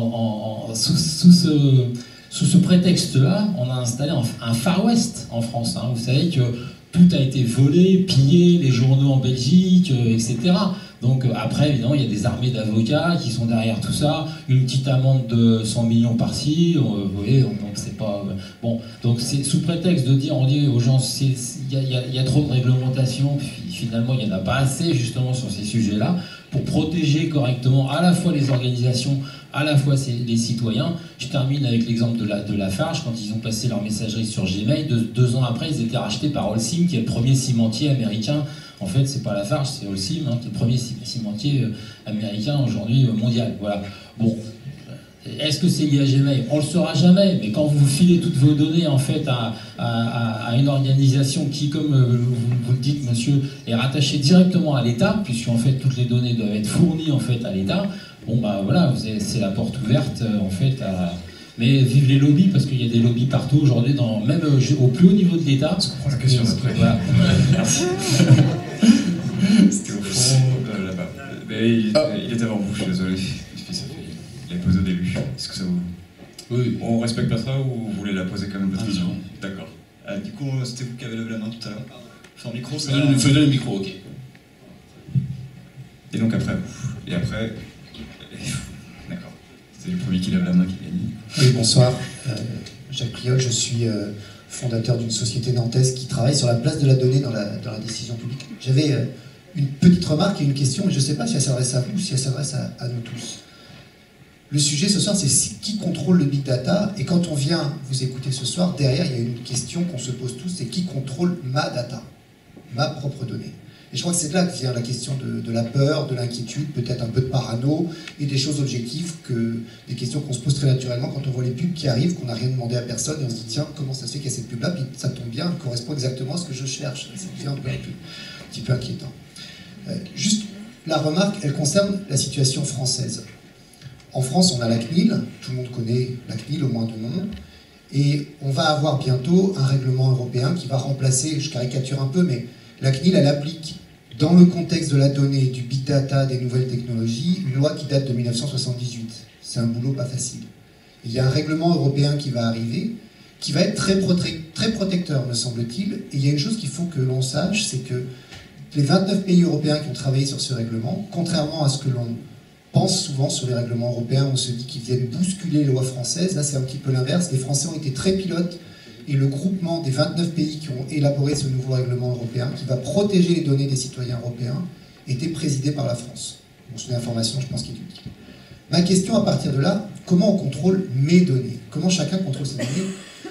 Speaker 4: sous ce prétexte-là, on a installé un Far West en France. Hein. Vous savez que tout a été volé, pillé, les journaux en Belgique, etc. Donc après, évidemment, il y a des armées d'avocats qui sont derrière tout ça, une petite amende de 100 millions par-ci, vous voyez, donc c'est pas... Bon, donc c'est sous prétexte de dire, on dit aux gens, il y a trop de réglementation, puis finalement, il n'y en a pas assez, justement, sur ces sujets-là, pour protéger correctement à la fois les organisations, à la fois les citoyens. Je termine avec l'exemple de Lafarge, quand ils ont passé leur messagerie sur Gmail, 2 ans après, ils étaient rachetés par Holcim, qui est le premier cimentier américain. En fait, c'est pas Lafarge, c'est Holcim, hein, qui est le premier cimentier américain aujourd'hui mondial. Voilà. Bon, est-ce que c'est lié à Gmail? On le saura jamais, mais quand vous filez toutes vos données en fait à une organisation qui, comme vous le dites, monsieur, est rattachée directement à l'État, puisqu'en fait toutes les données doivent être fournies en fait à l'État. Bon bah voilà, c'est la porte ouverte en fait à... Mais vive les lobbies, parce qu'il y a des lobbies partout aujourd'hui, même au plus haut niveau de l'État.
Speaker 2: Je comprends la question d'après.
Speaker 4: Voilà.
Speaker 2: Merci. C'était au fond, là-bas. Mais il était avant vous, je suis désolé. Il avait posé au début. Est-ce que ça vous...
Speaker 10: Oui.
Speaker 2: On respecte pas ça ou vous voulez la poser quand même votre vision?
Speaker 10: Non.
Speaker 2: D'accord. Du coup, c'était vous qui avez levé la main tout à l'heure. Sans micro, ça...
Speaker 10: Fais le micro, ok.
Speaker 2: Et donc après vous. Et après... D'accord. C'est le premier qui lève la main qui gagne.
Speaker 11: Oui, bonsoir. Jacques Pliol, je suis fondateur d'une société nantaise qui travaille sur la place de la donnée dans la décision publique. J'avais une petite remarque et une question, mais je ne sais pas si elle s'adresse à vous ou si elle s'adresse à nous tous. Le sujet ce soir, c'est qui contrôle le big data. Et quand on vient vous écouter ce soir, derrière, il y a une question qu'on se pose tous, c'est qui contrôle ma data, ma propre donnée. Et je crois que c'est de là que vient la question de la peur, de l'inquiétude, peut-être un peu de parano, et des choses objectives, des questions qu'on se pose très naturellement quand on voit les pubs qui arrivent, qu'on n'a rien demandé à personne, et on se dit tiens, comment ça se fait qu'il y a cette pub-là, puis ça tombe bien, elle correspond exactement à ce que je cherche. Ça devient un petit peu inquiétant. Juste, la remarque, elle concerne la situation française. En France, on a la CNIL, tout le monde connaît la CNIL au moins de nom, et on va avoir bientôt un règlement européen qui va remplacer, je caricature un peu, mais la CNIL, elle applique, dans le contexte de la donnée, du big data, des nouvelles technologies, une loi qui date de 1978. C'est un boulot pas facile. Il y a un règlement européen qui va arriver, qui va être très protecteur, me semble-t-il. Et il y a une chose qu'il faut que l'on sache, c'est que les 29 pays européens qui ont travaillé sur ce règlement, contrairement à ce que l'on pense souvent sur les règlements européens, on se dit qu'ils viennent bousculer les lois françaises, là c'est un petit peu l'inverse. Les Français ont été très pilotes, et le groupement des 29 pays qui ont élaboré ce nouveau règlement européen, qui va protéger les données des citoyens européens, était présidé par la France. Bon, c'est une information, je pense, qui est utile. Ma question à partir de là, comment on contrôle mes données? Comment chacun contrôle ses données?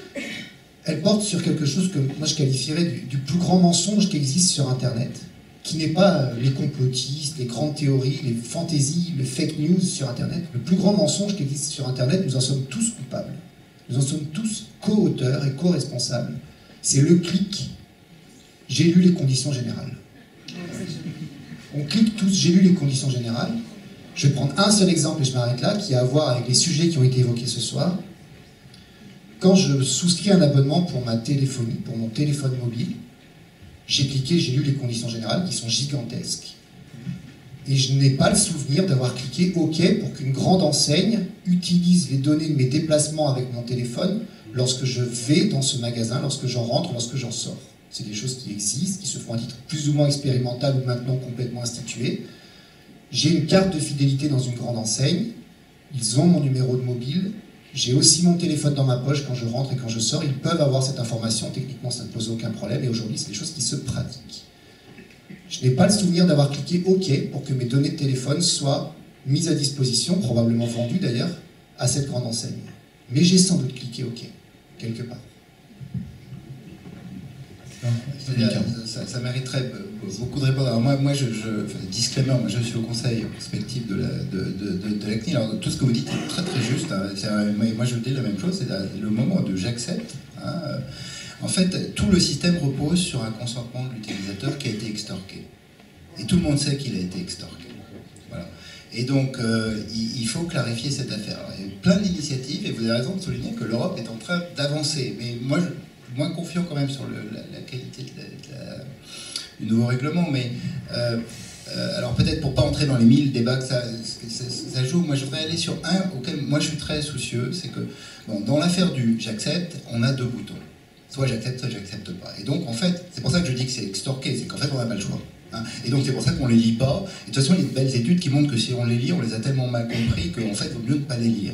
Speaker 11: Elle porte sur quelque chose que moi je qualifierais du plus grand mensonge qui existe sur Internet, qui n'est pas les complotistes, les grandes théories, les fantaisies, les fake news sur Internet. Le plus grand mensonge qui existe sur Internet, nous en sommes tous coupables. Nous en sommes tous co-auteurs et co-responsables. C'est le clic. J'ai lu les conditions générales. On clique tous, j'ai lu les conditions générales. Je vais prendre un seul exemple et je m'arrête là, qui a à voir avec les sujets qui ont été évoqués ce soir. Quand je souscris un abonnement pour ma téléphonie, pour mon téléphone mobile, j'ai cliqué, j'ai lu les conditions générales qui sont gigantesques. Et je n'ai pas le souvenir d'avoir cliqué OK pour qu'une grande enseigne utilise les données de mes déplacements avec mon téléphone lorsque je vais dans ce magasin, lorsque j'en rentre, lorsque j'en sors. C'est des choses qui existent, qui se font à titre plus ou moins expérimental ou maintenant complètement institué. J'ai une carte de fidélité dans une grande enseigne, ils ont mon numéro de mobile, j'ai aussi mon téléphone dans ma poche quand je rentre et quand je sors, ils peuvent avoir cette information, techniquement ça ne pose aucun problème, et aujourd'hui c'est des choses qui se pratiquent. Je n'ai pas le souvenir d'avoir cliqué OK pour que mes données de téléphone soient mises à disposition, probablement vendues d'ailleurs, à cette grande enseigne. Mais j'ai sans doute cliqué OK, quelque part.
Speaker 6: Ça mériterait beaucoup de réponses. Alors moi disclaimer, moi je suis au conseil prospectif de la CNIL. Alors tout ce que vous dites est très très juste. Hein. Moi je dis la même chose, c'est le moment de j'accepte. Hein. En fait, tout le système repose sur un consentement de l'utilisateur qui a été extorqué. Et tout le monde sait qu'il a été extorqué. Voilà. Et donc, il faut clarifier cette affaire. Alors, il y a plein d'initiatives, et vous avez raison de souligner que l'Europe est en train d'avancer. Mais moi, je suis moins confiant quand même sur la qualité du nouveau règlement. Mais, alors peut-être pour ne pas entrer dans les 1000 débats que ça joue, moi je voudrais aller sur un auquel moi je suis très soucieux, c'est que bon, dans l'affaire du j'accepte, on a deux boutons. Soit j'accepte, soit j'accepte pas. Et donc, en fait, c'est pour ça que je dis que c'est extorqué, c'est qu'en fait, on n'a pas le choix. Hein. Et donc, c'est pour ça qu'on ne les lit pas. Et de toute façon, il y a de belles études qui montrent que si on les lit, on les a tellement mal compris qu'en fait, il vaut mieux ne pas les lire.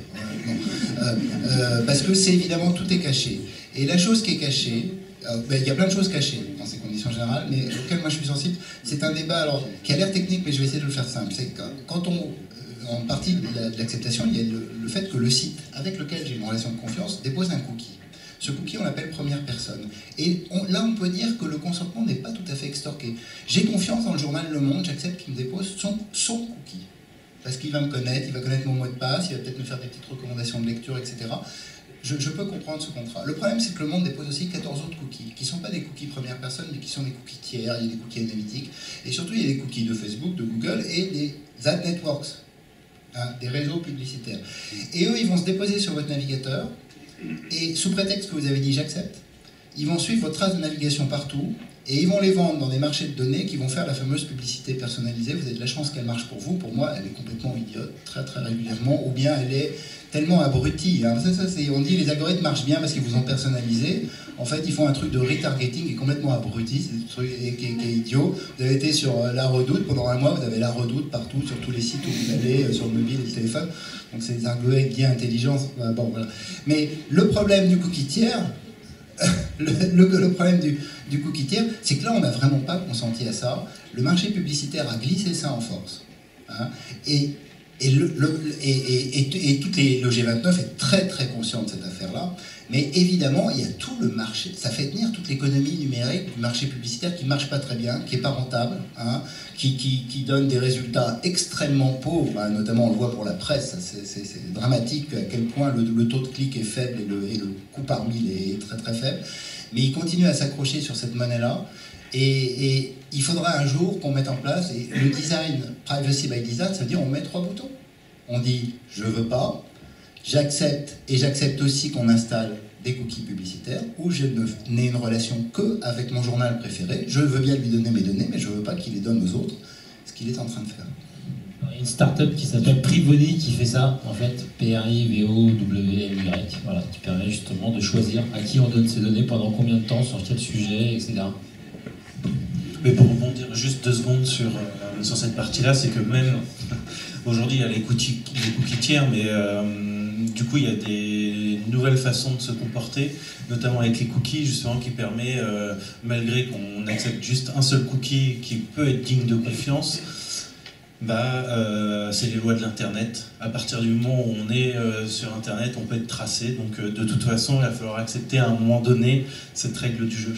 Speaker 6: Parce que c'est évidemment, tout est caché. Et la chose qui est cachée, il y a plein de choses cachées dans ces conditions générales, mais auxquelles moi je suis sensible, c'est un débat alors, qui a l'air technique, mais je vais essayer de le faire simple. C'est que quand en partie de l'acceptation, il y a le fait que le site avec lequel j'ai une relation de confiance dépose un cookie. Ce cookie, on l'appelle première personne. Et là, on peut dire que le consentement n'est pas tout à fait extorqué. J'ai confiance dans le journal Le Monde, j'accepte qu'il me dépose son cookie. Parce qu'il va me connaître, il va connaître mon mot de passe, il va peut-être me faire des petites recommandations de lecture, etc. Je peux comprendre ce contrat. Le problème, c'est que Le Monde dépose aussi 14 autres cookies, qui ne sont pas des cookies première personne, mais qui sont des cookies tiers, il y a des cookies analytiques, et surtout, il y a des cookies de Facebook, de Google, et des ad networks, hein, des réseaux publicitaires. Et eux, ils vont se déposer sur votre navigateur, et sous prétexte que vous avez dit j'accepte, ils vont suivre votre trace de navigation partout et ils vont les vendre dans des marchés de données qui vont faire la fameuse publicité personnalisée. Vous avez de la chance qu'elle marche pour vous. Pour moi, elle est complètement idiote, très très régulièrement, ou bien elle est tellement abrutie. Hein. On dit les algorithmes marchent bien parce qu'ils vous ont personnalisé. En fait, ils font un truc de retargeting qui est complètement abruti, c'est un truc qui est idiot. Vous avez été sur La Redoute, pendant un mois, vous avez La Redoute partout, sur tous les sites où vous allez, sur le mobile et le téléphone. Donc c'est des algorithmes bien intelligents. Bon, voilà. Mais le problème du cookie tiers, le problème du cookie tiers, c'est que là, on n'a vraiment pas consenti à ça. Le marché publicitaire a glissé ça en force. Hein, et le G29 est très très conscient de cette affaire-là. Mais évidemment, il y a tout le marché, ça fait tenir toute l'économie numérique du marché publicitaire qui ne marche pas très bien, qui n'est pas rentable, hein, qui donne des résultats extrêmement pauvres, hein, notamment on le voit pour la presse, c'est dramatique à quel point le taux de clic est faible et le coût par mille est très très faible. Mais il continue à s'accrocher sur cette monnaie-là. Et il faudra un jour qu'on mette en place, et le design, privacy by design, ça veut dire on met 3 boutons. On dit je veux pas, j'accepte, et j'accepte aussi qu'on installe des cookies publicitaires, où je n'ai une relation que avec mon journal préféré. Je veux bien lui donner mes données, mais je ne veux pas qu'il les donne aux autres, ce qu'il est en train de faire.
Speaker 4: Il y a une start-up qui s'appelle Privony qui fait ça, en fait, Privony, voilà, qui permet justement de choisir à qui on donne ses données, pendant combien de temps, sur quel sujet, etc.
Speaker 3: Mais pour rebondir juste 2 secondes sur cette partie-là, c'est que même aujourd'hui il y a les cookies tiers, mais du coup il y a des nouvelles façons de se comporter, notamment avec les cookies justement, qui permet, malgré qu'on accepte juste un seul cookie qui peut être digne de confiance, c'est les lois de l'internet. À partir du moment où on est sur internet, on peut être tracé, donc de toute façon il va falloir accepter à un moment donné cette règle du jeu.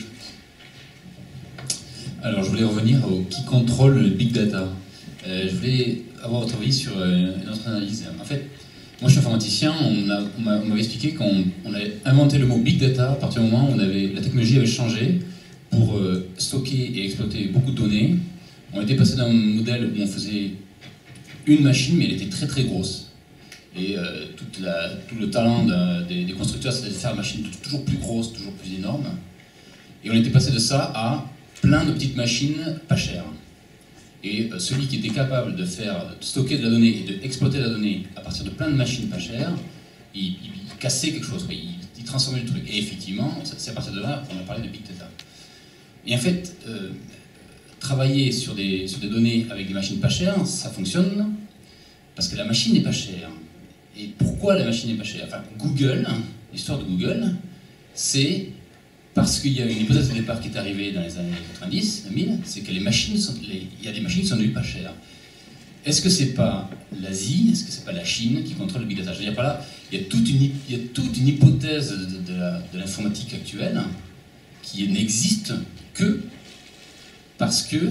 Speaker 10: Alors, je voulais revenir au qui contrôle le big data. Je voulais avoir votre avis sur une autre analyse. En fait, moi je suis informaticien, on m'avait expliqué qu'on avait inventé le mot big data à partir du moment où la technologie avait changé pour stocker et exploiter beaucoup de données On était passé d'un modèle où on faisait une machine, mais elle était très très grosse. Et tout le talent des constructeurs, c'était de faire une machine toujours plus grosse, toujours plus énorme. Et on était passé de ça à plein de petites machines pas chères. Et celui qui était capable de stocker de la donnée et d'exploiter la donnée à partir de plein de machines pas chères, il cassait quelque chose, il transformait le truc. Et effectivement, c'est à partir de là qu'on a parlé de Big Data. Et en fait, travailler sur des données avec des machines pas chères, ça fonctionne parce que la machine n'est pas chère. Et pourquoi la machine n'est pas chère? Enfin, Google, l'histoire de Google, c'est parce qu'il y a une hypothèse de départ qui est arrivée dans les années 90, 2000, c'est que il y a des machines qui sont devenues pas chères. Est-ce que c'est pas l'Asie, est-ce que c'est pas la Chine qui contrôle le big data? Je veux dire par là, il y a toute une hypothèse de l'informatique actuelle qui n'existe que parce que...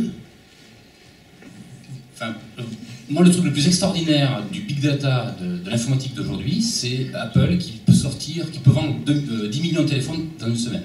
Speaker 10: Enfin, moi, le truc le plus extraordinaire du big data, de l'informatique d'aujourd'hui, c'est Apple qui peut vendre 10 millions de téléphones dans une semaine.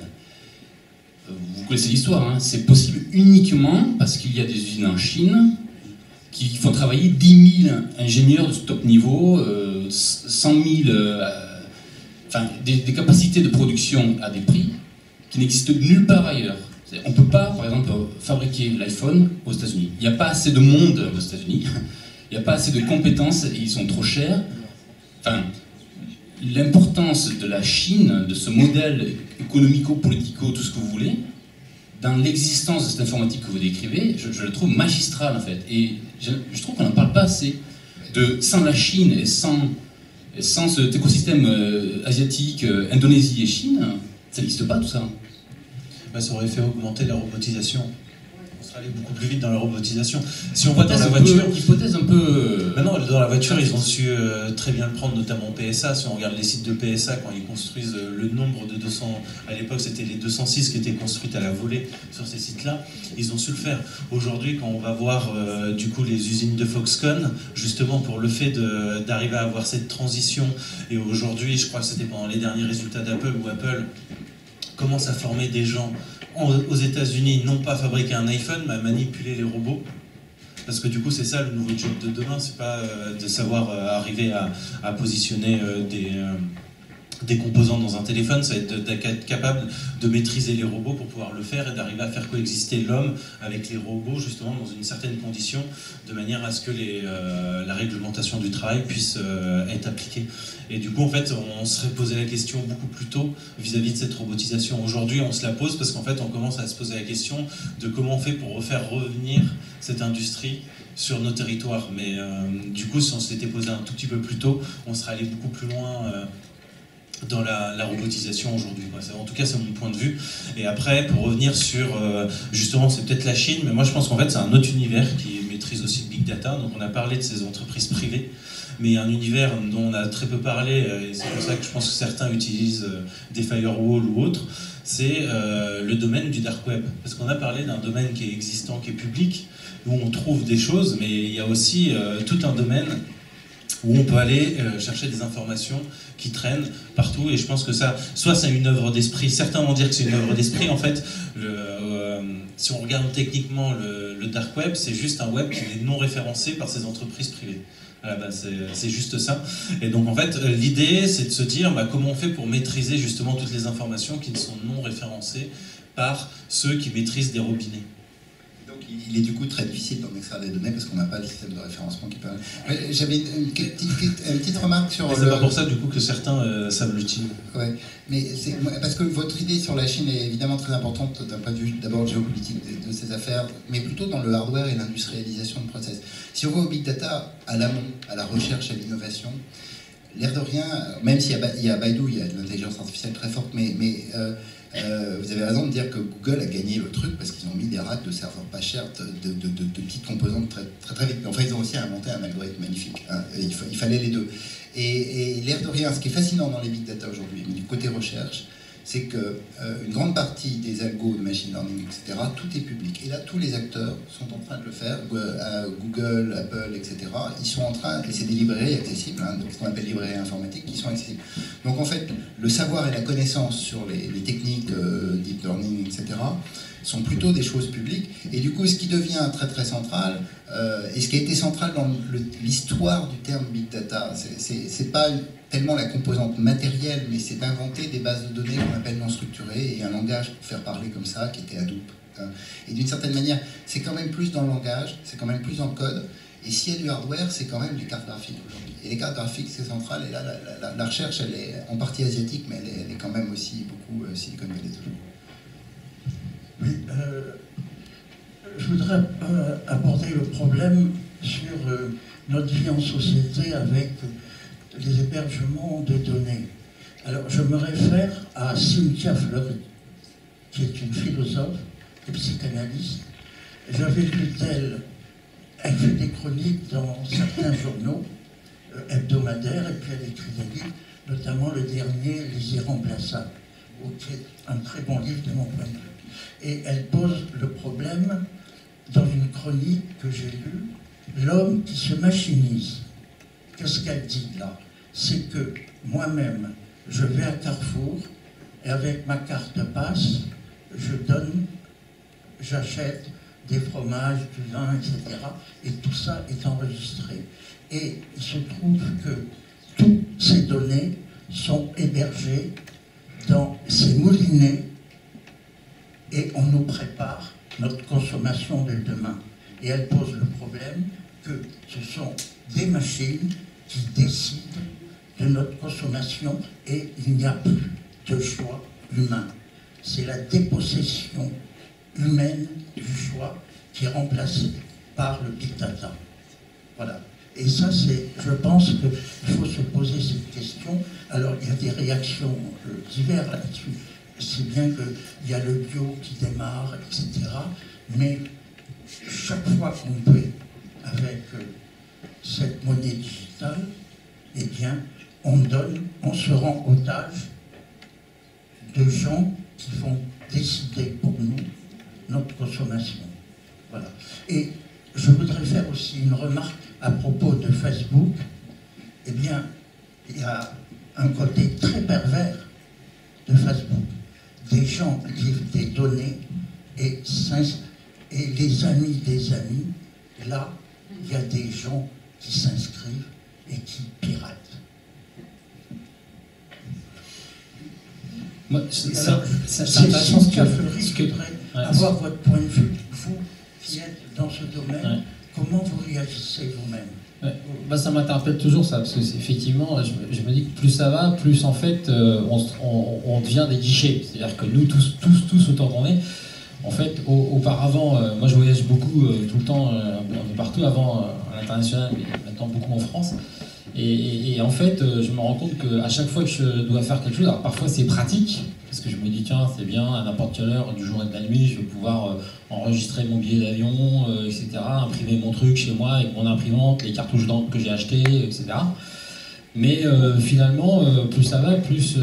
Speaker 10: Vous connaissez l'histoire, hein, c'est possible uniquement parce qu'il y a des usines en Chine qui font travailler 10 000 ingénieurs de top niveau, 100 000... enfin, des capacités de production à des prix qui n'existent nulle part ailleurs. On ne peut pas, par exemple, fabriquer l'iPhone aux États-Unis. Il n'y a pas assez de monde aux États-Unis, il n'y a pas assez de compétences, et ils sont trop chers. Enfin, l'importance de la Chine, de ce modèle économico-politico, tout ce que vous voulez, dans l'existence de cette informatique que vous décrivez, je le trouve magistral en fait. Et je trouve qu'on n'en parle pas assez. Sans la Chine et sans cet écosystème asiatique, Indonésie et Chine, ça n'existe pas tout ça.
Speaker 3: Bah, ça aurait fait augmenter la robotisation. On serait allé beaucoup plus vite dans la robotisation. Si on voit dans la voiture...
Speaker 10: Hypothèse un peu...
Speaker 3: Maintenant, dans la voiture, ils ont su très bien le prendre, notamment PSA. Si on regarde les sites de PSA, quand ils construisent le nombre de 200... À l'époque, c'était les 206 qui étaient construites à la volée sur ces sites-là. Ils ont su le faire. Aujourd'hui, quand on va voir du coup les usines de Foxconn, justement pour le fait d'arriver à avoir cette transition, et aujourd'hui, je crois que c'était pendant les derniers résultats d'Apple, où Apple commence à former des gens aux États-Unis, non pas fabriquer un iPhone, mais à manipuler les robots. Parce que du coup, c'est ça le nouveau job de demain, c'est pas de savoir arriver à positionner des composants dans un téléphone, ça va être d'être capable de maîtriser les robots pour pouvoir le faire et d'arriver à faire coexister l'homme avec les robots, justement dans une certaine condition, de manière à ce que la réglementation du travail puisse être appliquée. Et du coup, en fait, on serait posé la question beaucoup plus tôt vis-à-vis de cette robotisation. Aujourd'hui, on se la pose parce qu'en fait, on commence à se poser la question de comment on fait pour refaire revenir cette industrie sur nos territoires. Mais du coup, si on s'était posé un tout petit peu plus tôt, on serait allé beaucoup plus loin dans la robotisation aujourd'hui. En tout cas, c'est mon point de vue. Et après, pour revenir sur, justement, c'est peut-être la Chine, mais moi je pense qu'en fait, c'est un autre univers qui maîtrise aussi le big data. Donc on a parlé de ces entreprises privées, mais un univers dont on a très peu parlé, et c'est pour ça que je pense que certains utilisent des firewalls ou autres, c'est le domaine du dark web. Parce qu'on a parlé d'un domaine qui est existant, qui est public, où on trouve des choses, mais il y a aussi tout un domaine où on peut aller chercher des informations qui traînent partout, et je pense que ça, soit c'est une œuvre d'esprit, certains vont dire que c'est une œuvre d'esprit, en fait, si on regarde techniquement le dark web, c'est juste un web qui est non référencé par ces entreprises privées. À la base, c'est juste ça. Et donc en fait, l'idée, c'est de se dire comment on fait pour maîtriser justement toutes les informations qui ne sont non référencées par ceux qui maîtrisent des robinets.
Speaker 6: Il est du coup très difficile d'en extraire des données parce qu'on n'a pas le système de référencement qui permet. J'avais une petite remarque sur.
Speaker 3: C'est pas pour ça du coup que certains savent l'utiliser.
Speaker 6: Ouais, mais parce que votre idée sur la Chine est évidemment très importante d'un point de vue d'abord géopolitique de ces affaires, mais plutôt dans le hardware et l'industrialisation de process. Si on voit au big data à l'amont, à la recherche, à l'innovation, l'air de rien, même s'il y a Baidu, il y a de l'intelligence artificielle très forte, mais vous avez raison de dire que Google a gagné le truc parce qu'ils ont mis des racks de serveurs pas chers, de petites composantes très vite. Mais enfin, ils ont aussi inventé un algorithme magnifique. Hein, il fallait les deux. Et l'air de rien, ce qui est fascinant dans les big data aujourd'hui, du côté recherche, c'est qu'une grande partie des algos de machine learning, etc., tout est public. Et là, tous les acteurs sont en train de le faire. Google, Apple, etc., ils sont en train, et c'est des librairies accessibles, hein, ce qu'on appelle librairies informatiques, qui sont accessibles. Donc en fait, le savoir et la connaissance sur les techniques deep learning, etc., sont plutôt des choses publiques. Et du coup, ce qui devient très très central, et ce qui a été central dans l'histoire du terme Big Data, c'est pas tellement la composante matérielle, mais c'est d'inventer des bases de données qu'on appelle non structurées et un langage pour faire parler comme ça, qui était Hadoop. Et d'une certaine manière, c'est quand même plus dans le langage, c'est quand même plus dans le code. Et s'il y a du hardware, c'est quand même les cartes graphiques aujourd'hui. Et les cartes graphiques, c'est central. Et là, la recherche, elle est en partie asiatique, mais elle est quand même aussi beaucoup Silicon Valley toujours.
Speaker 12: Oui, je voudrais aborder le problème sur notre vie en société avec les hébergements de données. Alors, je me réfère à Cynthia Fleury, qui est une philosophe et psychanalyste. J'avais lu d'elle. Elle fait des chroniques dans certains journaux hebdomadaires, et puis elle écrit des livres, notamment le dernier, Les Irremplaçables, qui est un très bon livre de mon point de vue. Et elle pose le problème dans une chronique que j'ai lue, l'homme qui se machinise. Qu'est-ce qu'elle dit là? C'est que moi-même, je vais à Carrefour, et avec ma carte passe, j'achète des fromages, du vin, etc. Et tout ça est enregistré. Et il se trouve que toutes ces données sont hébergées dans ces moulinets et on nous prépare notre consommation de demain. Et elle pose le problème que ce sont des machines qui décident de notre consommation et il n'y a plus de choix humain. C'est la dépossession humaine du choix qui est remplacé par le big data. Voilà. Et ça, je pense qu'il faut se poser cette question. Alors, il y a des réactions diverses là-dessus. C'est bien qu'il y a le bio qui démarre, etc. Mais chaque fois qu'on peut, avec cette monnaie digitale, eh bien, on se rend otage de gens qui vont décider pour nous notre consommation. Voilà. Et je voudrais faire aussi une remarque à propos de Facebook. Eh bien, il y a un côté très pervers de Facebook. Des gens livrent des données et les amis des amis, là, il y a des gens qui s'inscrivent et qui piratent.
Speaker 4: Moi,
Speaker 12: c'est intéressant ce que je voudrais avoir votre point de vue, vous qui êtes dans ce domaine, comment vous réagissez vous-même?
Speaker 4: Bah, ça m'interpelle toujours ça, parce que effectivement, je me dis que plus ça va, plus en fait on devient des guichets. C'est-à-dire que nous tous autant qu'on est, en fait, auparavant, moi je voyage beaucoup tout le temps, un peu partout, avant à l'international, mais maintenant beaucoup en France. Et en fait, je me rends compte qu'à chaque fois que je dois faire quelque chose, alors parfois c'est pratique, parce que je me dis, tiens, c'est bien, à n'importe quelle heure du jour et de la nuit, je vais pouvoir enregistrer mon billet d'avion, etc., imprimer mon truc chez moi avec mon imprimante, les cartouches d'encre que j'ai achetées, etc. Mais finalement, plus ça va, plus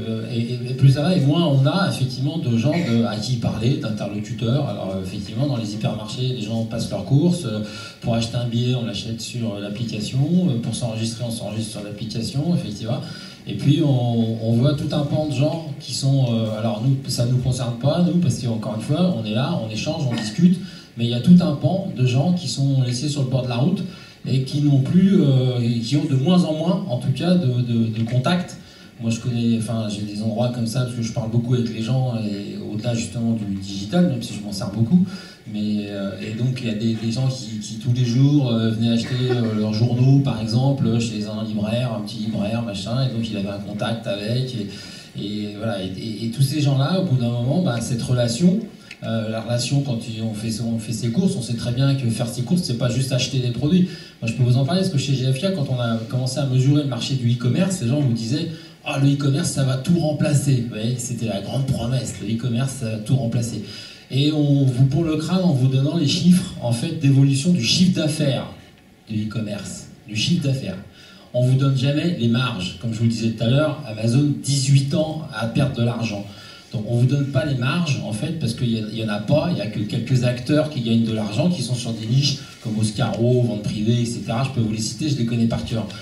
Speaker 4: ça va, et moins on a effectivement de gens à qui parler, d'interlocuteurs. Alors effectivement, dans les hypermarchés, les gens passent leurs courses. Pour acheter un billet, on l'achète sur l'application. Pour s'enregistrer, on s'enregistre sur l'application, effectivement. Et puis on voit tout un pan de gens qui sont... alors nous, ça ne nous concerne pas, nous, parce qu'encore une fois, on est là, on échange, on discute. Mais il y a tout un pan de gens qui sont laissés sur le bord de la route et qui n'ont plus, qui ont de moins en moins, en tout cas, de contact. Moi, je connais, enfin, j'ai des endroits comme ça parce que je parle beaucoup avec les gens et au-delà justement du digital, même si je m'en sers beaucoup. Mais et donc il y a des gens qui tous les jours venaient acheter leurs journaux, par exemple, chez un libraire, un petit libraire, machin. Et donc il avait un contact avec et voilà. Et tous ces gens-là, au bout d'un moment, bah, cette relation. La relation, quand on fait ses courses, on sait très bien que faire ses courses, c'est pas juste acheter des produits. Moi, je peux vous en parler parce que chez GFK, quand on a commencé à mesurer le marché du e-commerce, les gens vous disaient « Ah, le e-commerce, ça va tout remplacer ». Vous voyez, c'était la grande promesse, le e-commerce, ça va tout remplacer. Et on vous bourre le crâne en vous donnant les chiffres, en fait, d'évolution du chiffre d'affaires du e-commerce, du chiffre d'affaires. On vous donne jamais les marges. Comme je vous le disais tout à l'heure, Amazon, 18 ans à perdre de l'argent. Donc on ne vous donne pas les marges, en fait, parce qu'il n'y en a pas, il n'y a que quelques acteurs qui gagnent de l'argent, qui sont sur des niches comme Oscaro, vente privée, etc. Je peux vous les citer, je les connais par cœur.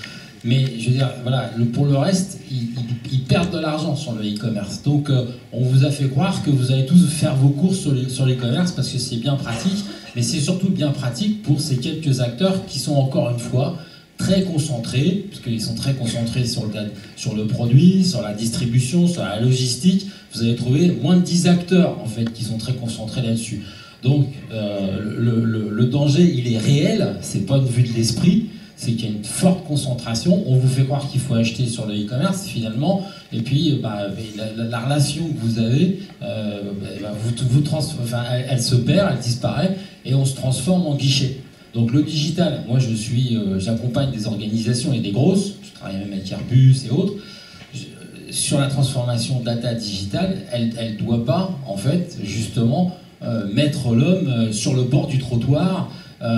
Speaker 4: Mais je veux dire, voilà, pour le reste, ils perdent de l'argent sur le e-commerce. Donc on vous a fait croire que vous allez tous faire vos courses sur l'e-commerce parce que c'est bien pratique, mais c'est surtout bien pratique pour ces quelques acteurs qui sont encore une fois très concentrés, parce qu'ils sont très concentrés sur le produit, sur la distribution, sur la logistique. Vous allez trouver moins de 10 acteurs en fait qui sont très concentrés là-dessus. Donc le danger, il est réel, c'est pas une vue de l'esprit, c'est qu'il y a une forte concentration. On vous fait croire qu'il faut acheter sur le e-commerce finalement, et puis la relation que vous avez, elle se perd, elle disparaît, et on se transforme en guichet. Donc le digital, moi j'accompagne des organisations et des grosses, je travaille même avec Airbus et autres, sur la transformation data digitale, elle ne doit pas en fait justement mettre l'homme sur le bord du trottoir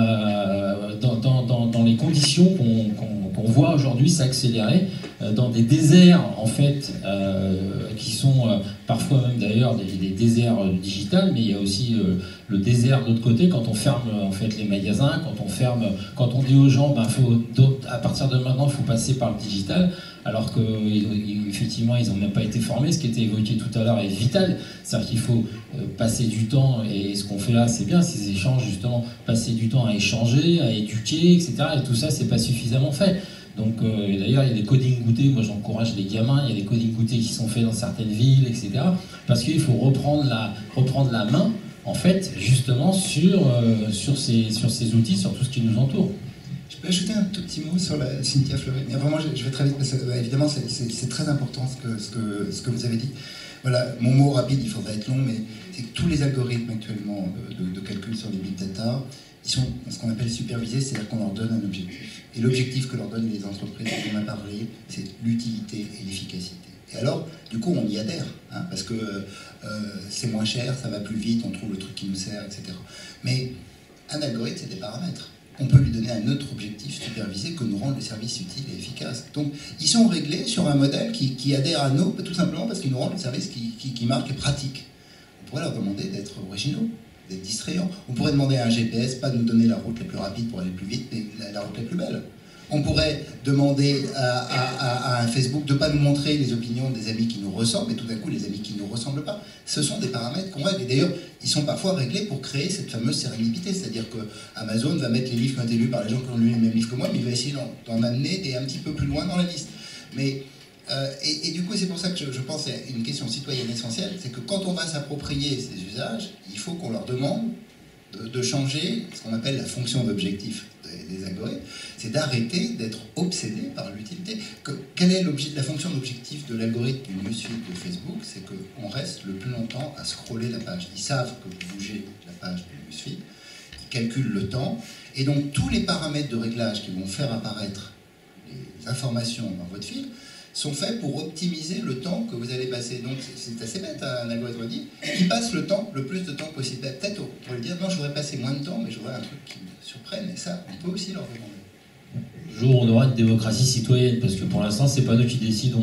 Speaker 4: dans les conditions qu'on voit aujourd'hui s'accélérer, dans des déserts en fait qui sont parfois même d'ailleurs des déserts digitales, mais il y a aussi le désert de l'autre côté quand on ferme en fait les magasins, quand on dit aux gens à partir de maintenant il faut passer par le digital, alors qu'effectivement ils n'ont même pas été formés. Ce qui était évoqué tout à l'heure est vital, c'est-à-dire qu'il faut passer du temps, et ce qu'on fait là c'est bien, ces échanges justement, passer du temps à échanger, à éduquer, etc. Et tout ça c'est pas suffisamment fait. Donc d'ailleurs il y a des coding goûtés, moi j'encourage les gamins, il y a des coding goûtés qui sont faits dans certaines villes, etc. Parce qu'il faut reprendre la main en fait justement sur ces outils, sur tout ce qui nous entoure.
Speaker 6: Je peux ajouter un tout petit mot sur la Cynthia Fleury, mais vraiment je vais très vite parce que évidemment c'est très important ce que vous avez dit. Voilà, mon mot rapide, il faudrait être long, mais c'est que tous les algorithmes actuellement de calcul sur les big data, ils sont ce qu'on appelle supervisés, c'est-à-dire qu'on leur donne un objectif. Et l'objectif que leur donnent les entreprises dont on a parlé, c'est l'utilité et l'efficacité. Et alors, du coup, on y adhère, hein, parce que c'est moins cher, ça va plus vite, on trouve le truc qui nous sert, etc. Mais un algorithme, c'est des paramètres. On peut lui donner un autre objectif supervisé que nous rendre le service utile et efficace. Donc, ils sont réglés sur un modèle qui adhère à nous, tout simplement parce qu'ils nous rendent le service qui marche et pratique. On pourrait leur demander d'être originaux, d'être distrayants. On pourrait demander à un GPS, pas de nous donner la route la plus rapide pour aller plus vite, mais la route la plus belle. On pourrait demander à un Facebook de ne pas nous montrer les opinions des amis qui nous ressemblent, et tout d'un coup les amis qui ne nous ressemblent pas. Ce sont des paramètres qu'on règle. Et d'ailleurs, ils sont parfois réglés pour créer cette fameuse sérendipité. C'est-à-dire que Amazon va mettre les livres qui ont été lus par les gens qui ont lu les mêmes livres que moi, mais il va essayer d'en amener des un petit peu plus loin dans la liste. Mais, et du coup, c'est pour ça que je pense que c'est une question citoyenne essentielle, c'est que quand on va s'approprier ces usages, il faut qu'on leur demande de changer ce qu'on appelle la fonction d'objectif des algorithmes, c'est d'arrêter d'être obsédé par l'utilité. Quelle est la fonction d'objectif de l'algorithme du newsfeed de Facebook? C'est qu'on reste le plus longtemps à scroller la page. Ils savent que vous bougez la page du newsfeed, ils calculent le temps, et donc tous les paramètres de réglage qui vont faire apparaître les informations dans votre fil sont faits pour optimiser le temps que vous allez passer. Donc c'est assez bête, un algorithme dit, qui passe le plus de temps possible. Peut-être on pourrait lui dire, non, je voudrais passer moins de temps, mais je voudrais un truc qui me surprenne, et ça, on peut aussi leur demander.
Speaker 4: Le jour où on aura une démocratie citoyenne, parce que pour l'instant, c'est pas nous qui décidons.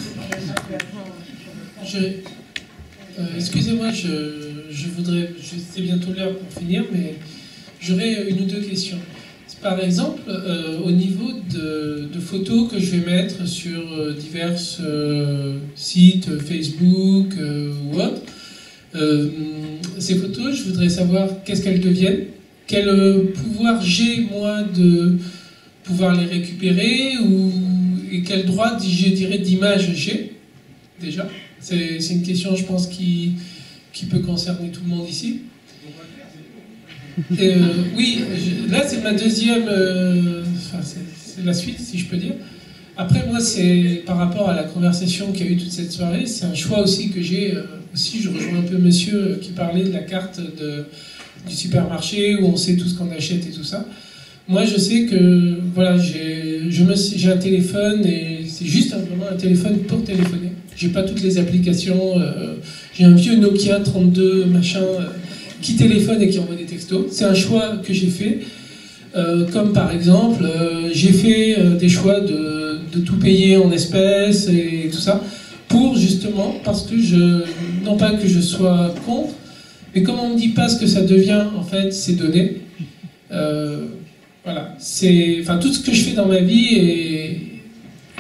Speaker 7: Excusez-moi, c'est bientôt l'heure pour finir, mais j'aurais une ou deux questions. Par exemple, au niveau de photos que je vais mettre sur divers sites, Facebook ou autres, ces photos, je voudrais savoir qu'est-ce qu'elles deviennent, quel pouvoir j'ai, moi, de pouvoir les récupérer, et quel droit, je dirais, d'image j'ai, déjà. C'est une question, je pense, qui peut concerner tout le monde ici. Oui, là c'est ma deuxième, c'est la suite si je peux dire. Après moi c'est par rapport à la conversation qu'il y a eu toute cette soirée, c'est un choix aussi que j'ai, aussi je rejoins un peu monsieur qui parlait de la carte du supermarché où on sait tout ce qu'on achète et tout ça. Moi je sais que voilà, j'ai un téléphone et c'est juste vraiment un téléphone pour téléphoner. J'ai pas toutes les applications, j'ai un vieux Nokia 32 machin qui téléphone et qui envoie des textos. C'est un choix que j'ai fait. Comme par exemple, j'ai fait des choix de tout payer en espèces et tout ça, pour justement, parce que non pas que je sois contre, mais comme on ne dit pas ce que ça devient, en fait, ces données, voilà. Tout ce que je fais dans ma vie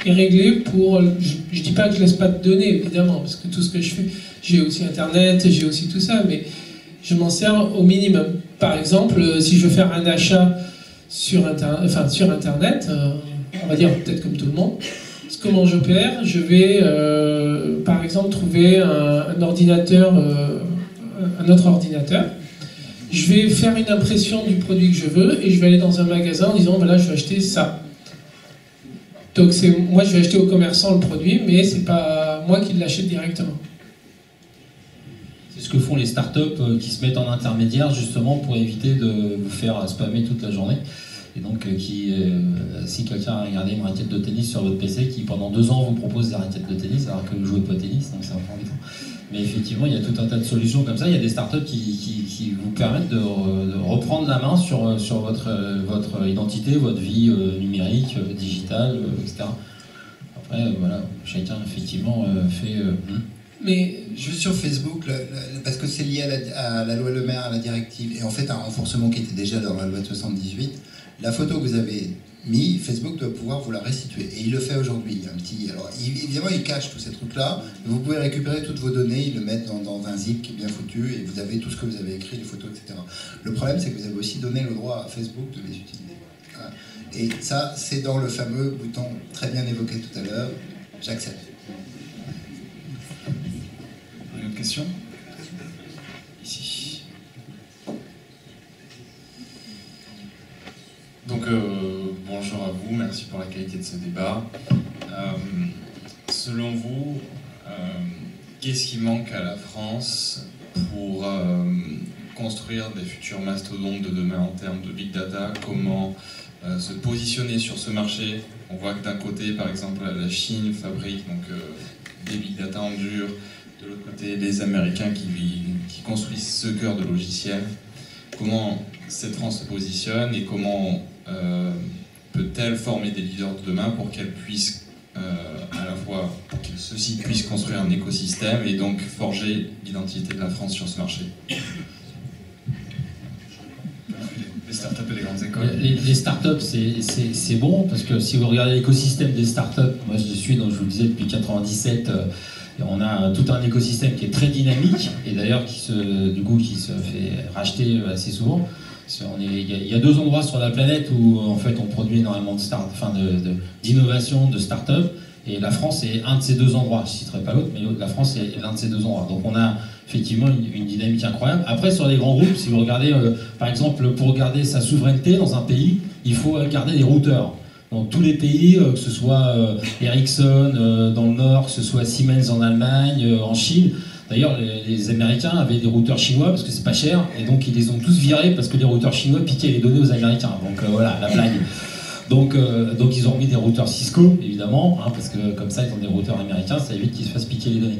Speaker 7: est réglé pour... Je dis pas que je laisse pas de données, évidemment, parce que tout ce que je fais, j'ai aussi Internet, j'ai aussi tout ça, mais je m'en sers au minimum. Par exemple, si je veux faire un achat sur Internet, on va dire peut-être comme tout le monde, comment j'opère? Je vais, par exemple, trouver un ordinateur, un autre ordinateur. Je vais faire une impression du produit que je veux et je vais aller dans un magasin en disant, voilà, je vais acheter ça. Donc moi, je vais acheter au commerçant le produit, mais c'est pas moi qui l'achète directement.
Speaker 4: C'est ce que font les startups qui se mettent en intermédiaire justement pour éviter de vous faire spammer toute la journée. Et donc, si quelqu'un a regardé une raquette de tennis sur votre PC, qui pendant 2 ans vous propose des raquettes de tennis, alors que vous ne jouez pas au tennis, donc c'est un peu embêtant. Mais effectivement, il y a tout un tas de solutions comme ça. Il y a des startups qui vous permettent de reprendre la main sur votre identité, votre vie numérique, digitale, etc. Après, voilà, chacun effectivement fait...
Speaker 6: Mais juste sur Facebook, parce que c'est lié à la loi Le Maire, à la directive, et en fait un renforcement qui était déjà dans la loi de 78, la photo que vous avez mis, Facebook doit pouvoir vous la restituer. Et il le fait aujourd'hui. Alors, évidemment, il cache tous ces trucs-là. Vous pouvez récupérer toutes vos données, ils le mettent dans un zip qui est bien foutu, et vous avez tout ce que vous avez écrit, les photos, etc. Le problème, c'est que vous avez aussi donné le droit à Facebook de les utiliser. Voilà. Et ça, c'est dans le fameux bouton très bien évoqué tout à l'heure, j'accepte.
Speaker 2: Une autre question ? Ici.
Speaker 13: Donc, bonjour à vous, merci pour la qualité de ce débat. Selon vous, qu'est-ce qui manque à la France pour construire des futurs mastodontes de demain en termes de big data? Comment se positionner sur ce marché? On voit que d'un côté, par exemple, la Chine fabrique donc, des big data en dur, de l'autre côté, les Américains qui construisent ce cœur de logiciel. Comment cette France se positionne et comment peut-elle former des leaders de demain pour qu'elle puisse à la fois pour que ceux-ci puissent construire un écosystème et donc forger l'identité de la France sur ce marché?
Speaker 2: Les startups et les grandes écoles.
Speaker 4: Les startups, c'est bon parce que si vous regardez l'écosystème des startups, moi je suis, donc je vous le disais, depuis 97. On a tout un écosystème qui est très dynamique et d'ailleurs qui se fait racheter assez souvent. Il y a 2 endroits sur la planète où en fait on produit énormément d'innovation, de start-up, et la France est un de ces 2 endroits. Je ne citerai pas l'autre, mais la France est l'un de ces 2 endroits. Donc on a effectivement une dynamique incroyable. Après, sur les grands groupes, si vous regardez, par exemple, pour garder sa souveraineté dans un pays, il faut garder des routeurs. Dans tous les pays, que ce soit Ericsson dans le Nord, que ce soit Siemens en Allemagne, en Chine. D'ailleurs, les Américains avaient des routeurs chinois parce que c'est pas cher, et donc ils les ont tous virés parce que les routeurs chinois piquaient les données aux Américains. Donc voilà, la blague. Donc ils ont mis des routeurs Cisco, évidemment, hein, parce que comme ça, ils ont des routeurs américains, ça évite qu'ils se fassent piquer les données.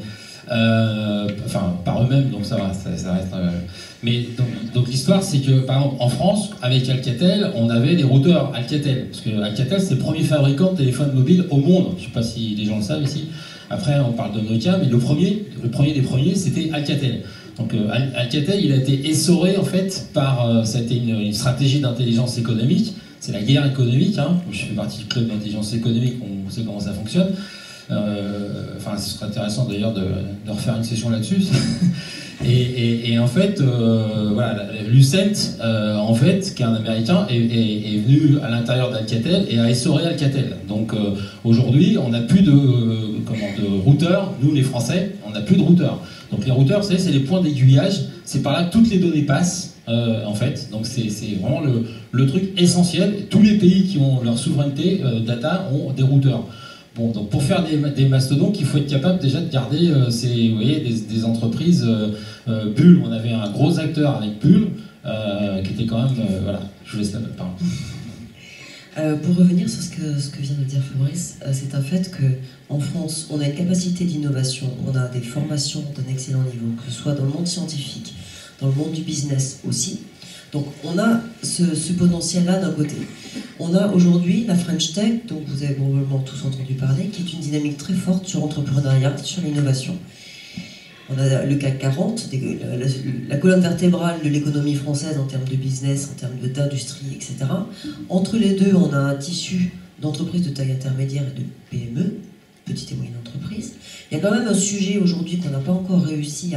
Speaker 4: Enfin, par eux-mêmes, donc ça va, ça reste... Mais donc l'histoire, c'est que, par exemple, en France, avec Alcatel, on avait des routeurs Alcatel, parce que Alcatel, c'est le premier fabricant de téléphones mobiles au monde. Je ne sais pas si les gens le savent ici. Après, on parle de Nokia, mais le premier des premiers, c'était Alcatel. Donc Alcatel, il a été essoré, en fait, par... ça a été une stratégie d'intelligence économique. C'est la guerre économique, hein. Je fais partie du club d'intelligence économique, on sait comment ça fonctionne. Enfin, ce serait intéressant d'ailleurs de refaire une session là-dessus. et en fait, voilà, Lucent, en fait, qui est un Américain, est venu à l'intérieur d'Alcatel et a essoré Alcatel. Donc aujourd'hui, on n'a plus de routeurs. Nous, les Français, on n'a plus de routeurs. Donc les routeurs, vous savez, c'est les points d'aiguillage. C'est par là que toutes les données passent. En fait, donc c'est vraiment le truc essentiel. Tous les pays qui ont leur souveraineté data ont des routeurs. Bon, donc pour faire des mastodontes, il faut être capable déjà de garder vous voyez, des entreprises. Bull, on avait un gros acteur avec Bull, qui était quand même... voilà, je vous laisse la parole.
Speaker 5: Pour revenir sur ce que vient de dire Fabrice, c'est un fait qu'en France, on a une capacité d'innovation, on a des formations d'un excellent niveau, que ce soit dans le monde scientifique, dans le monde du business aussi. Donc on a ce potentiel-là d'un côté. On a aujourd'hui la French Tech, dont vous avez probablement tous entendu parler, qui est une dynamique très forte sur l'entrepreneuriat, sur l'innovation. On a le CAC 40, la colonne vertébrale de l'économie française en termes de business, en termes d'industrie, etc. Entre les deux, on a un tissu d'entreprises de taille intermédiaire et de PME, petites et moyennes entreprises. Il y a quand même un sujet aujourd'hui qu'on n'a pas encore réussi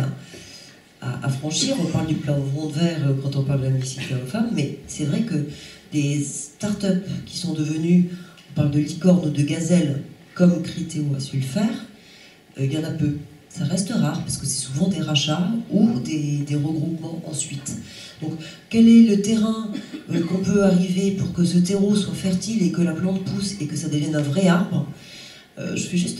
Speaker 5: à franchir. On parle du plafond de verre quand on parle de la mixité homme-femme, mais c'est vrai que des startups qui sont devenues, on parle de licorne ou de gazelle, comme Criteo a su le faire, il y en a peu. Ça reste rare parce que c'est souvent des rachats ou des regroupements ensuite. Donc quel est le terrain qu'on peut arriver pour que ce terreau soit fertile et que la plante pousse et que ça devienne un vrai arbre? Je fais juste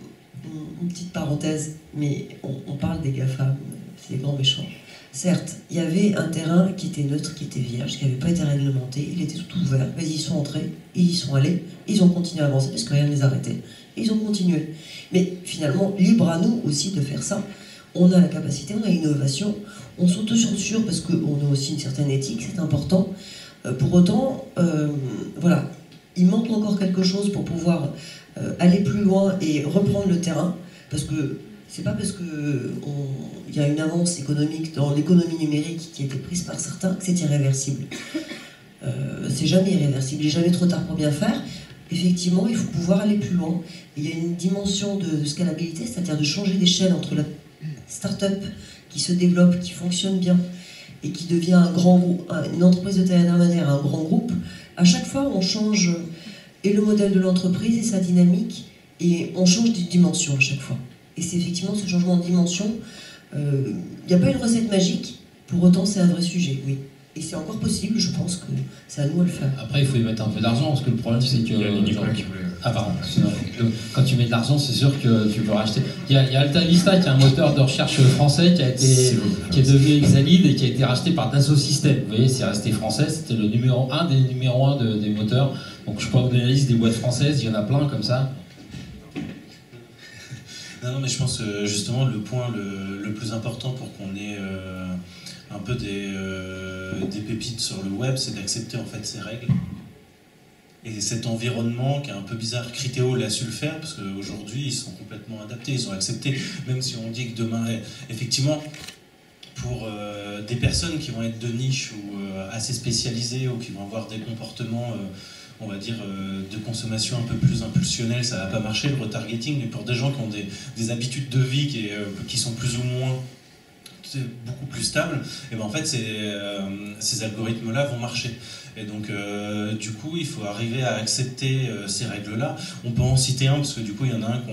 Speaker 5: une petite parenthèse, mais on parle des GAFAM, c'est les grands méchants. Certes, il y avait un terrain qui était neutre, qui était vierge, qui n'avait pas été réglementé, il était tout ouvert, mais ils y sont entrés, ils y sont allés, ils ont continué à avancer parce que rien ne les arrêtait. Et ils ont continué. Mais finalement, libre à nous aussi de faire ça. On a la capacité, on a l'innovation, on s'auto-censure parce qu'on a aussi une certaine éthique, c'est important. Pour autant, voilà, il manque encore quelque chose pour pouvoir aller plus loin et reprendre le terrain, parce que c'est pas parce qu'il y a une avance économique dans l'économie numérique qui a été prise par certains que c'est irréversible. C'est jamais irréversible, il n'est jamais trop tard pour bien faire. Effectivement, il faut pouvoir aller plus loin. Et il y a une dimension de scalabilité, c'est-à-dire de changer d'échelle entre la start-up qui se développe, qui fonctionne bien, et qui devient un grand groupe, une entreprise de taille intermédiaire, un grand groupe. À chaque fois, on change et le modèle de l'entreprise et sa dynamique, et on change de dimension à chaque fois. Et c'est effectivement ce changement de dimension. Il n'y a pas une recette magique, pour autant c'est un vrai sujet, oui. Et c'est encore possible, je pense que c'est à nous de le faire.
Speaker 4: Après, il faut y mettre un peu d'argent, parce que le problème, c'est que... Ah pardon, quand tu mets de l'argent, c'est sûr que tu peux racheter. Il y a Altavista, qui est un moteur de recherche français, qui est devenu Exalid et qui a été racheté par Dassault Systèmes. Vous voyez, c'est resté français, c'était le numéro 1 des numéros 1 des moteurs. Donc je pourrais vous donner la liste des boîtes françaises, il y en a plein comme ça.
Speaker 3: Non, mais je pense que justement le point le plus important pour qu'on ait un peu des pépites sur le web, c'est d'accepter en fait ces règles. Et cet environnement qui est un peu bizarre, Criteo l'a su le faire, parce qu'aujourd'hui ils sont complètement adaptés, ils ont accepté, même si on dit que demain, effectivement, pour des personnes qui vont être de niche ou assez spécialisées, ou qui vont avoir des comportements... on va dire, de consommation un peu plus impulsionnelle, ça va pas marcher, le retargeting, mais pour des gens qui ont des habitudes de vie qui sont plus ou moins beaucoup plus stables, et ben en fait ces algorithmes-là vont marcher. Et donc du coup, il faut arriver à accepter ces règles-là. On peut en citer un, parce que du coup, il y en a un qu'on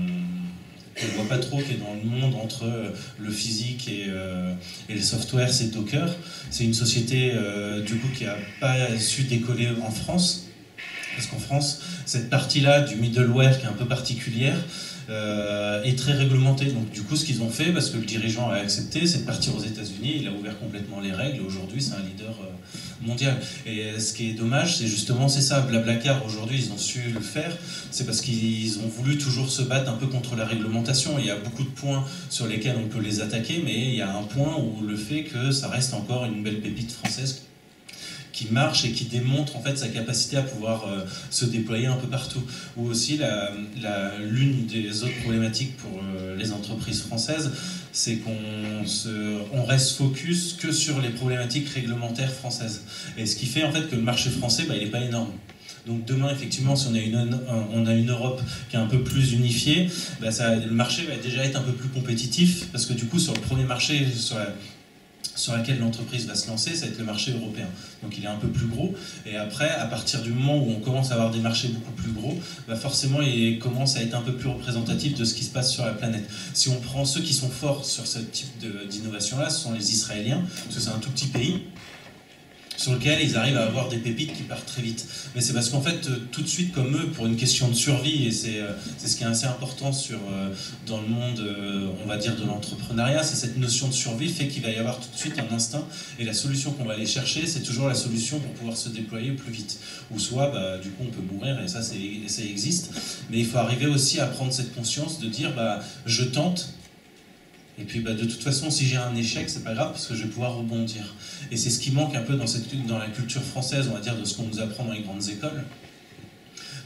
Speaker 3: ne voit pas trop, qui est dans le monde entre le physique et le software, c'est Docker. C'est une société du coup qui n'a pas su décoller en France. Parce qu'en France, cette partie-là du middleware qui est un peu particulière est très réglementée. Donc du coup, ce qu'ils ont fait, parce que le dirigeant a accepté, c'est de partir aux États-Unis. Il a ouvert complètement les règles. Aujourd'hui, c'est un leader mondial. Et ce qui est dommage, c'est justement ça. Blablacar, aujourd'hui, ils ont su le faire. C'est parce qu'ils ont voulu toujours se battre un peu contre la réglementation. Il y a beaucoup de points sur lesquels on peut les attaquer, mais il y a un point où le fait que ça reste encore une belle pépite française qui marche et qui démontre en fait sa capacité à pouvoir se déployer un peu partout. Ou aussi l'une des autres problématiques pour les entreprises françaises, c'est qu'on reste focus que sur les problématiques réglementaires françaises. Et ce qui fait en fait que le marché français, il n'est pas énorme. Donc demain, effectivement, si on a une Europe qui est un peu plus unifiée, le marché va déjà être un peu plus compétitif, parce que du coup, sur le premier marché, sur laquelle l'entreprise va se lancer, ça va être le marché européen. Donc il est un peu plus gros. Et après, à partir du moment où on commence à avoir des marchés beaucoup plus gros, forcément, il commence à être un peu plus représentatif de ce qui se passe sur la planète. Si on prend ceux qui sont forts sur ce type d'innovation-là, ce sont les Israéliens, parce que c'est un tout petit pays, sur lequel ils arrivent à avoir des pépites qui partent très vite. Mais c'est parce qu'en fait, tout de suite, comme eux, pour une question de survie, et c'est ce qui est assez important dans le monde, on va dire, de l'entrepreneuriat, c'est cette notion de survie fait qu'il va y avoir tout de suite un instinct, et la solution qu'on va aller chercher, c'est toujours la solution pour pouvoir se déployer plus vite. Ou soit, du coup, on peut mourir, et ça existe. Mais il faut arriver aussi à prendre cette conscience de dire, je tente, et puis de toute façon, si j'ai un échec, c'est pas grave parce que je vais pouvoir rebondir. Et c'est ce qui manque un peu dans la culture française, on va dire, de ce qu'on nous apprend dans les grandes écoles.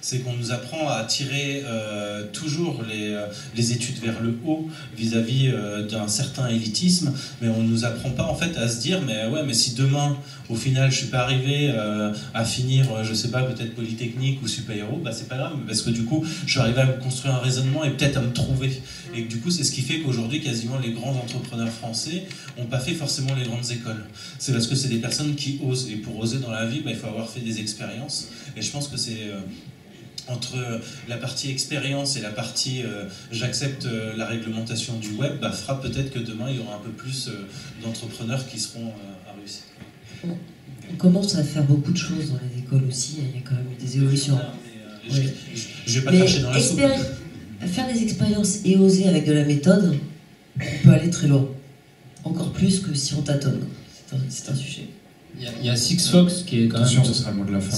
Speaker 3: c'est qu'on nous apprend à tirer toujours les études vers le haut vis-à-vis d'un certain élitisme, mais on nous apprend pas en fait à se dire mais ouais, mais si demain au final je suis pas arrivé à finir, je sais pas, peut-être Polytechnique ou super-héros, bah c'est pas grave, parce que du coup je suis arrivé à me construire un raisonnement et peut-être à me trouver. Et du coup c'est ce qui fait qu'aujourd'hui quasiment les grands entrepreneurs français n'ont pas fait forcément les grandes écoles. C'est parce que c'est des personnes qui osent, et pour oser dans la vie, bah, il faut avoir fait des expériences. Et je pense que c'est entre la partie expérience et la partie j'accepte la réglementation du web, bah, fera peut-être que demain il y aura un peu plus d'entrepreneurs qui seront à réussir.
Speaker 5: On commence à faire beaucoup de choses dans les écoles aussi, il y a quand même des évolutions.
Speaker 3: Je vais pas cracher dans la soupe.
Speaker 5: Faire des expériences et oser avec de la méthode, on peut aller très loin. Encore plus que si on tâtonne. C'est un sujet.
Speaker 4: Il y a Six Fox qui est quand
Speaker 2: Attention,
Speaker 4: même...
Speaker 2: ce sera le mot de la fin.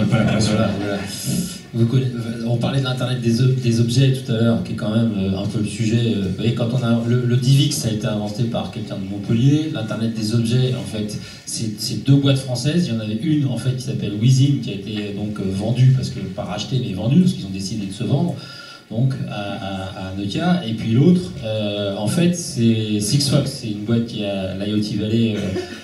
Speaker 4: On parlait de l'Internet des objets tout à l'heure, qui est quand même un peu le sujet. Vous voyez, quand on a le DivX, ça a été inventé par quelqu'un de Montpellier. L'Internet des objets, en fait, c'est 2 boîtes françaises. Il y en avait une, en fait, qui s'appelle Wizim, qui a été donc vendue, parce que pas rachetée, mais vendue, parce qu'ils ont décidé de se vendre. Donc à Nokia, et puis l'autre, en fait, c'est Six Fox, c'est une boîte qui est à l'IoT Valley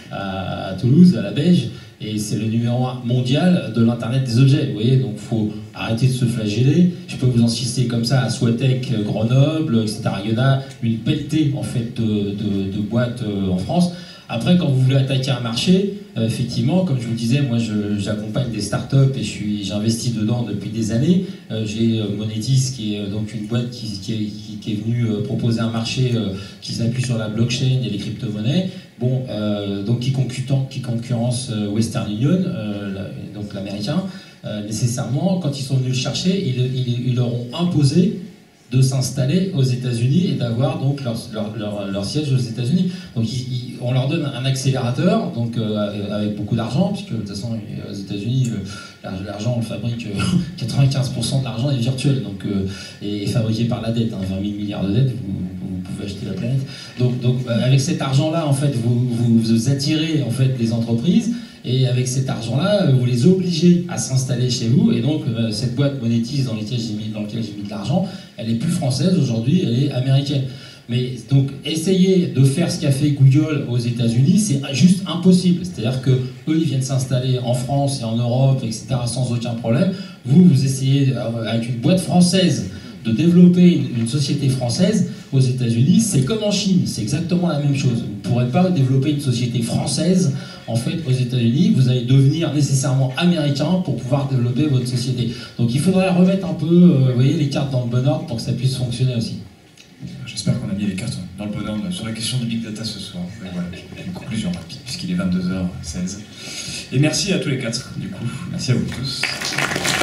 Speaker 4: à Toulouse, à la Beige, et c'est le numéro 1 mondial de l'Internet des objets. Vous voyez, donc il faut arrêter de se flageller. Je peux vous en citer comme ça à Swatech, Grenoble, etc. Il y en a une pelletée en fait de boîtes en France. Après, quand vous voulez attaquer un marché, effectivement, comme je vous le disais, moi j'accompagne des startups et j'investis dedans depuis des années. J'ai Monetis qui est donc une boîte qui est venue proposer un marché qui s'appuie sur la blockchain et les crypto-monnaies. Bon, donc qui concurrence Western Union, donc l'américain. Nécessairement, quand ils sont venus le chercher, ils leur ont imposé de s'installer aux États-Unis et d'avoir donc leur siège aux États-Unis. Donc on leur donne un accélérateur, donc avec beaucoup d'argent, puisque de toute façon aux États-Unis l'argent on le fabrique, 95% de l'argent est virtuel, donc est fabriqué par la dette, 20 000 milliards de dettes, vous pouvez acheter la planète. Donc avec cet argent-là, en fait, vous attirez en fait les entreprises. Et avec cet argent-là, vous les obligez à s'installer chez vous. Et donc, cette boîte Monetis dans laquelle j'ai mis de l'argent, elle est plus française aujourd'hui, elle est américaine. Mais donc, essayer de faire ce qu'a fait Google aux États-Unis, c'est juste impossible. C'est-à-dire que eux, ils viennent s'installer en France et en Europe, etc., sans aucun problème. Vous essayez, avec une boîte française, de développer une société française aux États-Unis, c'est comme en Chine, c'est exactement la même chose. Vous ne pourrez pas développer une société française en fait aux États-Unis, vous allez devenir nécessairement américain pour pouvoir développer votre société. Donc il faudrait remettre un peu vous voyez, les cartes dans le bon ordre pour que ça puisse fonctionner aussi.
Speaker 2: J'espère qu'on a mis les cartes dans le bon ordre sur la question du big data ce soir. Et voilà, une conclusion rapide puisqu'il est 22h16. Et merci à tous les 4 du coup. Merci à vous tous.